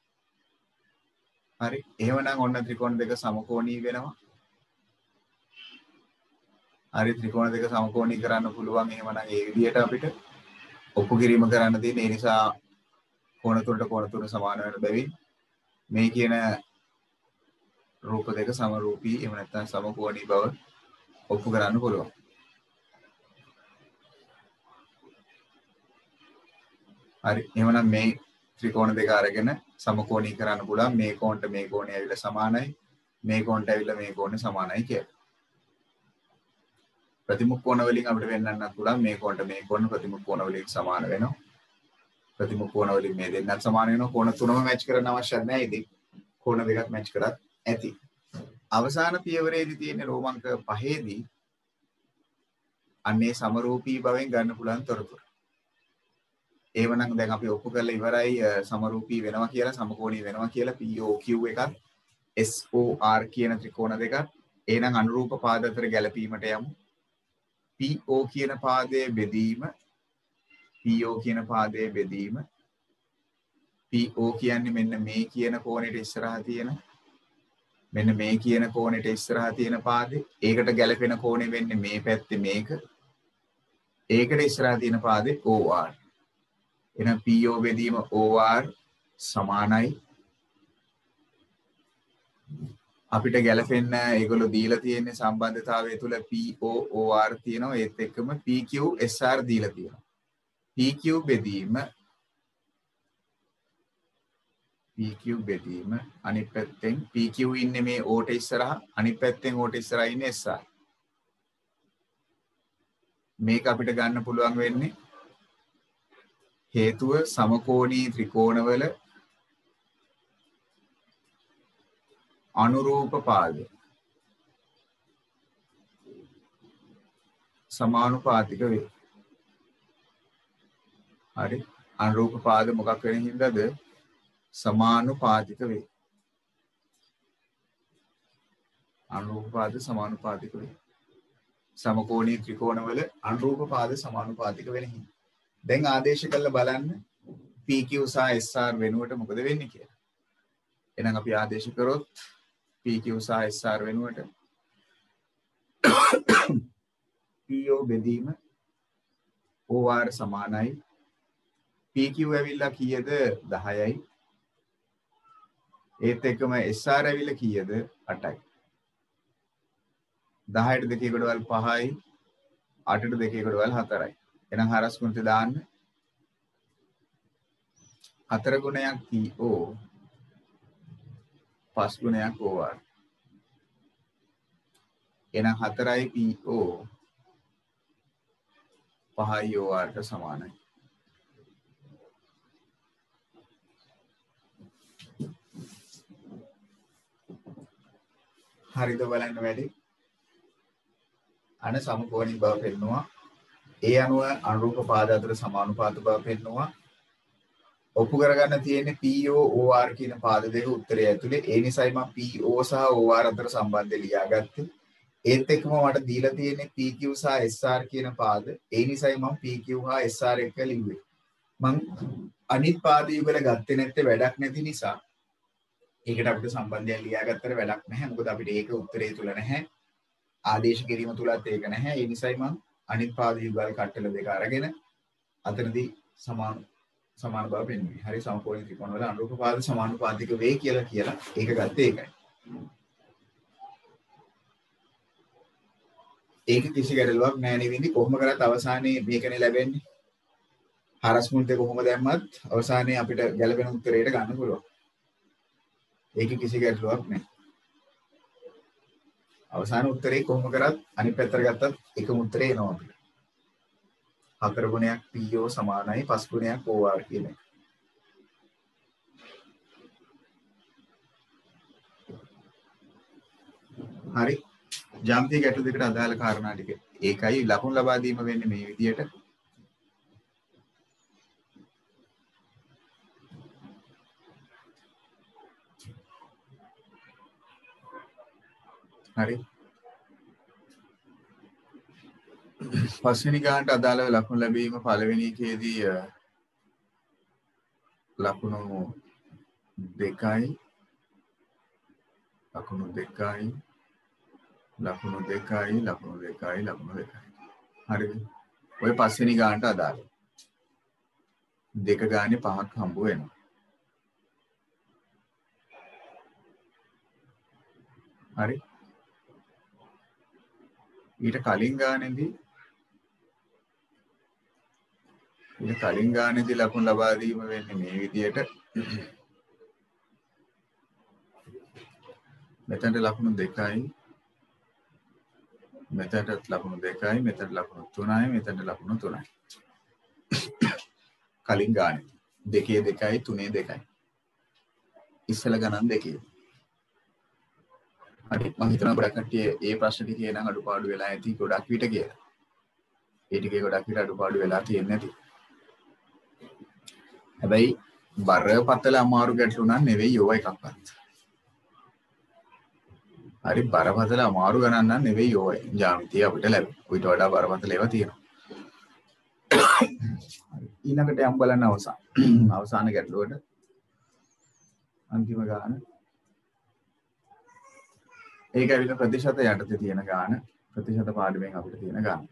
හරි එහෙමනම් ඔන්න ත්‍රිකෝණ දෙක සමකෝණී වෙනවා. හරි ත්‍රිකෝණ දෙක සමකෝණී කරන්න පුළුවන්. එහෙමනම් ඒ විදිහට අපිට ඔප්පු කිරීම කරන්න තියෙන. ඒ නිසා කෝණ තුනට කෝණ තුන සමාන වෙන බැවින් මේ කියන රූප දෙක සමරූපී එහෙම නැත්නම් සමකෝණී බව ඔප්පු කරන්න පුළුවන්. හරි එහෙමනම් මේ ත්‍රිකෝණ දෙක අරගෙන සමකෝණී කරන්න පුළුවන්. මේ කෝණට මේ කෝණය ඇවිල්ලා සමානයි. මේ කෝණට ඇවිල්ලා මේ කෝණය සමානයි කියලා. ප්‍රතිමුඛ කෝණ වලින් අපිට වෙන්නන්නත් පුළුවන්. මේ කෝණට මේ කෝණ ප්‍රතිමුඛ කෝණ වලින් සමාන වෙනවා. ප්‍රතිමුඛ කෝණ වලින් මේ දෙන්නත් සමාන වෙනවා. කෝණ තුනම මැච් කරන්න අවශ්‍ය නැහැ. ඉතින් කෝණ දෙකක් මැච් කරත් ඇති. අවසාන පියවරේදී තියෙන රෝමංක පහේදී අන්නේ සමරූපී භවෙන් ගන්න පුළුවන් තොරතුරු. ඒවනම් දැන් අපි ඔප්පු කරලා ඉවරයි සමරූපී වෙනවා කියලා සමකෝණී වෙනවා කියලා P O Q එකක් S O R කියන ත්‍රිකෝණ දෙකක්. එහෙනම් අනුරූප පාද අතර ගැලපීමට යමු. P O කියන පාදයේ බෙදීම P O කියන පාදයේ බෙදීම P O කියන්නේ මෙන්න මේ කියන කෝණයට ඉස්සරහා තියෙන මෙන්න මේ කියන කෝණයට ඉස්සරහා තියෙන පාදේ. ඒකට ගැලපෙන කෝණය වෙන්නේ මේ පැත්තේ මේක. ඒකට ඉස්සරහා තියෙන පාදේ O R. එහෙනම් P O බෙදීම O R සමානයි. අපිට ගැලපෙන්න ඒගොල්ලෝ දීලා තියෙන සම්බන්ධතාවය තුල P O O R තියෙනවා. ඒත් එක්කම P Q S R දීලා තියෙනවා. P Q බෙදීම P Q බෙදීම අනිත් පැත්තෙන් P Q ඉන්නේ මේ O ට ඉස්සරහා අනිත් පැත්තෙන් O ට ඉස්සරහා ඉන්නේ S R. මේක අපිට ගන්න පුළුවන් වෙන්නේ හේතුව සමකෝණී ත්‍රිකෝණවල අනුරූප පාද සමානුපාතික වේ. හරි. අනුරූප පාද මොකක් වෙන හින්දාද? සමානුපාතික වේ. අනුරූප පාද සමානුපාතික වේ. සමකෝණී ත්‍රිකෝණවල අනුරූප පාද සමානුපාතික වෙන හින්දා. දැන් ආදේශ කරලා බලන්න P Q සහ S R වෙනුවට මොකද වෙන්නේ කියලා. එහෙනම් අපි ආදේශ කරොත් P Q සහ S R වෙනුවට P O බෙදීම O R සමානයි. P Q ඇවිල්ලා කීයද? දහයයි. ඒත් එක්කම S R ඇවිල්ලා කීයද? අටයි. දහයට දෙකේ කොටවල් පහයි. අටට දෙකේ කොටවල් හතරයි. එහෙනම් හරස් ගුණිත දාන්න. හතර ගුණයක් P O පස් ගුණයක් O R. එහෙනම් හතරයි P O පහයි O R ට සමානයි. හරිද බලන්න වැඩි. අන සමකෝණී බව පෙන්නවා. ඒ අනුව අනුරූප පාද අතර සමානුපාත බව පෙන්නවා. ඔප්පු කරගන්න තියෙන්නේ P O O R කියන පාද දෙක උත්තරය ඇතුලේ. ඒ නිසායි මම P O සහ O R අතර සම්බන්ධය ලියාගත්තේ. ඒත් එක්කම මට දීලා තියෙන්නේ P Q සහ S R කියන පාද. ඒ නිසායි මම P Q හා S R එක ලිව්වේ. මම අනිත් පාද යුගල ගත්තේ නැත්තේ වැඩක් නැති නිසා. ඒකට අපිට සම්බන්ධයක් ලියාගත්තට වැඩක් නැහැ. මොකද අපිට ඒක උත්තරේ තුල නැහැ. ආදේශ කිරීම තුලත් ඒක නැහැ. ඒ නිසායි මම අනිත් පාද යුගල කට්ටල දෙක අරගෙන අතරදී සමාන සමාන බව පෙන්වන්නේ. හරි සමකෝණී ත්‍රිකෝණ වල අනුරූප පාද සමානුපාතික වේ කියලා කියලා ඒක ගත්තේ ඒකයි. ඒක කිසි ගැටලුවක් නැහැ නෙවෙයි. කොහොම කරත් අවසානයේ මේකනේ ලැබෙන්නේ. හරස් මුල්තේ කොහොම දැම්මත් අවසානයේ අපිට ගැළපෙන උත්තරයට ගන්න පුළුවන්. ඒක කිසි ගැටලුවක් නැහැ. අවසාන උත්තරේ කොහොම කරත් අනිත් පැත්තට ගත්තත් එකම උත්තරේ එනවා අපිට. හතර ගුණයක් P O සමානයි පස් ගුණයක් O R කියන එක. හරි. ජාමිතිය ගැටලු දෙකට අදාළ කාරණා ටික. ඒකයි ලකුණු ලබා දීම වෙන්නේ මේ විදියට. හරි. පස්වෙනි ගානට අදාළව ලකුණු ලැබීම පළවෙනි එකේදී ලකුණු දෙකයි ලකුණු දෙකයි ලකුණු දෙකයි ලකුණු දෙකයි ලකුණු දෙකයි. හරිද? ඔය පස්වෙනි ගානට අදාළ දෙක ගානේ පහක් හම්බ වෙනවා. හරි. ඊට කලින් ගානේදී ඊට කලින් ගානේදී ලකුණු ලබා දීම වෙන්නේ මේ විදියට. මෙතනට ලකුණු දෙකයි මෙතනට ලකුණු දෙකයි මෙතනට ලකුණු තුනයි මෙතනට ලකුණු තුනයි. කලින් ගානේ දෙකේ දෙකයි තුනේ දෙකයි. ඉස්සල ගණන් දෙකේ. හරි මම හිතනවා ගොඩක් කට්ටිය ඒ ප්‍රශ්න ටිකේ නම් අඩුපාඩු වෙලා ඇති ගොඩක් විට කියලා. ඒ ටිකේ ගොඩක් විට අඩුපාඩු වෙලා තියෙන්නේ නැති. හැබැයි බරපතල අමාරු ගැටලු නම් නෙවෙයි යෝව එකක්වත්. හරි බරපතල අමාරු ගණන් නම් නෙවෙයි යෝව. ජ්‍යාමිතිය අපිට ලැබෙනවා. ඊට වඩා බරපතල ඒවා තියෙනවා. ඊළඟට යම් බලන්න අවසන්. අවසාන ගැටලුවට අන්තිම ගාන. ඒක ඇවිල්ලා ප්‍රතිශත යටතේ තියෙන ගාන. ප්‍රතිශත පාඩුවෙන් අපිට තියෙන ගාන.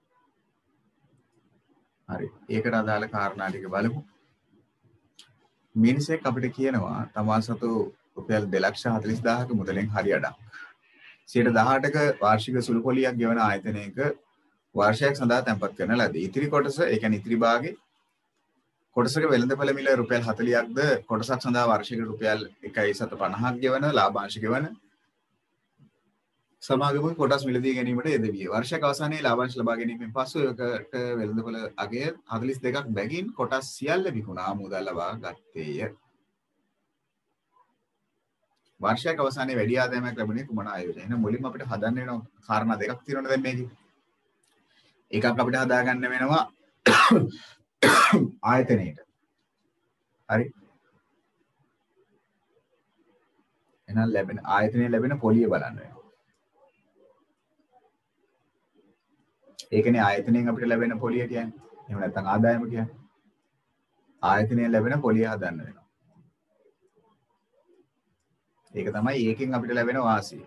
හරි. ඒකට අදාළ කාරණා ටික බලමු. මිනිසෙක් අපිට කියනවා තමා සතු රුපියල් දෙලක්ෂ හතළිස් දාහක මුදලෙන් හරි අඩක් සියයට දහඅටක වාර්ෂික සුළු පොලියක් ගෙවන ආයතනයක වාර්ෂයක් සඳහා තැන්පත් කරන ලදී. ඉතිරි කොටස ඒ කියන්නේ ඉතිරි භාගේ කොටසක වෙළඳපොළ මිල රුපියල් හතළිහක්ද කොටසක් සඳහා වාර්ෂික රුපියල් එකසිය පනහක් ගෙවන ලාභාංශ ගෙවන සමාගමක කොටස් මිලදී ගැනීමට යෙදවිය. වර්ෂයක අවසානයේ ලාභාංශ ලබා ගැනීමෙන් පසු ඒකට වෙළඳපොළ අගය හතළිස් දෙකක් බැගින් කොටස් සියල්ල විකුණා මුදල් ලබා ගත්තේය. වර්ෂයක අවසානයේ වැඩි ආදායමක් ලැබුණේ කුමන ආයෝජනය? එහෙනම් මුලින්ම අපිට හදන්න වෙන කාරණා දෙකක් තියෙනවනේ දැන් මේකේ. එකක් අපිට හදාගන්න වෙනවා ආයතනයේට. හරි. එහෙනම් ලැබෙන ආයතනයේ ලැබෙන පොලිය බලන්න වෙනවා. ඒකනේ ආයතනයෙන් අපිට ලැබෙන පොලිය කියන්නේ. එහෙම නැත්නම් ආදායම කියන්නේ. ආයතනයෙන් ලැබෙන පොලිය හදන්න වෙනවා. ඒක තමයි ඒකෙන් අපිට ලැබෙන වාසිය.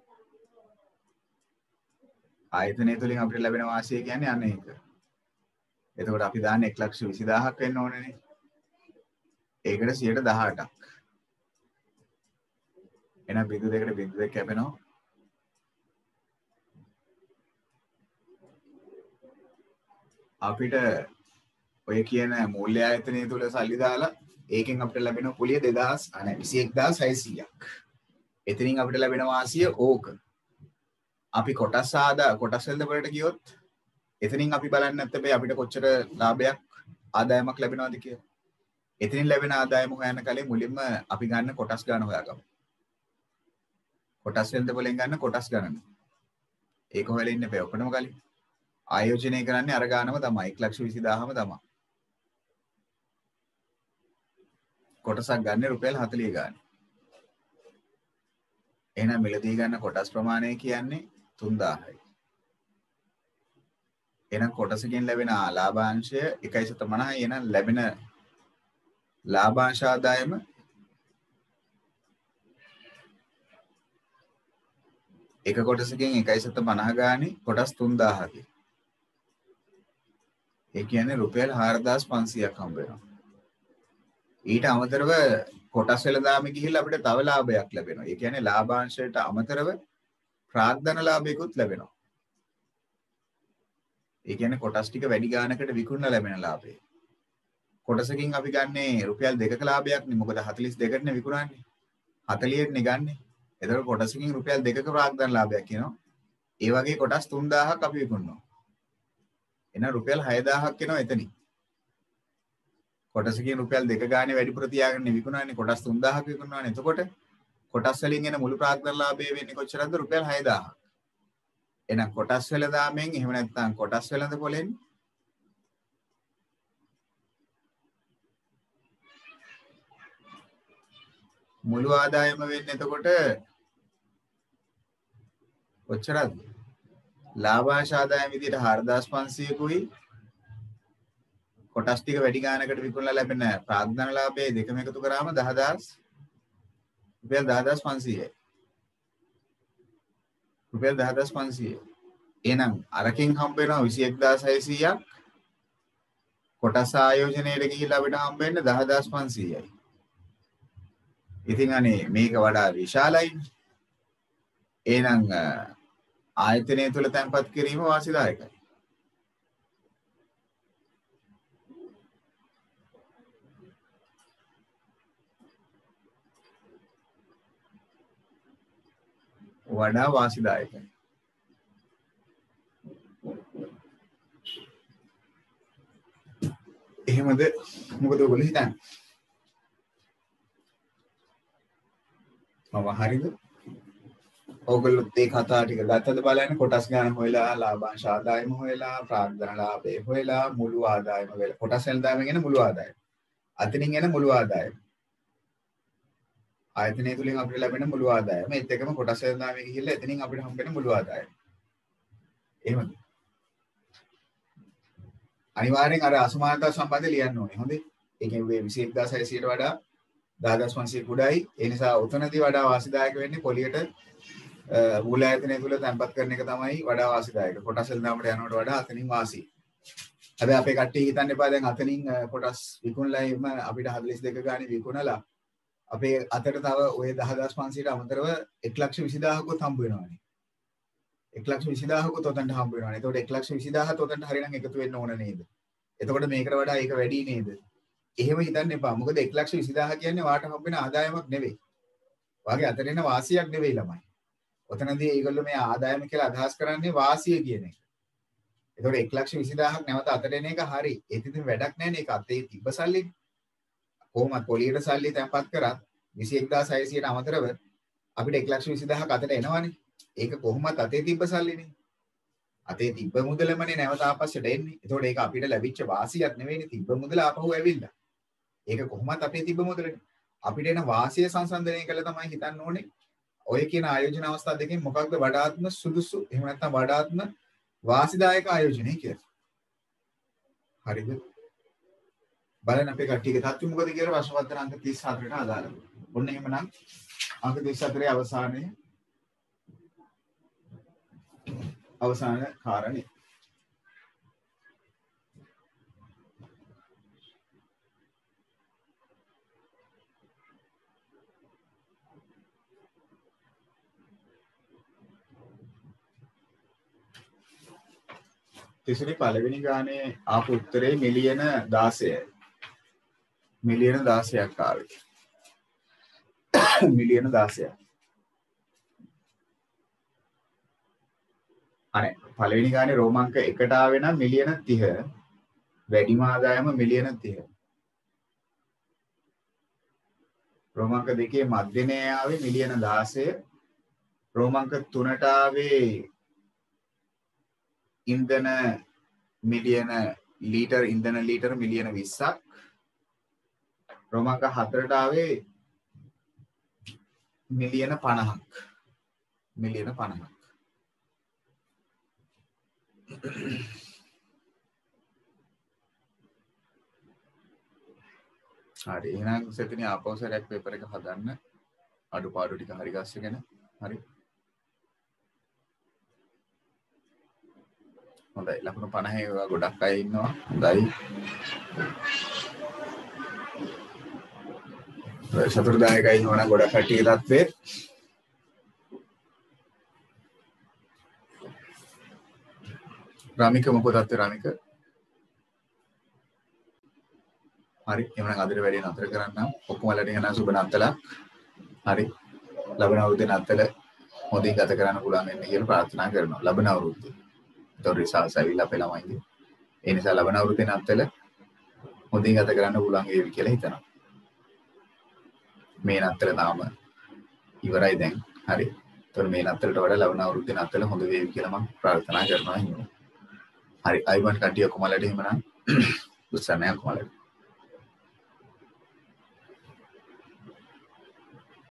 ආයතනය තුලින් අපිට ලැබෙන වාසිය කියන්නේ අන්න ඒක. එතකොට අපි දාන්නේ එක ලක්ෂ විසි දහසක් වෙන්න ඕනේනේ. ඒකට සියයට දහඅටක්. එහෙනම් බිඳු දෙකට බිඳු දෙක කැපෙනවා. අපිට ඔය කියන මූල්‍ය ආයතනය තුල සල්ලි දාලා ඒකෙන් අපිට ලැබෙන පොලිය දෙදාස් අනේ විසි එක් දහස් හයසීයක්. එතනින් අපිට ලැබෙන වාසිය ඕක. අපි කොටස් ආදා කොටස් වලට වලට ගියොත් එතනින් අපි බලන්නේ නැත්නම් අපිට කොච්චර ලාභයක් ආදායමක් ලැබෙනවද කියලා. එතනින් ලැබෙන ආදායම හොයන්න කලින් මුලින්ම අපි ගන්න කොටස් ගන්න හොයාගමු. කොටස් වලට වලින් ගන්න කොටස් ගණන. ඒක හොයලා ඉන්න බෑ ඔක්කොම කලින්. ආයෝජනය කරන්නේ අර ගානම තමයි එක ලක්ෂ විසි දහසම තමයි. කොටසක් ගන්න රුපියල් හතළිහ ගානේ. එහෙනම් මිලදී ගන්න කොටස් ප්‍රමාණය කියන්නේ තුන් දාහයි. එහෙනම් කොටසකින් ලැබෙන ලාභාංශය එකයි දශම පනහයි. එහෙනම් ලැබෙන ලාභාංශ ආදායම එක කොටසකින් එකයි දශම පනහ ගානේ කොටස් තුන් දාහකි. ඒ කියන්නේ රුපියල් හාරදාස් පන්සීයක් හම්බ වෙනවා. ඊට අමතරව කොටස් වෙළඳාම ගිහිල්ලා අපිට තව ලාභයක් ලැබෙනවා. ඒ කියන්නේ ලාභාංශයට අමතරව ප්‍රාග්ධන ලාභයකුත් ලැබෙනවා. ඒ කියන්නේ කොටස් ටික වැඩි ගානකට විකුණන ලැබෙන ලාභය. කොටසකින් අපි ගන්නේ රුපියල් දෙකක ලාභයක් නේ. මොකද හතළිස් දෙකටනේ විකුණන්නේ. හතළිහටනේ ගන්නෙ. එතකොට කොටසකින් රුපියල් දෙකක ප්‍රාග්ධන ලාභයක් කියනවා. ඒ වගේ කොටස් තුන් දාහක් අපි විකුණනවා. එහෙනම් රුපියල් හය දාහක් එනවා එතනින්. කොටසකින් රුපියල් දෙක ගානේ වැඩිපුර තියාගෙන විකුණන්නේ කොටස් තුන් දාහක් විකුණනවානේ. එතකොට කොටස් වලින් එන මුළු ප්‍රාග්ධන ලාභය වෙන්නේ කොච්චරද? රුපියල් හය දාහක්. එහෙනම් කොටස් වෙළඳාමෙන් එහෙම නැත්නම් කොටස් වෙළඳ පොලෙන් මුළු ආදායම වෙන්නේ එතකොට කොච්චරද? ලාභාංශ ආදායම විදිහට හාරදාස් පන්සීයකුයි කොටස් ටික වැඩි ගානකට විකුණලා ලැබෙන ප්‍රාග්ධන ලාභයේ දෙකම එකතු කරාම දහදාස් රුපියල් දහදාස් පන්සීයයි. රුපියල් දහදාස් පන්සීය. එහෙනම් අරකින් හම්බ වෙනවා විසි එක් දහස් හයසීයක්. කොටස් ආයෝජනයේට ගිහිල්ලා අපිට හම්බ වෙන්නේ දහදාස් පන්සීයයි. ඉතින් අනේ මේක වඩා විශාලයි. එහෙනම් ආයතනය තුල තැන්පත් කිරීම වාසිදායකයි. වඩා වාසිදායකයි. එහෙමද? මොකද ඔයගොල්ලෝ හිතන්නේ? මම හරිද? ඔයගොල්ලෝ ඒ කතා ටික ගත්තද බලන්න කොටස් ගන්න හොයලා ලාභාංශ ආදායම හොයලා ප්‍රාග්ධන ලාභය හොයලා මුළු ආදායම වෙලා කොටස් වෙනදාමෙන් එන මුළු ආදායම. අතනින් එන මුළු ආදායම. ආයතනය තුලින් අපිට ලැබෙන මුළු ආදායම ඒත් එකම කොටස් වෙනදාමෙන් ගිහිල්ලා එතනින් අපිට හම්බ වෙන මුළු ආදායම. එහෙමද? අනිවාර්යෙන් අර අසමානතා සම්බන්ධය ලියන්න ඕනේ. හොඳේ. ඒ කියන්නේ විසි එක් දහස් හයසීයට වඩා දහදාස් පන්සීය කුඩායි. ඒ නිසා උතනදී වඩා වාසිදායක වෙන්නේ පොලියට මූල්‍ය ආයතනය තුල තැන්පත් කරන එක තමයි වඩා වාසිදායක. කොටස් වෙනදාමට යනවට වඩා අතනින් වාසි. හැබැයි අපේ කට්ටිය හිතන්න එපා දැන් අතනින් කොටස් විකුණලා එම අපිට හතළිස් දෙක ගානේ විකුණලා අපේ අතට තව ওই දහදාස් පන්සීයට අමතරව එක ලක්ෂ විසි දහසකුත් හම්බ වෙනවානේ. එක ලක්ෂ විසි දහසකුත් උතන්ට හම්බ වෙනවානේ. එතකොට එක ලක්ෂ විසි දහසත් උතන්ට හරියනම් එකතු වෙන්න ඕන නේද? එතකොට මේකට වඩා ඒක වැඩි නේද? එහෙම හිතන්න එපා. මොකද එක ලක්ෂ විසි දහස කියන්නේ වාට හම්බ වෙන ආදායමක් නෙවෙයි. වාගේ අතට එන වාසියක් නෙවෙයි ළමයි. ඔතනදී ඒගොල්ලෝ මේ ආදායම කියලා අදහස් කරන්නේ වාසිය කියන එක. එතකොට එක ලක්ෂ විසි දහසක් නැවත අතට එන එක හරි. ඒත් ඉතින් වැඩක් නැහැ නේ. ඒක අතේ තිබ්බ සල්ලි. කොහොමද පොලියට සල්ලි තැන්පත් කරත් විසි එක් දහස් හයසීයට අමතරව අපිට එක ලක්ෂ විසි දහසක් අතට එනවනේ. ඒක කොහොමද අතේ තිබ්බ සල්ලිනේ. අතේ තිබ්බ මුදලමනේ නැවත ආපස්සට එන්නේ. ඒතකොට ඒක අපිට ලැබිච්ච වාසියක් නෙවෙයිනේ තිබ්බ මුදල ආපහු ඇවිල්ලා. ඒක කොහොමත් අපේ තිබ්බ මුදලනේ. අපිට එන වාසිය සංසන්දනය කළා තමයි හිතන්න ඕනේ. ඔය කියන ආයෝජන අවස්ථා දෙකෙන් මොකක්ද වඩාත්ම සුදුසු එහෙම නැත්නම් වඩාත්ම වාසිදායක ආයෝජනය කියලා. හරිද? බලන්න අපේ කට්ටියගේ තත්ත්වය මොකද කියලා ප්‍රශ්න පත්‍ර අංක තිස් හතරට අදාළව. ඔන්න එහෙමනම් අංක තිස් හතරේ අවසානයේ අවසාන කාරණේ තිසුනේ පළවෙනි ගානේ ආපු උත්තරේ මිලියන දාසයයි. මිලියන දාසයක් ආවේ. මිලියන දාසයක්. අනේ පළවෙනි ගානේ රෝමාංක එකට ආවේ නම් මිලියන තිහ. වැඩිම ආදායම මිලියන තිහ. රෝමාංක දෙකේ මධ්‍යමයේ ආවේ මිලියන දාසය. රෝමාංක තුනට ආවේ ඉන්ධන මිලියන ලීටර් ඉන්ධන ලීටර් මිලියන විස්සක්. රෝමාංක හතරට ආවේ මිලියන පනහක්. මිලියන පනහක්. හරි එහෙනම් සෙතනිය ආපහු සරයක් පේපර් එක හදන්න අඩුපාඩු ටික හරි ගස්සගෙන හරි හොඳයි ලකුණු පනහේ ඒවා ගොඩක් අය ඉන්නවා හොඳයි සතුටුදායකයි ඉන්නවා ගොඩක් කට්ටියගේ තත්ත්වේ රාමික මොකද තත්ත්වේ රාමික හරි එහෙනම් අදට වැඩේ නතර කරන්නම් ඔක්කොම වලට එන සුබ නත්තල හරි ලබන අවුරුද්දේ නත්තල හොඳින් ගත කරන්න පුළුවන් වෙන්න කියලා ප්‍රාර්ථනා කරනවා ලබන අවුරුද්දේ ඒතොර රිසල්ට්ස් ඇවිල්ලා අපේ ළමයින්ගේ ඒ නිසා ලබන අවුරුද්දේ නත්තල හොඳින් ගත කරන්න පුළුවන් වේවි කියලා හිතනවා මේ නත්තල තාම ඉවරයි දැන් හරි ඒතොර මේ නත්තලට වඩා ලබන අවුරුද්දේ නත්තල හොඳ වේවි කියලා මම ප්‍රාර්ථනා කරනවා හිමි හරි අයිවන් කට්ටිය කොමලට එහෙමනම් උත්සන්නයක් කොමලට